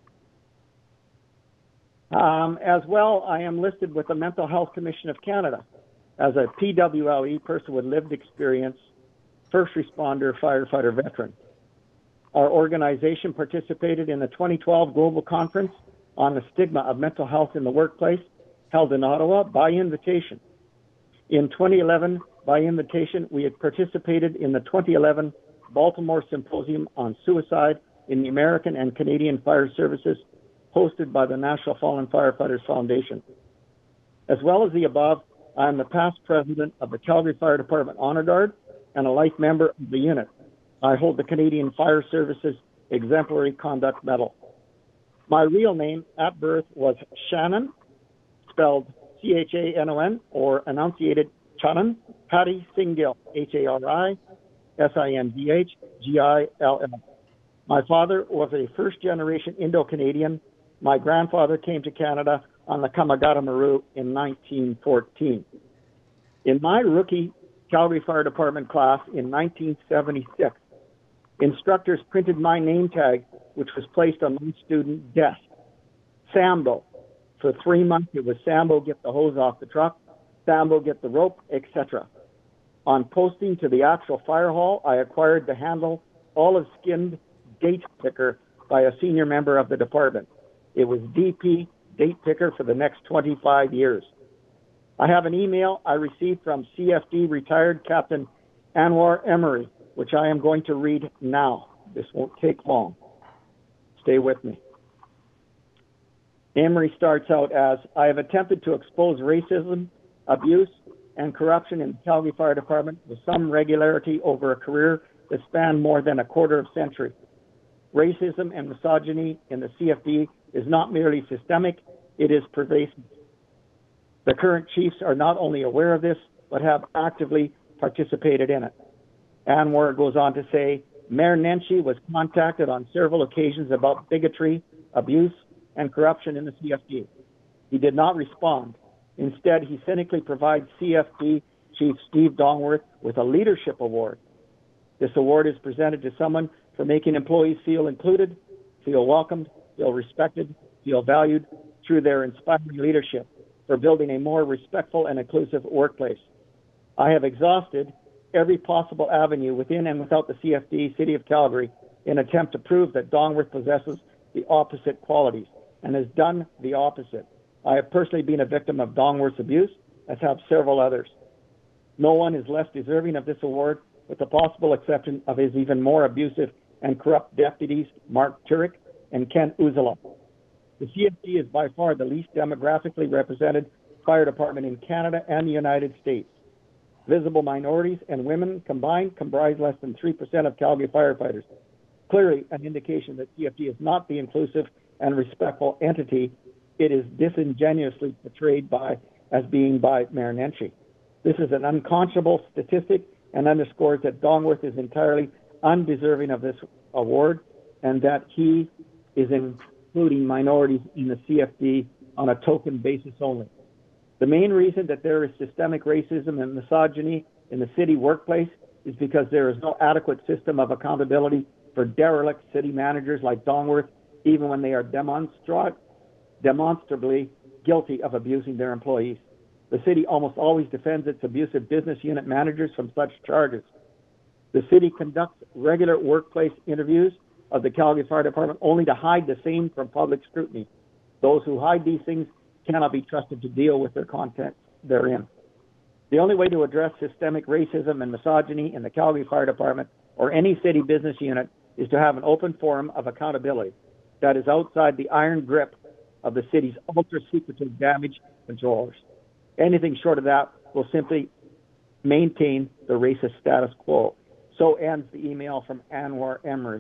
As well, I am listed with the Mental Health Commission of Canada as a PWLE, person with lived experience, first responder, firefighter veteran. Our organization participated in the 2012 Global Conference on the Stigma of Mental Health in the Workplace, held in Ottawa by invitation. In 2011, by invitation, we had participated in the 2011 Baltimore Symposium on Suicide in the American and Canadian Fire Services, hosted by the National Fallen Firefighters Foundation. As well as the above, I am the past president of the Calgary Fire Department Honor Guard and a life member of the unit. I hold the Canadian Fire Services Exemplary Conduct Medal. My real name at birth was Shannon, spelled C-H-A-N-O-N, or enunciated Chanan Patty Singill, H-A-R-I-S-I-N-D-H-G-I-L-L. My father was a first-generation Indo-Canadian. My grandfather came to Canada on the Kamagata Maru in 1914. In my rookie Calgary Fire Department class in 1976, instructors printed my name tag, which was placed on my student desk. Sambo. For 3 months, it was Sambo, get the hose off the truck, Sambo, get the rope, etc. On posting to the actual fire hall, I acquired the handle olive-skinned date picker by a senior member of the department. It was DP date picker for the next 25 years. I have an email I received from CFD retired Captain Anwar Emery, which I am going to read now. This won't take long. Stay with me. Emery starts out as, I have attempted to expose racism, abuse, and corruption in the Calgary Fire Department with some regularity over a career that spanned more than a quarter of a century. Racism and misogyny in the CFD is not merely systemic, it is pervasive. The current chiefs are not only aware of this, but have actively participated in it. Anwar goes on to say, Mayor Nenshi was contacted on several occasions about bigotry, abuse, and corruption in the CFD. He did not respond. Instead, he cynically provides CFD Chief Steve Dongworth with a leadership award. This award is presented to someone for making employees feel included, feel welcomed, feel respected, feel valued through their inspiring leadership, for building a more respectful and inclusive workplace. I have exhausted every possible avenue within and without the CFD City of Calgary in an attempt to prove that Dongworth possesses the opposite qualities and has done the opposite. I have personally been a victim of Dongworth's abuse, as have several others. No one is less deserving of this award, with the possible exception of his even more abusive and corrupt deputies, Mark Turek and Ken Uzala. The CFD is by far the least demographically represented fire department in Canada and the United States. Visible minorities and women combined comprise less than 3% of Calgary firefighters. Clearly an indication that CFD is not the inclusive and respectful entity it is disingenuously portrayed as being by Mayor Nenshi. This is an unconscionable statistic and underscores that Dongworth is entirely undeserving of this award and that he is including minorities in the CFD on a token basis only. The main reason that there is systemic racism and misogyny in the city workplace is because there is no adequate system of accountability for derelict city managers like Dongworth, even when they are demonstrably guilty of abusing their employees. The city almost always defends its abusive business unit managers from such charges. The city conducts regular workplace interviews of the Calgary Fire Department only to hide the same from public scrutiny. Those who hide these things cannot be trusted to deal with their content therein. The only way to address systemic racism and misogyny in the Calgary Fire Department or any city business unit is to have an open forum of accountability that is outside the iron grip of the city's ultra-secretive damage controllers. Anything short of that will simply maintain the racist status quo. So ends the email from Anwar Emery,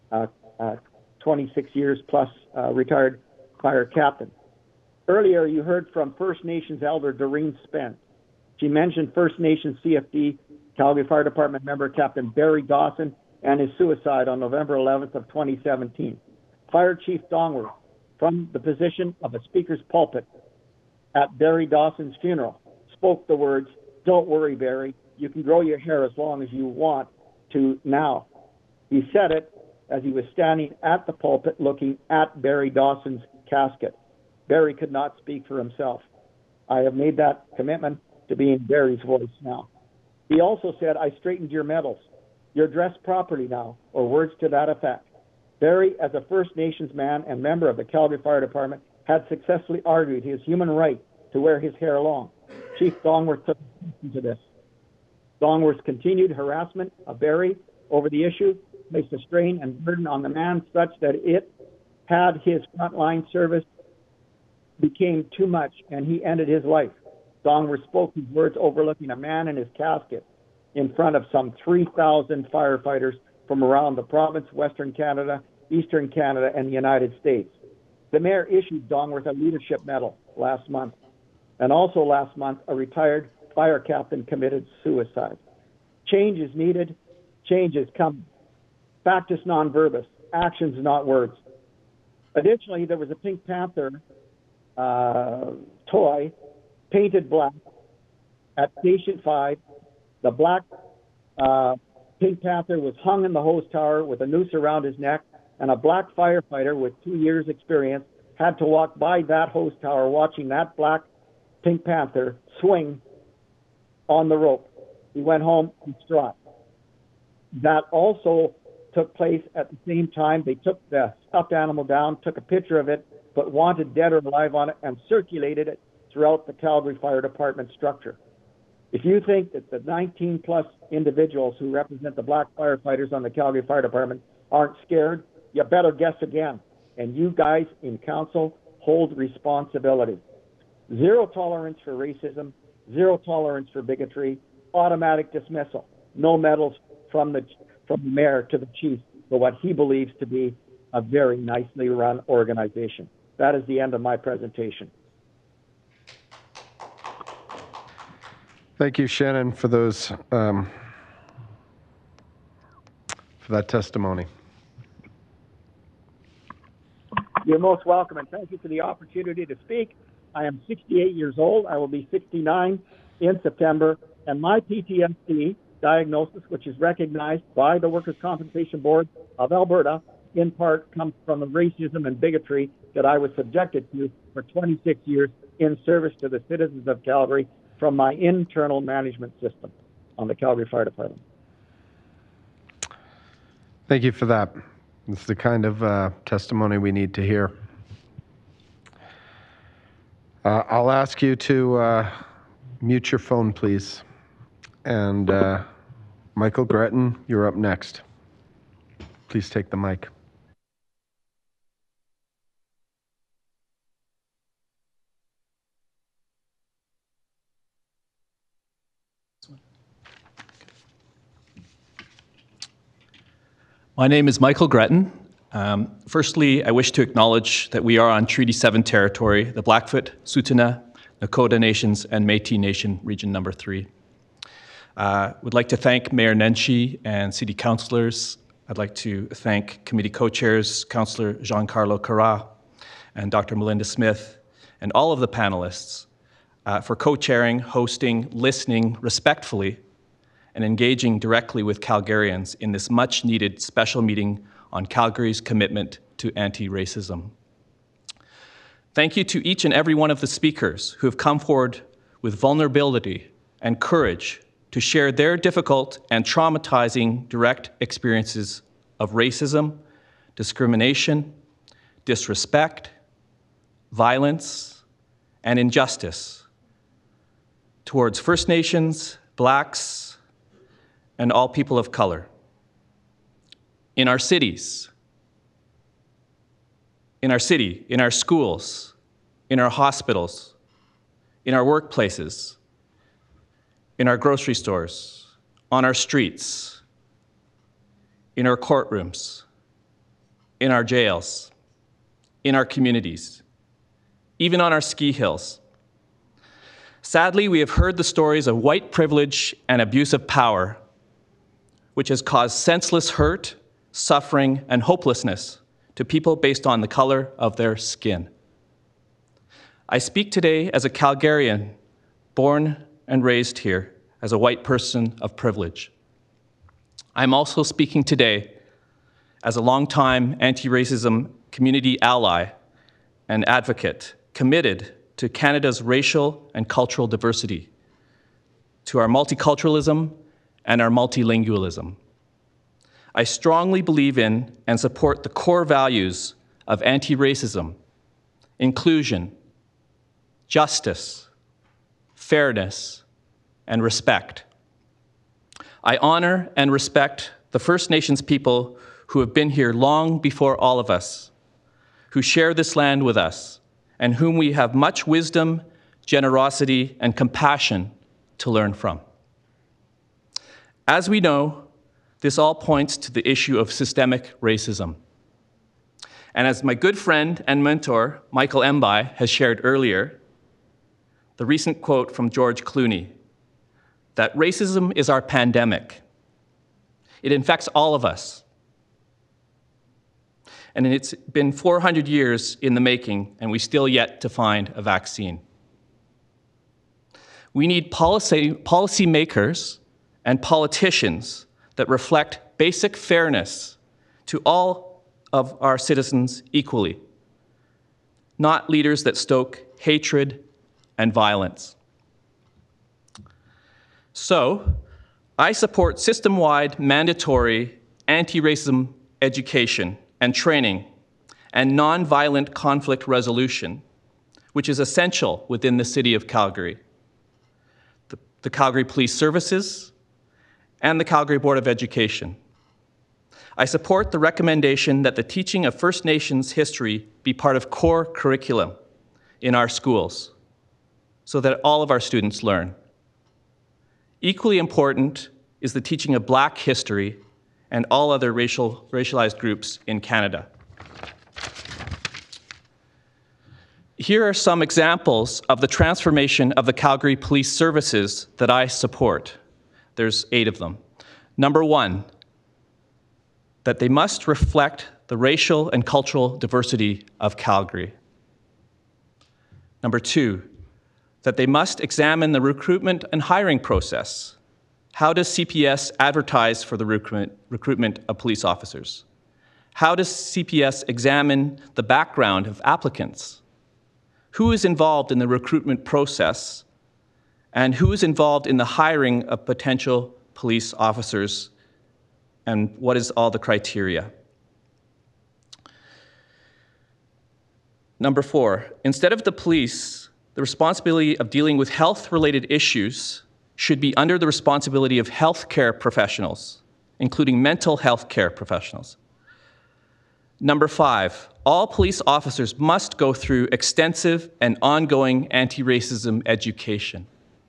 26 years plus retired fire captain. Earlier, you heard from First Nations elder Doreen Spence. She mentioned First Nations CFD Calgary Fire Department member Captain Barry Dawson and his suicide on November 11th of 2017. Fire Chief Dongworth, from the position of a speaker's pulpit at Barry Dawson's funeral, spoke the words, "Don't worry, Barry, you can grow your hair as long as you want to now." He said it as he was standing at the pulpit looking at Barry Dawson's casket. Barry could not speak for himself. I have made that commitment to be in Barry's voice now. He also said, "I straightened your medals. You're dressed properly now," or words to that effect. Barry, as a First Nations man and member of the Calgary Fire Department, had successfully argued his human right to wear his hair long. Chief Dongworth took attention to this. Dongworth's continued harassment of Barry over the issue placed a strain and burden on the man such that it had his frontline service became too much and he ended his life. Dongworth spoke these words overlooking a man in his casket in front of some 3,000 firefighters from around the province, Western Canada, Eastern Canada, and the United States. The mayor issued Dongworth a leadership medal last month. And also last month, a retired fire captain committed suicide. Change is needed. Change is coming. Factus non verbis, actions, not words. Additionally, there was a Pink Panther toy painted black at Station 5. The black Pink Panther was hung in the hose tower with a noose around his neck, and a black firefighter with 2 years' experience had to walk by that hose tower watching that black Pink Panther swing on the rope. He went home distraught. That also took place at the same time. They took the stuffed animal down, took a picture of it, put wanted dead or alive on it, and circulated it throughout the Calgary Fire Department structure. If you think that the 19-plus individuals who represent the black firefighters on the Calgary Fire Department aren't scared, you better guess again. And you guys in council hold responsibility. Zero tolerance for racism, zero tolerance for bigotry, automatic dismissal, no medals from the mayor to the chief for what he believes to be a very nicely run organization. That is the end of my presentation. Thank you, Shannon, for those for that testimony. You're most welcome, and thank you for the opportunity to speak. I am 68 years old. I will be 69 in September, and my PTSD diagnosis, which is recognized by the Workers' Compensation Board of Alberta, in part comes from the racism and bigotry that I was subjected to for 26 years in service to the citizens of Calgary from my internal management system on the Calgary Fire Department. Thank you for that. It's the kind of testimony we need to hear. I'll ask you to mute your phone, please. And Michael Gretton, you're up next. Please take the mic. My name is Michael Gretton. Firstly, I wish to acknowledge that we are on Treaty 7 territory, the Blackfoot, Tsuut'ina, Nakota Nations, and Métis Nation, Region Number 3. Would like to thank Mayor Nenshi and City Councillors. I'd like to thank Committee Co-Chairs, Councillor Jean-Carlo Carra and Dr. Malinda Smith, and all of the panelists for co-chairing, hosting, listening respectfully, and engaging directly with Calgarians in this much-needed special meeting on Calgary's commitment to anti-racism. Thank you to each and every one of the speakers who have come forward with vulnerability and courage to share their difficult and traumatizing direct experiences of racism discrimination, disrespect, violence, and injustice towards First Nations, Blacks, and all people of color. In our cities, in our city, in our schools, in our hospitals, in our workplaces, in our grocery stores, on our streets, in our courtrooms, in our jails, in our communities, even on our ski hills. Sadly, we have heard the stories of white privilege and abuse of power, which has caused senseless hurt, suffering, and hopelessness to people based on the color of their skin. I speak today as a Calgarian, born and raised here, as a white person of privilege. I'm also speaking today as a longtime anti-racism community ally and advocate committed to Canada's racial and cultural diversity, to our multiculturalism and our multilingualism. I strongly believe in and support the core values of anti-racism, inclusion, justice, fairness, and respect. I honor and respect the First Nations people who have been here long before all of us, who share this land with us, and whom we have much wisdom, generosity, and compassion to learn from. As we know, this all points to the issue of systemic racism. And as my good friend and mentor, Michael Mbai, has shared earlier, the recent quote from George Clooney, that racism is our pandemic. It infects all of us. And it's been 400 years in the making, and we still yet to find a vaccine. We need policy makers and politicians that reflect basic fairness to all of our citizens equally, not leaders that stoke hatred and violence. So, I support system-wide mandatory anti-racism education and training and nonviolent conflict resolution, which is essential within the City of Calgary, the Calgary Police Services, and the Calgary Board of Education. I support the recommendation that the teaching of First Nations history be part of core curriculum in our schools so that all of our students learn. Equally important is the teaching of Black history and all other racialized groups in Canada. Here are some examples of the transformation of the Calgary Police Services that I support. There's 8 of them. Number 1, that they must reflect the racial and cultural diversity of Calgary. Number 2, that they must examine the recruitment and hiring process. How does CPS advertise for the recruitment of police officers? How does CPS examine the background of applicants? Who is involved in the recruitment process? And who is involved in the hiring of potential police officers? And what is all the criteria? Number 4, instead of the police, the responsibility of dealing with health-related issues should be under the responsibility of healthcare professionals, including mental health care professionals. Number 5, all police officers must go through extensive and ongoing anti-racism education.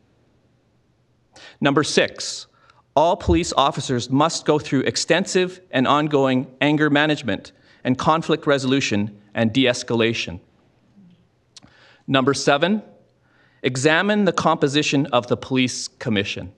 Number 6, all police officers must go through extensive and ongoing anger management and conflict resolution and de-escalation. Number 7, examine the composition of the police commission.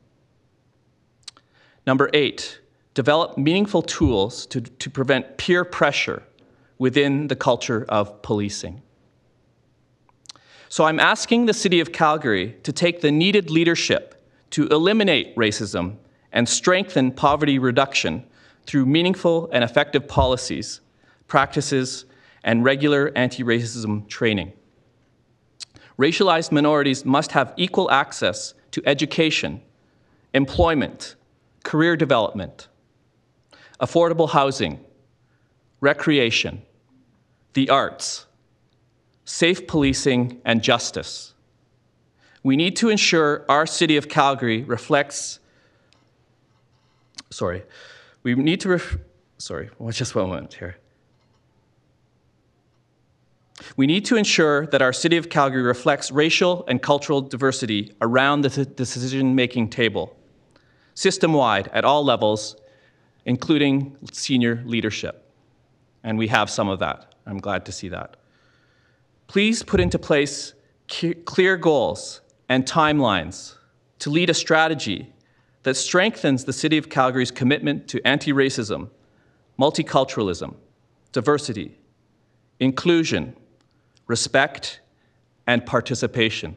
Number 8, develop meaningful tools to prevent peer pressure within the culture of policing. So I'm asking the City of Calgary to take the needed leadership to eliminate racism and strengthen poverty reduction through meaningful and effective policies, practices, and regular anti-racism training. Racialized minorities must have equal access to education, employment, career development, affordable housing, recreation, the arts, safe policing, and justice. We need to ensure our City of Calgary reflects, just one moment here. We need to ensure that our City of Calgary reflects racial and cultural diversity around the decision-making table, system-wide at all levels, including senior leadership. And we have some of that. I'm glad to see that. Please put into place clear goals and timelines to lead a strategy that strengthens the City of Calgary's commitment to anti-racism, multiculturalism, diversity, inclusion, respect, and participation.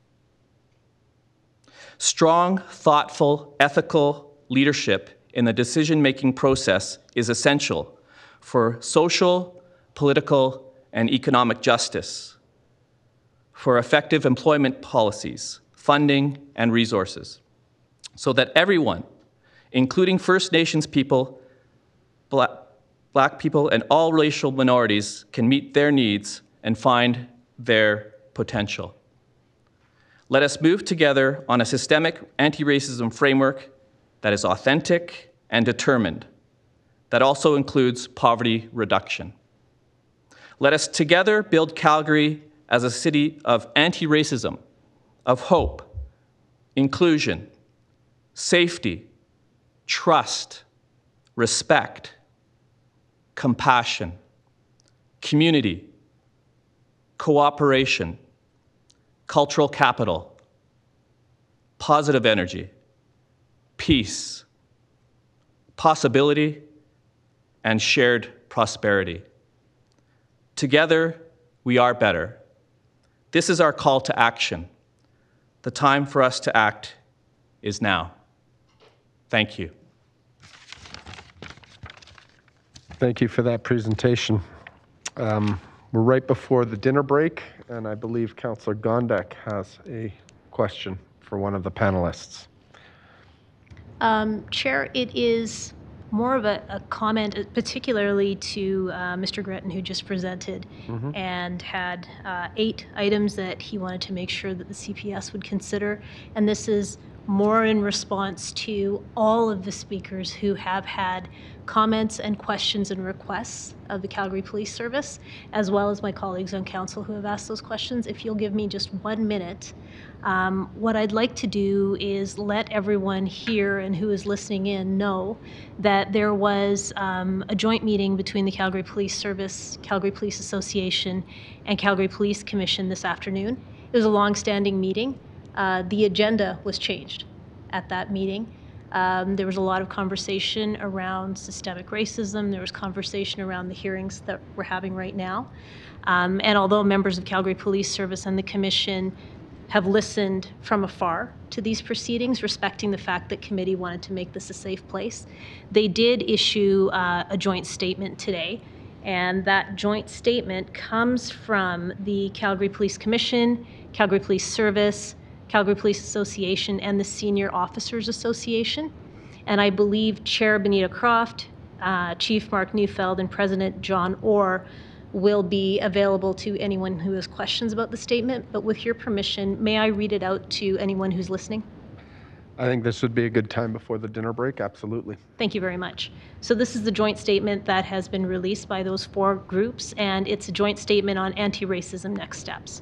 Strong, thoughtful, ethical leadership in the decision-making process is essential for social, political, and economic justice, for effective employment policies, funding, and resources, so that everyone, including First Nations people, Black people, and all racial minorities can meet their needs and find their potential. Let us move together on a systemic anti-racism framework that is authentic and determined, that also includes poverty reduction. Let us together build Calgary as a city of anti-racism, of hope, inclusion, safety, trust, respect, compassion, community, cooperation, cultural capital, positive energy, peace, possibility, and shared prosperity. Together, we are better. This is our call to action. The time for us to act is now. Thank you. Thank you for that presentation. We're right before the dinner break, and I believe Councillor Gondek has a question for one of the panelists. Chair, it is more of a comment, particularly to Mr. Gretton, who just presented and had 8 items that he wanted to make sure that the CPS would consider. And this is more in response to all of the speakers who have had comments and questions and requests of the Calgary Police Service, as well as my colleagues on council who have asked those questions. If you'll give me just 1 minute, what I'd like to do is let everyone here and who is listening in know that there was a joint meeting between the Calgary Police Service, Calgary Police Association, and Calgary Police Commission this afternoon. It was a long-standing meeting. The agenda was changed at that meeting. There was a lot of conversation around systemic racism. There was conversation around the hearings that we're having right now. And although members of Calgary Police Service and the Commission have listened from afar to these proceedings, respecting the fact that committee wanted to make this a safe place, they did issue a joint statement today. And that joint statement comes from the Calgary Police Commission, Calgary Police Service, Calgary Police Association, and the Senior Officers Association. And I believe Chair Benita Croft, Chief Mark Neufeld, and President John Orr will be available to anyone who has questions about the statement. But with your permission, may I read it out to anyone who's listening? I think this would be a good time before the dinner break, absolutely. Thank you very much. So this is the joint statement that has been released by those 4 groups, and it's a joint statement on anti-racism next steps.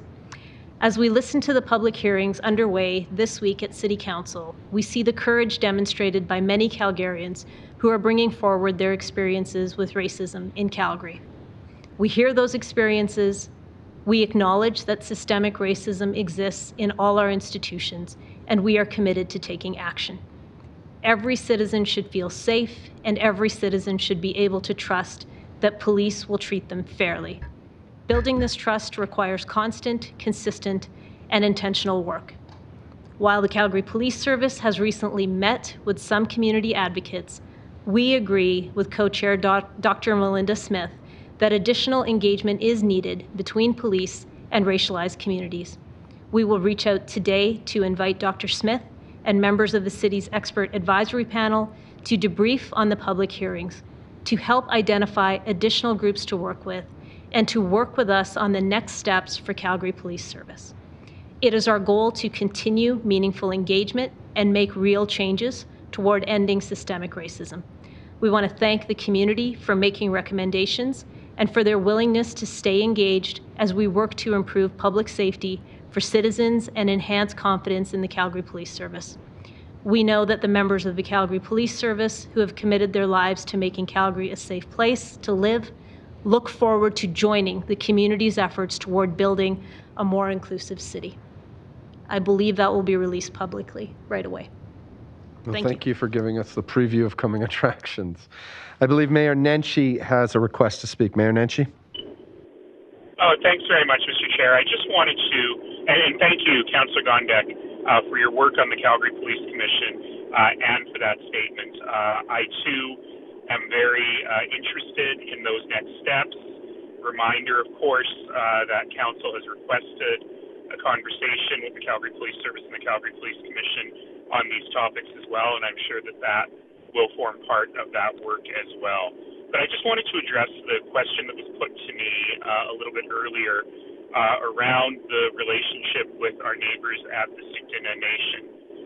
As we listen to the public hearings underway this week at City Council, we see the courage demonstrated by many Calgarians who are bringing forward their experiences with racism in Calgary. We hear those experiences. We acknowledge that systemic racism exists in all our institutions, and we are committed to taking action. Every citizen should feel safe, and every citizen should be able to trust that police will treat them fairly. Building this trust requires constant, consistent, and intentional work. While the Calgary Police Service has recently met with some community advocates, we agree with co-chair Dr. Malinda Smith that additional engagement is needed between police and racialized communities. We will reach out today to invite Dr. Smith and members of the city's expert advisory panel to debrief on the public hearings. to help identify additional groups to work with and to work with us on the next steps for Calgary Police Service. It is our goal to continue meaningful engagement and make real changes toward ending systemic racism. We want to thank the community for making recommendations and for their willingness to stay engaged as we work to improve public safety for citizens and enhance confidence in the Calgary Police Service. We know that the members of the Calgary Police Service who have committed their lives to making Calgary a safe place to live look forward to joining the community's efforts toward building a more inclusive city. I believe that will be released publicly right away. Well, thank you for giving us the preview of coming attractions. I believe Mayor Nenshi has a request to speak. Mayor Nenshi? Oh, thanks very much, Mr. Chair. I just wanted to, and thank you, Councillor Gondek, for your work on the Calgary Police Commission and for that statement. I, too, am very interested in those next steps. Reminder, of course, that Council has requested a conversation with the Calgary Police Service and the Calgary Police Commission on these topics as well, and I'm sure that that will form part of that work as well. But I just wanted to address the question that was put to me a little bit earlier around the relationship with our neighbors at the Tsuut'ina Nation.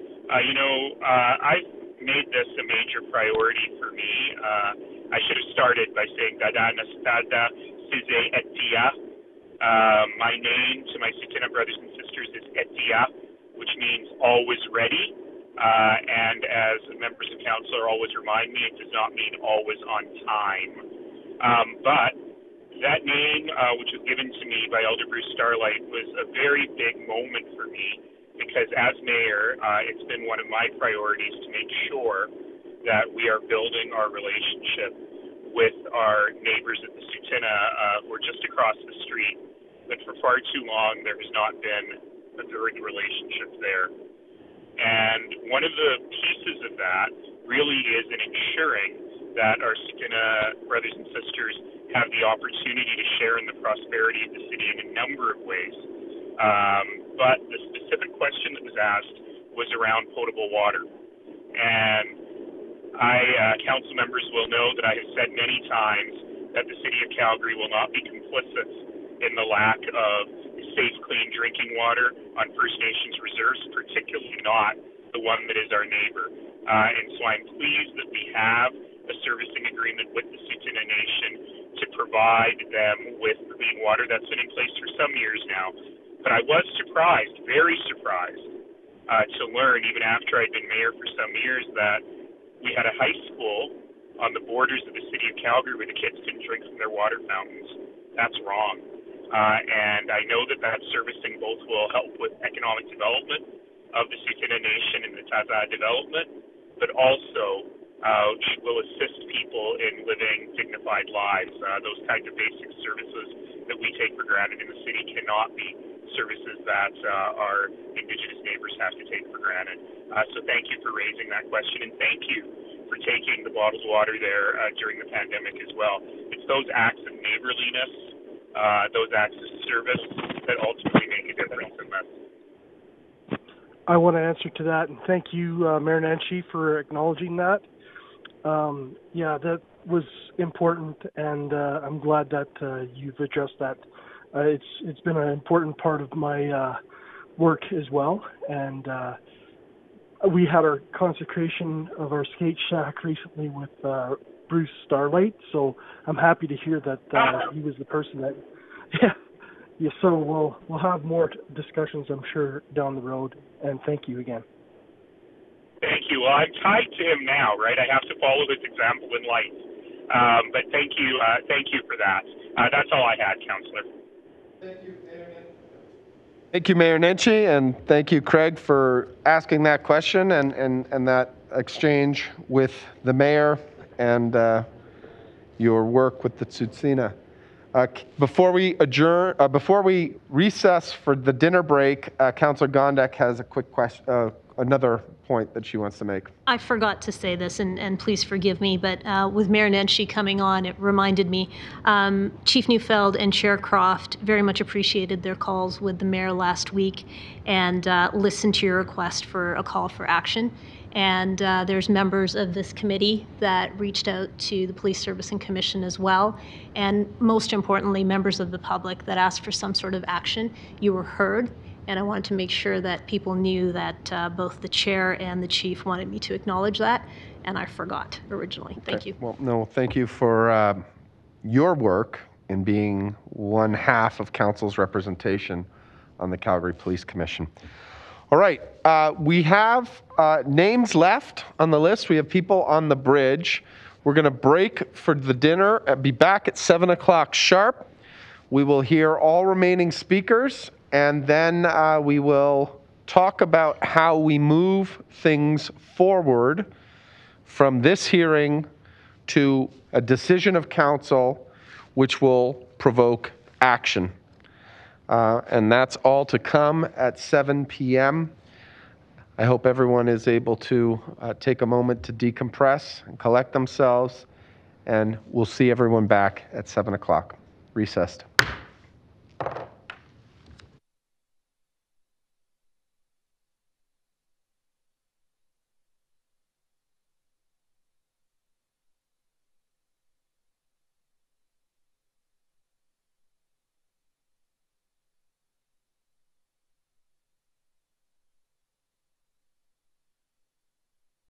I've made this a major priority for me. I should have started by saying Dada Nastada Size Etia. My name to my Tsuut'ina brothers and sisters is Etia, which means always ready. And as members of council always remind me, it does not mean always on time. But that name, which was given to me by Elder Bruce Starlight, was a very big moment for me because as mayor, it's been one of my priorities to make sure that we are building our relationship with our neighbors at the Tsuut'ina who are just across the street. But for far too long, there has not been a good relationship there. And one of the pieces of that really is in ensuring that our Tsuut'ina brothers and sisters have the opportunity to share in the prosperity of the city in a number of ways. But the specific question that was asked was around potable water. And council members will know that I have said many times that the city of Calgary will not be complicit in the lack of safe, clean drinking water on First Nations reserves, particularly not the one that is our neighbor. And so I'm pleased that we have a servicing agreement with the Tsuut'ina Nation to provide them with clean water. That's been in place for some years now. But I was surprised, very surprised, to learn, even after I'd been mayor for some years, that we had a high school on the borders of the city of Calgary where the kids couldn't drink from their water fountains. That's wrong. And I know that that servicing both will help with economic development of the Tsuut'ina Nation and the Taza development, but also will assist people in living dignified lives. Those kinds of basic services that we take for granted in the city cannot be services that our Indigenous neighbors have to take for granted. So thank you for raising that question, and thank you for taking the bottled water there during the pandemic as well. It's those acts of neighborliness, those acts of service that ultimately make a difference in this. I want to answer to that, and thank you, Mayor Nenshi, for acknowledging that. That was important, and I'm glad that you've addressed that. It's been an important part of my work as well, and we had our consecration of our skate shack recently with Bruce Starlight, so I'm happy to hear that he was the person that, so we'll have more discussions, I'm sure, down the road, and thank you again. Thank you. Well, I'm tied to him now, right? I have to follow his example in life. But thank you for that. That's all I had, Councillor. Thank you, Mayor Nenshi. Thank you, Mayor Nenshi, and thank you, Craig, for asking that question and that exchange with the mayor and your work with the Tsuut'ina. Before we recess for the dinner break, Councillor Gondek has a quick question, another point that she wants to make. I forgot to say this, and please forgive me, but with Mayor Nenshi coming on, it reminded me, Chief Neufeld and Chair Croft very much appreciated their calls with the mayor last week and listened to your request for a call for action. And there's members of this committee that reached out to the Police Service and Commission as well. And most importantly, members of the public that asked for some sort of action. You were heard. And I wanted to make sure that people knew that both the chair and the chief wanted me to acknowledge that. And I forgot originally. Thank you. Well, no, thank you for your work in being one half of council's representation on the Calgary Police Commission. All right, we have names left on the list. We have people on the bridge. We're going to break for the dinner, be back at 7 o'clock sharp. We will hear all remaining speakers, and then we will talk about how we move things forward from this hearing to a decision of council which will provoke action. And that's all to come at 7 p.m. I hope everyone is able to take a moment to decompress and collect themselves, and we'll see everyone back at 7 o'clock. Recessed.